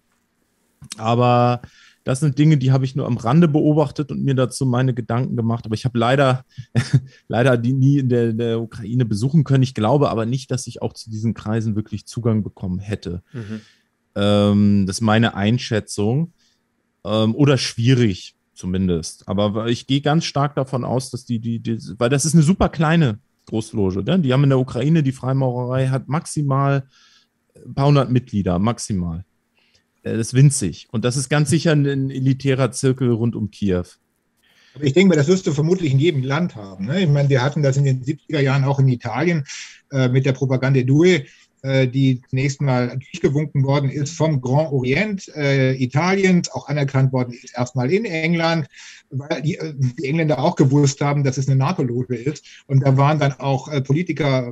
Aber das sind Dinge, die habe ich nur am Rande beobachtet und mir dazu meine Gedanken gemacht. Aber ich habe leider, leider die nie in der, der Ukraine besuchen können. Ich glaube aber nicht, dass ich auch zu diesen Kreisen wirklich Zugang bekommen hätte. Mhm. Ähm, das ist meine Einschätzung. Ähm, oder schwierig zumindest. Aber ich gehe ganz stark davon aus, dass die, die, die, weil das ist eine super kleine Großloge. Ne? Die haben in der Ukraine, die Freimaurerei hat maximal ein paar hundert Mitglieder, maximal. Das ist winzig. Und das ist ganz sicher ein elitärer Zirkel rund um Kiew. Aber ich denke mal, das wirst du vermutlich in jedem Land haben. Ne? Ich meine, wir hatten das in den siebziger Jahren auch in Italien äh, mit der Propaganda Due, äh, die zunächst mal durchgewunken worden ist vom Grand Orient äh, Italiens, auch anerkannt worden ist erstmal in England, weil die, äh, die Engländer auch gewusst haben, dass es eine NATO-Loge ist. Und da waren dann auch äh, Politiker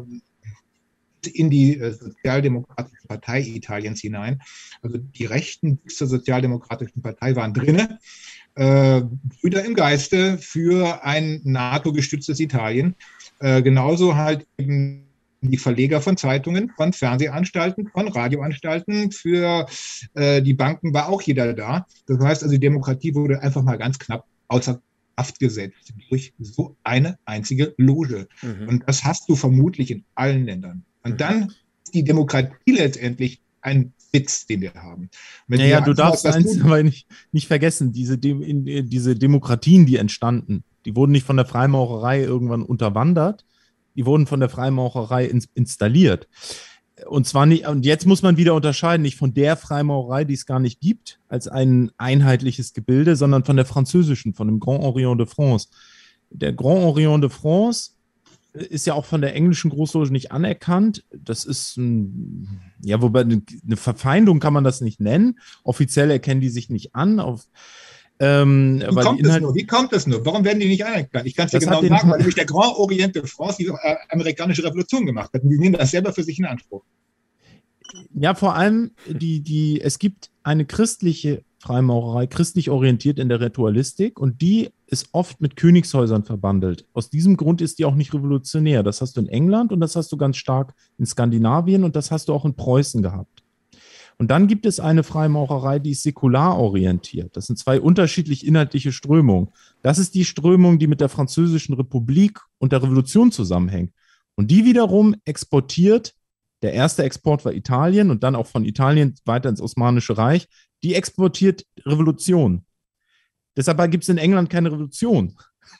in die äh, Sozialdemokratische Partei Italiens hinein. Also die Rechten bis zur Sozialdemokratischen Partei waren drinne. Äh, Brüder im Geiste für ein NATO-gestütztes Italien. Äh, genauso halt eben die Verleger von Zeitungen, von Fernsehanstalten, von Radioanstalten. Für äh, die Banken war auch jeder da. Das heißt also, die Demokratie wurde einfach mal ganz knapp außer Kraft gesetzt durch so eine einzige Loge. Mhm. Und das hast du vermutlich in allen Ländern. Und dann ist die Demokratie letztendlich ein Witz, den wir haben. Wenn naja, wir du darfst eins aber nicht, nicht vergessen, diese, De- diese Demokratien, die entstanden, die wurden nicht von der Freimaurerei irgendwann unterwandert, die wurden von der Freimaurerei ins, installiert. Und zwar nicht, und jetzt muss man wieder unterscheiden, nicht von der Freimaurerei, die es gar nicht gibt, als ein einheitliches Gebilde, sondern von der französischen, von dem Grand Orient de France. Der Grand Orient de France ist ja auch von der englischen Großloge nicht anerkannt. Das ist ein, ja, wobei eine Verfeindung kann man das nicht nennen. Offiziell erkennen die sich nicht an. Auf, ähm, Wie, kommt Inhalt, nur? Wie kommt das nur? Warum werden die nicht anerkannt? Ich kann es dir genau sagen, weil nämlich der Grand Orient de France die äh, amerikanische Revolution gemacht hat. Und die nehmen das selber für sich in Anspruch. Ja, vor allem, die, die, es gibt eine christliche Freimaurerei, christlich orientiert in der Ritualistik und die ist oft mit Königshäusern verbandelt. Aus diesem Grund ist die auch nicht revolutionär. Das hast du in England und das hast du ganz stark in Skandinavien und das hast du auch in Preußen gehabt. Und dann gibt es eine Freimaurerei, die ist säkular orientiert. Das sind zwei unterschiedlich inhaltliche Strömungen. Das ist die Strömung, die mit der Französischen Republik und der Revolution zusammenhängt. Und die wiederum exportiert, der erste Export war Italien und dann auch von Italien weiter ins Osmanische Reich, die exportiert Revolution. Deshalb gibt es in England keine Revolution.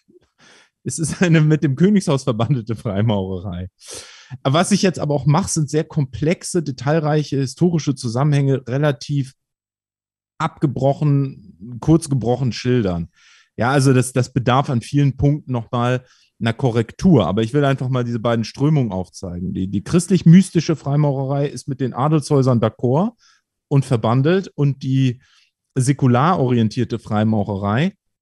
Es ist eine mit dem Königshaus verbandete Freimaurerei. Was ich jetzt aber auch mache, sind sehr komplexe, detailreiche historische Zusammenhänge relativ abgebrochen, kurz gebrochen schildern. Ja, also das, das bedarf an vielen Punkten nochmal einer Korrektur. Aber ich will einfach mal diese beiden Strömungen aufzeigen. Die, die christlich-mystische Freimaurerei ist mit den Adelshäusern d'accord und verbandelt und die säkular orientierte Freimaurerei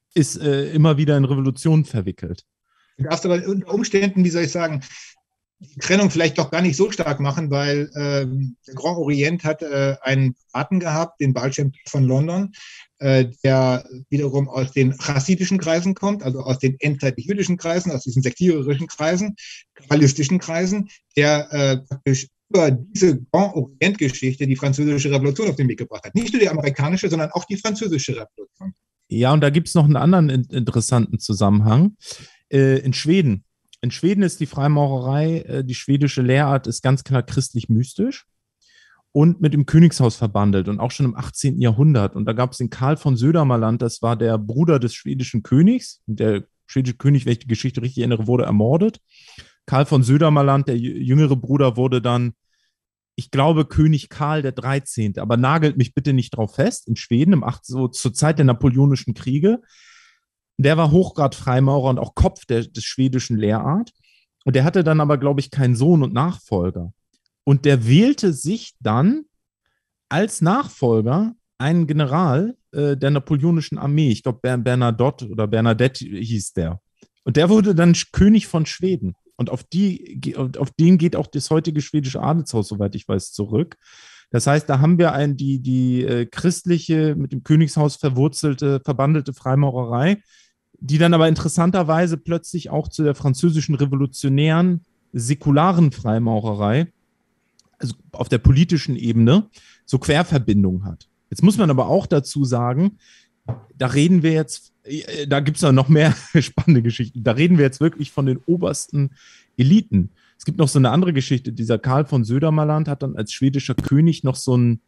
ist äh, immer wieder in Revolutionen verwickelt. Du darfst aber unter Umständen, wie soll ich sagen, die Trennung vielleicht doch gar nicht so stark machen, weil ähm, der Grand Orient hat äh, einen Paten gehabt, den Baal Shem Tov von London, äh, der wiederum aus den chassidischen Kreisen kommt, also aus den endzeitlich jüdischen Kreisen, aus diesen sektiererischen Kreisen, kabbalistischen Kreisen, der äh, praktisch über diese Grand Orient-Geschichte die französische Revolution auf den Weg gebracht hat. Nicht nur die amerikanische, sondern auch die französische Revolution. Ja, und da gibt es noch einen anderen in- interessanten Zusammenhang. Äh, in Schweden. In Schweden ist die Freimaurerei, äh, die schwedische Lehrart ist ganz klar christlich-mystisch und mit dem Königshaus verbandelt und auch schon im achtzehnten Jahrhundert. Und da gab es den Karl von Södermanland, das war der Bruder des schwedischen Königs. Der schwedische König, wenn ich die Geschichte richtig erinnere, wurde ermordet. Karl von Södermanland, der jüngere Bruder, wurde dann, ich glaube, König Karl der dreizehnte. Aber nagelt mich bitte nicht drauf fest, in Schweden, im acht, so zur Zeit der Napoleonischen Kriege. Der war Hochgrad-Freimaurer und auch Kopf der, des schwedischen Lehrart. Und der hatte dann aber, glaube ich, keinen Sohn und Nachfolger. Und der wählte sich dann als Nachfolger einen General äh, der napoleonischen Armee. Ich glaube, Ber- Bernadotte oder Bernadette hieß der. Und der wurde dann König von Schweden. Und auf, die, auf den geht auch das heutige schwedische Adelshaus, soweit ich weiß, zurück. Das heißt, da haben wir ein, die, die äh, christliche, mit dem Königshaus verwurzelte, verbandelte Freimaurerei, die dann aber interessanterweise plötzlich auch zu der französischen revolutionären, säkularen Freimaurerei, also auf der politischen Ebene, so Querverbindungen hat. Jetzt muss man aber auch dazu sagen, da reden wir jetzt, da gibt es ja noch mehr spannende Geschichten, da reden wir jetzt wirklich von den obersten Eliten. Es gibt noch so eine andere Geschichte, dieser Karl von Södermanland hat dann als schwedischer König noch so einen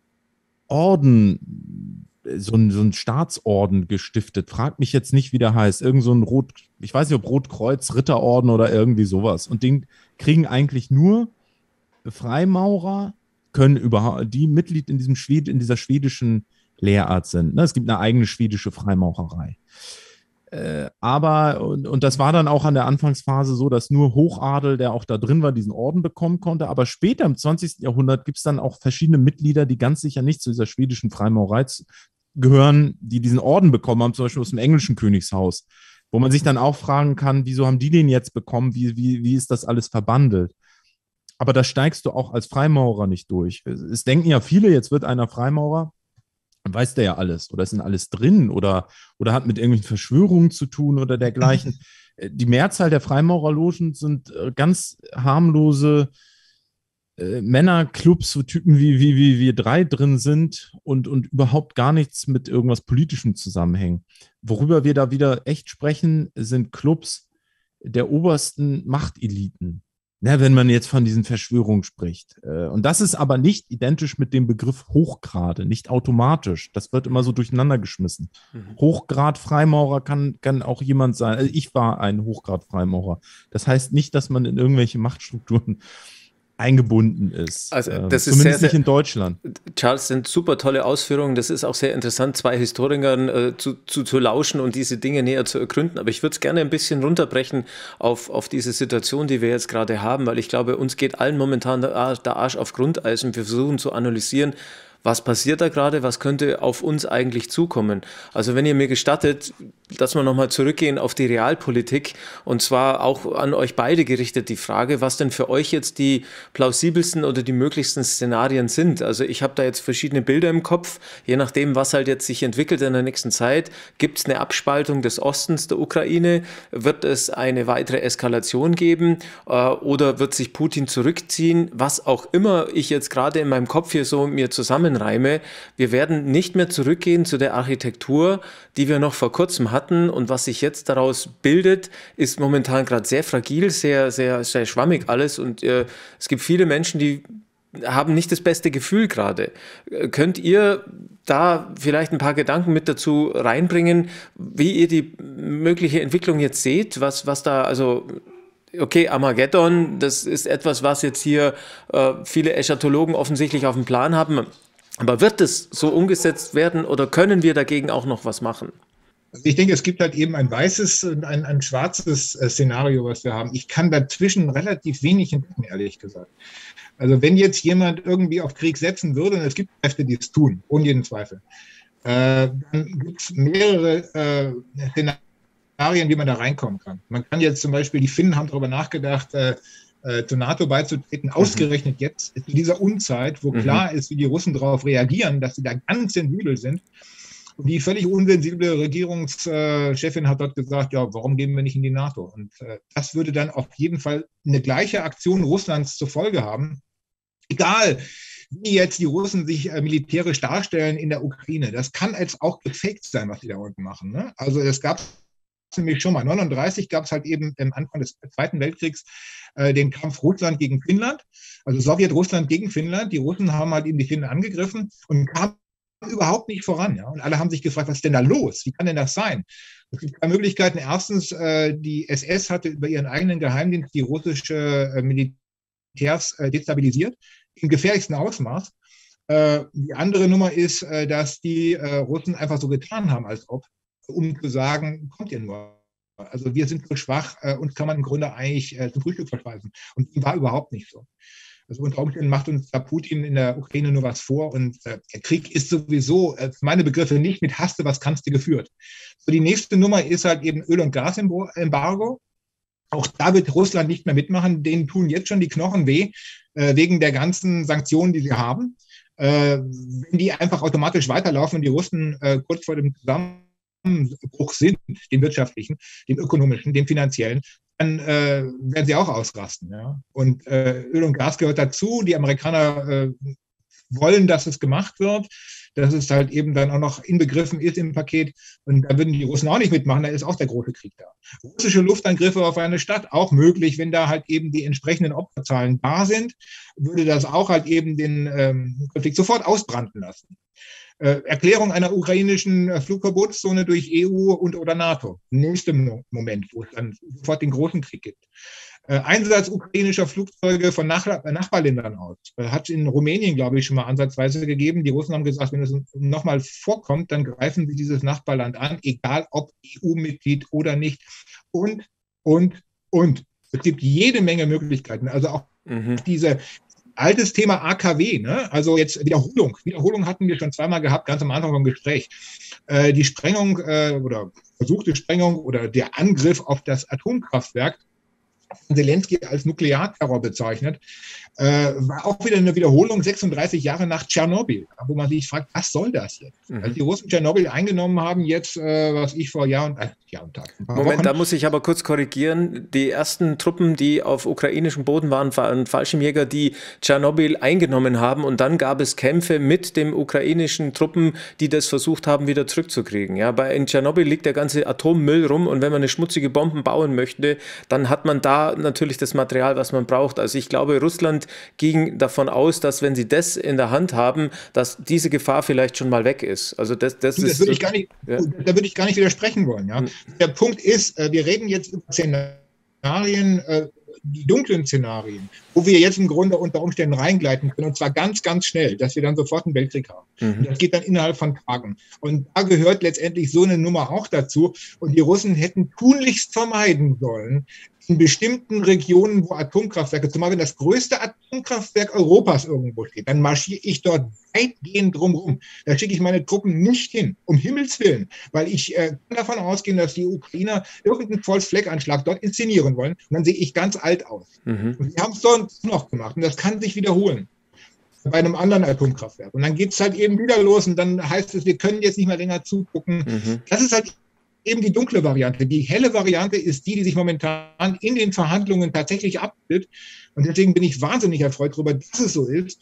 Orden, so einen, so einen Staatsorden gestiftet. Frag mich jetzt nicht, wie der heißt. Irgend so ein Rot, ich weiß nicht, ob Rotkreuz, Ritterorden oder irgendwie sowas. Und den kriegen eigentlich nur Freimaurer, können überhaupt, die Mitglied in diesem Schwed, in dieser schwedischen Lehrart sind. Es gibt eine eigene schwedische Freimaurerei. Äh, aber, und, und das war dann auch an der Anfangsphase so, dass nur Hochadel, der auch da drin war, diesen Orden bekommen konnte. Aber später im zwanzigsten Jahrhundert gibt es dann auch verschiedene Mitglieder, die ganz sicher nicht zu dieser schwedischen Freimaurerei gehören, die diesen Orden bekommen haben, zum Beispiel aus dem englischen Königshaus, wo man sich dann auch fragen kann, wieso haben die den jetzt bekommen, wie, wie, wie ist das alles verbandelt? Aber da steigst du auch als Freimaurer nicht durch. Es denken ja viele, jetzt wird einer Freimaurer, weiß der ja alles oder ist in alles drin oder, oder hat mit irgendwelchen Verschwörungen zu tun oder dergleichen. Die Mehrzahl der Freimaurerlogen sind ganz harmlose äh, Männerclubs, wo Typen wie, wie, wie wir drei drin sind und, und überhaupt gar nichts mit irgendwas Politischem zusammenhängen. Worüber wir da wieder echt sprechen, sind Clubs der obersten Machteliten. Ja, wenn man jetzt von diesen Verschwörungen spricht. Und das ist aber nicht identisch mit dem Begriff Hochgrade, nicht automatisch. Das wird immer so durcheinander geschmissen. Mhm. Hochgrad-Freimaurer kann, kann auch jemand sein. Also ich war ein Hochgrad-Freimaurer. Das heißt nicht, dass man in irgendwelche Machtstrukturen eingebunden ist. Also das ähm, ist zumindest sehr, nicht in Deutschland. Charles, sind super tolle Ausführungen. Das ist auch sehr interessant, zwei Historikern äh, zu, zu, zu lauschen und diese Dinge näher zu ergründen. Aber ich würde es gerne ein bisschen runterbrechen auf, auf diese Situation, die wir jetzt gerade haben, weil ich glaube, uns geht allen momentan der, der Arsch auf Grundeis und wir versuchen zu analysieren, was passiert da gerade, was könnte auf uns eigentlich zukommen. Also wenn ihr mir gestattet, dass wir nochmal zurückgehen auf die Realpolitik und zwar auch an euch beide gerichtet die Frage, was denn für euch jetzt die plausibelsten oder die möglichsten Szenarien sind. Also ich habe da jetzt verschiedene Bilder im Kopf, je nachdem, was halt jetzt sich entwickelt in der nächsten Zeit. Gibt es eine Abspaltung des Ostens der Ukraine? Wird es eine weitere Eskalation geben? Äh, oder wird sich Putin zurückziehen? Was auch immer ich jetzt gerade in meinem Kopf hier so mir zusammenreime, wir werden nicht mehr zurückgehen zu der Architektur, die wir noch vor kurzem hatten. Und was sich jetzt daraus bildet, ist momentan gerade sehr fragil, sehr, sehr, sehr schwammig alles. Und äh, es gibt viele Menschen, die haben nicht das beste Gefühl gerade. Könnt ihr da vielleicht ein paar Gedanken mit dazu reinbringen, wie ihr die mögliche Entwicklung jetzt seht? Was, was da, also okay, Armageddon, das ist etwas, was jetzt hier äh, viele Eschatologen offensichtlich auf dem Plan haben. Aber wird es so umgesetzt werden oder können wir dagegen auch noch was machen? Also ich denke, es gibt halt eben ein weißes und ein, ein schwarzes Szenario, was wir haben. Ich kann dazwischen relativ wenig entdecken, ehrlich gesagt. Also wenn jetzt jemand irgendwie auf Krieg setzen würde, und es gibt Kräfte, die es tun, ohne jeden Zweifel, äh, dann gibt es mehrere äh, Szenarien, wie man da reinkommen kann. Man kann jetzt zum Beispiel, die Finnen haben darüber nachgedacht, äh, äh, zur NATO beizutreten, mhm. ausgerechnet jetzt, in dieser Unzeit, wo mhm. klar ist, wie die Russen darauf reagieren, dass sie da ganz sensibel sind. Und die völlig unsensible Regierungschefin hat dort gesagt, ja, warum gehen wir nicht in die NATO? Und äh, das würde dann auf jeden Fall eine gleiche Aktion Russlands zur Folge haben. Egal, wie jetzt die Russen sich äh, militärisch darstellen in der Ukraine. Das kann jetzt auch gefaked sein, was die da unten machen. Ne? Also es gab nämlich schon mal, neununddreißig gab es halt eben am Anfang des Zweiten Weltkriegs äh, den Kampf Russland gegen Finnland, also Sowjetrussland gegen Finnland. Die Russen haben halt eben die Finnen angegriffen und kamen überhaupt nicht voran. Ja? Und alle haben sich gefragt, was ist denn da los? Wie kann denn das sein? Es gibt zwei Möglichkeiten. Erstens, äh, die S S hatte über ihren eigenen Geheimdienst die russische äh, Militärs äh, destabilisiert, im gefährlichsten Ausmaß. Äh, die andere Nummer ist, äh, dass die äh, Russen einfach so getan haben, als ob, um zu sagen, kommt ihr nur. Also wir sind so schwach, äh, uns kann man im Grunde eigentlich äh, zum Frühstück verspeisen. Und das war überhaupt nicht so. Also unter Umständen macht uns da Putin in der Ukraine nur was vor und äh, der Krieg ist sowieso, äh, meine Begriffe, nicht mit hast du was kannst du geführt. So, die nächste Nummer ist halt eben Öl- und Gasembargo. Auch da wird Russland nicht mehr mitmachen. Denen tun jetzt schon die Knochen weh, äh, wegen der ganzen Sanktionen, die sie haben. Äh, wenn die einfach automatisch weiterlaufen und die Russen äh, kurz vor dem Zusammenbruch sind, dem wirtschaftlichen, dem ökonomischen, dem finanziellen, dann äh, werden sie auch ausrasten. Ja? Und äh, Öl und Gas gehört dazu. Die Amerikaner äh, wollen, dass es gemacht wird, dass es halt eben dann auch noch inbegriffen ist im Paket. Und da würden die Russen auch nicht mitmachen, da ist auch der große Krieg da. Russische Luftangriffe auf eine Stadt, auch möglich, wenn da halt eben die entsprechenden Opferzahlen da sind, würde das auch halt eben den ähm, Konflikt sofort ausbranden lassen. Äh, Erklärung einer ukrainischen äh, Flugverbotszone durch E U und oder NATO. Nächster Mo- Moment, wo es dann sofort den großen Krieg gibt. Äh, Einsatz ukrainischer Flugzeuge von Nach- äh, Nachbarländern aus. Äh, hat es in Rumänien, glaube ich, schon mal ansatzweise gegeben. Die Russen haben gesagt, wenn es nochmal vorkommt, dann greifen sie dieses Nachbarland an, egal ob E U-Mitglied oder nicht. Und, und, und. Es gibt jede Menge Möglichkeiten. Also auch mhm. diese altes Thema A K W, ne? Also jetzt Wiederholung. Wiederholung hatten wir schon zweimal gehabt, ganz am Anfang vom Gespräch. Äh, die Sprengung äh, oder versuchte Sprengung oder der Angriff auf das Atomkraftwerk, Zelensky als Nuklearterror bezeichnet, äh, war auch wieder eine Wiederholung sechsunddreißig Jahre nach Tschernobyl, wo man sich fragt, was soll das jetzt? Mhm. Als die Russen Tschernobyl eingenommen haben, jetzt, äh, was ich vor Jahr und, äh, Jahr und Tag. Moment, Wochen. Da muss ich aber kurz korrigieren. Die ersten Truppen, die auf ukrainischem Boden waren, waren Fallschirmjäger, die Tschernobyl eingenommen haben und dann gab es Kämpfe mit den ukrainischen Truppen, die das versucht haben, wieder zurückzukriegen. Ja, bei in Tschernobyl liegt der ganze Atommüll rum und wenn man eine schmutzige Bombe bauen möchte, dann hat man da natürlich das Material, was man braucht. Also ich glaube, Russland ging davon aus, dass wenn sie das in der Hand haben, dass diese Gefahr vielleicht schon mal weg ist. Also das, das, das ist, würde ich gar nicht, ja. Da würde ich gar nicht widersprechen wollen. Ja. Hm. Der Punkt ist, wir reden jetzt über Szenarien, die dunklen Szenarien, wo wir jetzt im Grunde unter Umständen reingleiten können, und zwar ganz, ganz schnell, dass wir dann sofort einen Weltkrieg haben. Mhm. Und das geht dann innerhalb von Tagen. Und da gehört letztendlich so eine Nummer auch dazu. Und die Russen hätten tunlichst vermeiden sollen, in bestimmten Regionen, wo Atomkraftwerke, zumal wenn das größte Atomkraftwerk Europas irgendwo steht, dann marschiere ich dort weitgehend drumherum. Da schicke ich meine Truppen nicht hin, um Himmels Willen, weil ich äh, kann davon ausgehen, dass die Ukrainer irgendeinen False-Flag-Anschlag dort inszenieren wollen und dann sehe ich ganz alt aus. Mhm. Und die haben es sonst noch gemacht und das kann sich wiederholen bei einem anderen Atomkraftwerk. Und dann geht es halt eben wieder los und dann heißt es, wir können jetzt nicht mehr länger zugucken. Mhm. Das ist halt eben die dunkle Variante. Die helle Variante ist die, die sich momentan in den Verhandlungen tatsächlich abbildet. Und deswegen bin ich wahnsinnig erfreut darüber, dass es so ist,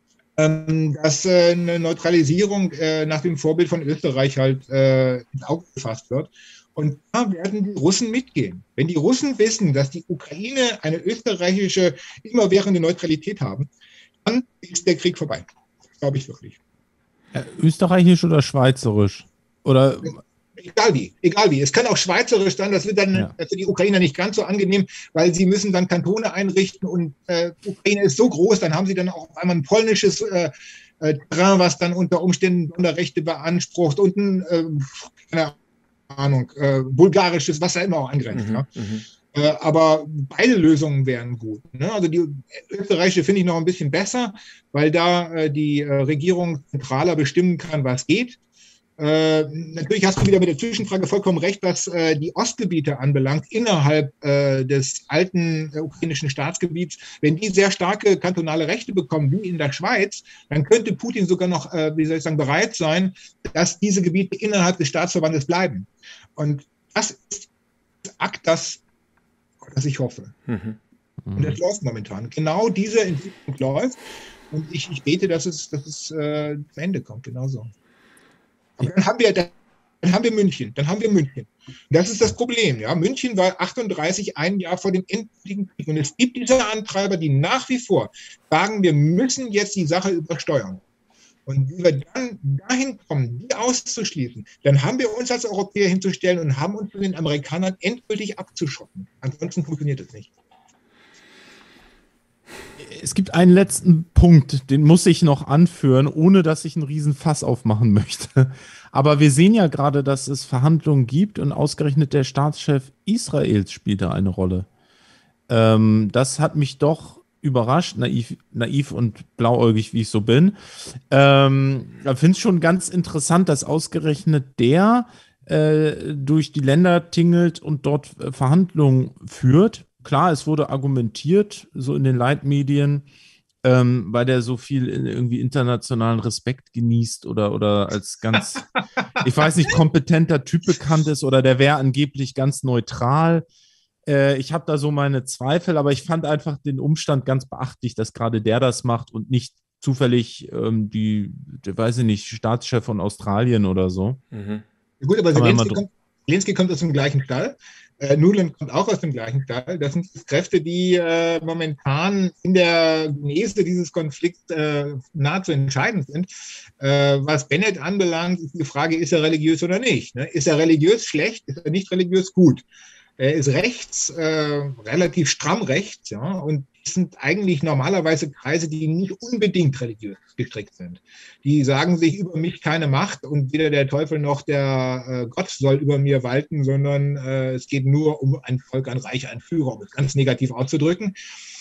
dass eine Neutralisierung nach dem Vorbild von Österreich halt ins Auge gefasst wird. Und da werden die Russen mitgehen. Wenn die Russen wissen, dass die Ukraine eine österreichische, immerwährende Neutralität haben, dann ist der Krieg vorbei. Das glaube ich wirklich. Österreichisch oder schweizerisch? Oder... Egal wie, egal wie. Es kann auch schweizerisch sein, das wird dann ja. für die Ukrainer nicht ganz so angenehm, weil sie müssen dann Kantone einrichten und äh, Ukraine ist so groß, dann haben sie dann auch auf einmal ein polnisches äh, äh, Terrain, was dann unter Umständen Sonderrechte beansprucht und ein, äh, keine Ahnung, äh, bulgarisches, was da immer auch angrenzt. Mhm, ja. mhm. Äh, aber beide Lösungen wären gut. Ne? Also die österreichische finde ich noch ein bisschen besser, weil da äh, die äh, Regierung zentraler bestimmen kann, was geht. Äh, natürlich hast du wieder mit der Zwischenfrage vollkommen recht, was äh, die Ostgebiete anbelangt, innerhalb äh, des alten äh, ukrainischen Staatsgebiets. Wenn die sehr starke kantonale Rechte bekommen, wie in der Schweiz, dann könnte Putin sogar noch, äh, wie soll ich sagen, bereit sein, dass diese Gebiete innerhalb des Staatsverbandes bleiben. Und das ist das Akt, das, das ich hoffe. Mhm. Und das läuft momentan. Genau diese Entwicklung läuft. Und ich, ich bete, dass es, dass es äh, zu Ende kommt, genauso. Aber dann haben wir, dann haben wir München, dann haben wir München. Das ist das Problem, ja. München war achtunddreißig, ein Jahr vor dem endgültigen Krieg. Und es gibt diese Antreiber, die nach wie vor sagen, wir müssen jetzt die Sache übersteuern. Und wie wir dann dahin kommen, die auszuschließen, dann haben wir uns als Europäer hinzustellen und haben uns von den Amerikanern endgültig abzuschotten. Ansonsten funktioniert es nicht. Es gibt einen letzten Punkt, den muss ich noch anführen, ohne dass ich einen riesen Fass aufmachen möchte. Aber wir sehen ja gerade, dass es Verhandlungen gibt und ausgerechnet der Staatschef Israels spielt da eine Rolle. Ähm, das hat mich doch überrascht, naiv, naiv und blauäugig, wie ich so bin. Ähm, ich finde es schon ganz interessant, dass ausgerechnet der äh, durch die Länder tingelt und dort äh, Verhandlungen führt. Klar, es wurde argumentiert, so in den Leitmedien, ähm, weil der so viel in, irgendwie internationalen Respekt genießt oder, oder als ganz, ich weiß nicht, kompetenter Typ bekannt ist oder der wäre angeblich ganz neutral. Äh, ich habe da so meine Zweifel, aber ich fand einfach den Umstand ganz beachtlich, dass gerade der das macht und nicht zufällig ähm, die, die, weiß ich nicht, Staatschef von Australien oder so. Mhm. Gut, aber Zelensky kommt, Zelensky kommt aus dem gleichen Stall. Äh, Nuland kommt auch aus dem gleichen Stall. Das sind Kräfte, die äh, momentan in der Genese dieses Konflikts äh, nahezu entscheidend sind. Äh, was Bennett anbelangt, ist die Frage, ist er religiös oder nicht? Ne? Ist er religiös schlecht? Ist er nicht religiös gut? Er ist rechts, äh, relativ stramm rechts, ja, und das sind eigentlich normalerweise Kreise, die nicht unbedingt religiös gestrickt sind. Die sagen sich, über mich keine Macht und weder der Teufel noch der äh, Gott soll über mir walten, sondern äh, es geht nur um ein Volk, ein Reich, ein Führer, um es ganz negativ auszudrücken.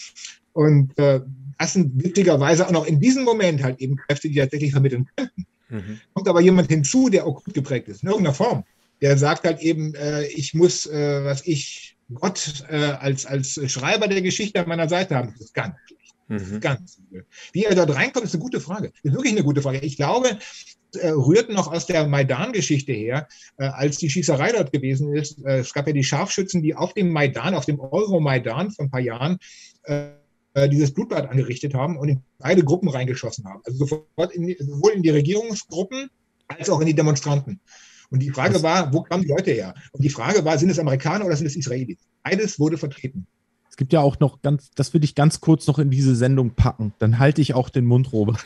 Und äh, das sind witzigerweise auch noch in diesem Moment halt eben Kräfte, die tatsächlich vermitteln könnten. Mhm. Kommt aber jemand hinzu, der okkult geprägt ist, in irgendeiner Form. Der sagt halt eben, äh, ich muss, äh, was ich, Gott äh, als, als Schreiber der Geschichte an meiner Seite haben. Das ist ganz schlecht. Das ist mhm. ganz übel. Wie er dort reinkommt, ist eine gute Frage. Das ist wirklich eine gute Frage. Ich glaube, äh, rührt noch aus der Maidan-Geschichte her, äh, als die Schießerei dort gewesen ist. Äh, es gab ja die Scharfschützen, die auf dem Maidan, auf dem Euro-Maidan vor ein paar Jahren, äh, dieses Blutbad angerichtet haben und in beide Gruppen reingeschossen haben. Also sofort in die, sowohl in die Regierungsgruppen als auch in die Demonstranten. Und die Frage war, wo kamen die Leute her? Und die Frage war, sind es Amerikaner oder sind es Israelis? Beides wurde vertreten. Es gibt ja auch noch ganz, das würde ich ganz kurz noch in diese Sendung packen. Dann halte ich auch den Mund, Robert.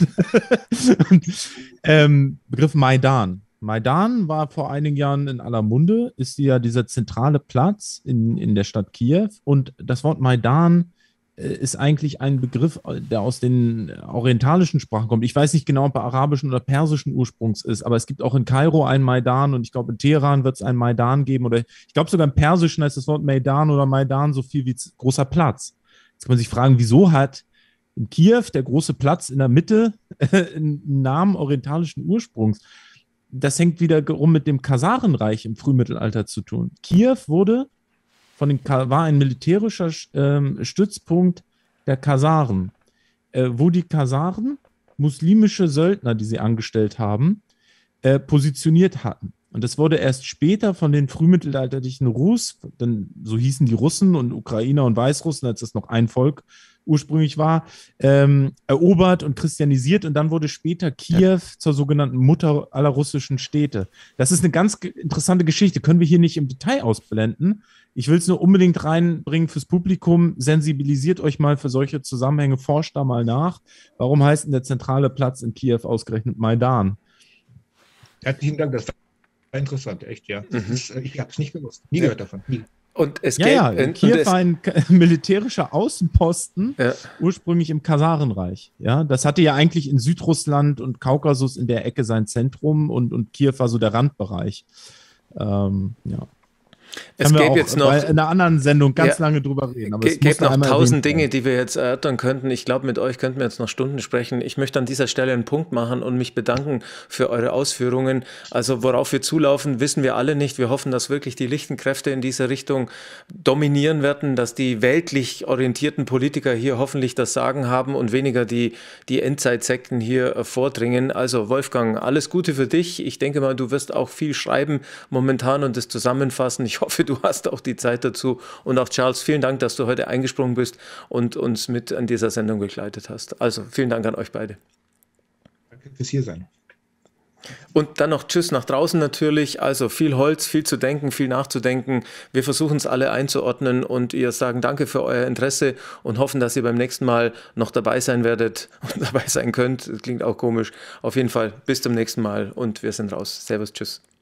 ähm, Begriff Maidan. Maidan war vor einigen Jahren in aller Munde, ist ja dieser zentrale Platz in, in der Stadt Kiew. Und das Wort Maidan ist eigentlich ein Begriff, der aus den orientalischen Sprachen kommt. Ich weiß nicht genau, ob er arabischen oder persischen Ursprungs ist, aber es gibt auch in Kairo einen Maidan und ich glaube, in Teheran wird es einen Maidan geben oder ich glaube sogar im Persischen heißt das Wort Maidan oder Maidan so viel wie großer Platz. Jetzt kann man sich fragen, wieso hat in Kiew der große Platz in der Mitte einen Namen orientalischen Ursprungs? Das hängt wiederum mit dem Kasarenreich im Frühmittelalter zu tun. Kiew wurde Von den, war ein militärischer ähm, Stützpunkt der Kasaren, äh, wo die Kasaren muslimische Söldner, die sie angestellt haben, äh, positioniert hatten. Und das wurde erst später von den frühmittelalterlichen Rus, dann, so hießen die Russen und Ukrainer und Weißrussen, als das noch ein Volk ursprünglich war, ähm, erobert und christianisiert. Und dann wurde später Kiew zur sogenannten Mutter aller russischen Städte. Das ist eine ganz interessante Geschichte, können wir hier nicht im Detail ausblenden. Ich will es nur unbedingt reinbringen fürs Publikum. Sensibilisiert euch mal für solche Zusammenhänge, forscht da mal nach. Warum heißt denn der zentrale Platz in Kiew ausgerechnet Maidan? Herzlichen Dank, das war interessant, echt, ja. Mhm. Ist, ich habe es nicht gewusst, nie gehört davon, nie. Und es ja, ja, in Kiew war ein militärischer Außenposten, ja. ursprünglich im Kasarenreich. Ja, das hatte ja eigentlich in Südrussland und Kaukasus in der Ecke sein Zentrum und, und Kiew war so der Randbereich. Ähm, ja. Es Können wir gäbe auch jetzt noch bei einer anderen Sendung ganz ja, lange drüber reden. Aber es gibt noch tausend Dinge, werden. die wir jetzt erörtern könnten. Ich glaube, mit euch könnten wir jetzt noch Stunden sprechen. Ich möchte an dieser Stelle einen Punkt machen und mich bedanken für eure Ausführungen. Also worauf wir zulaufen, wissen wir alle nicht. Wir hoffen, dass wirklich die lichten Kräfte in dieser Richtung dominieren werden, dass die weltlich orientierten Politiker hier hoffentlich das Sagen haben und weniger die, die Endzeitsekten hier äh, vordringen. Also Wolfgang, alles Gute für dich. Ich denke mal, du wirst auch viel schreiben momentan und das zusammenfassen. Ich hoffe, du hast auch die Zeit dazu. Und auch Charles, vielen Dank, dass du heute eingesprungen bist und uns mit an dieser Sendung begleitet hast. Also vielen Dank an euch beide. Danke fürs Hiersein. Und dann noch Tschüss nach draußen natürlich. Also viel Holz, viel zu denken, viel nachzudenken. Wir versuchen es alle einzuordnen und ihr sagen Danke für euer Interesse und hoffen, dass ihr beim nächsten Mal noch dabei sein werdet und dabei sein könnt. Das klingt auch komisch. Auf jeden Fall bis zum nächsten Mal und wir sind raus. Servus, tschüss.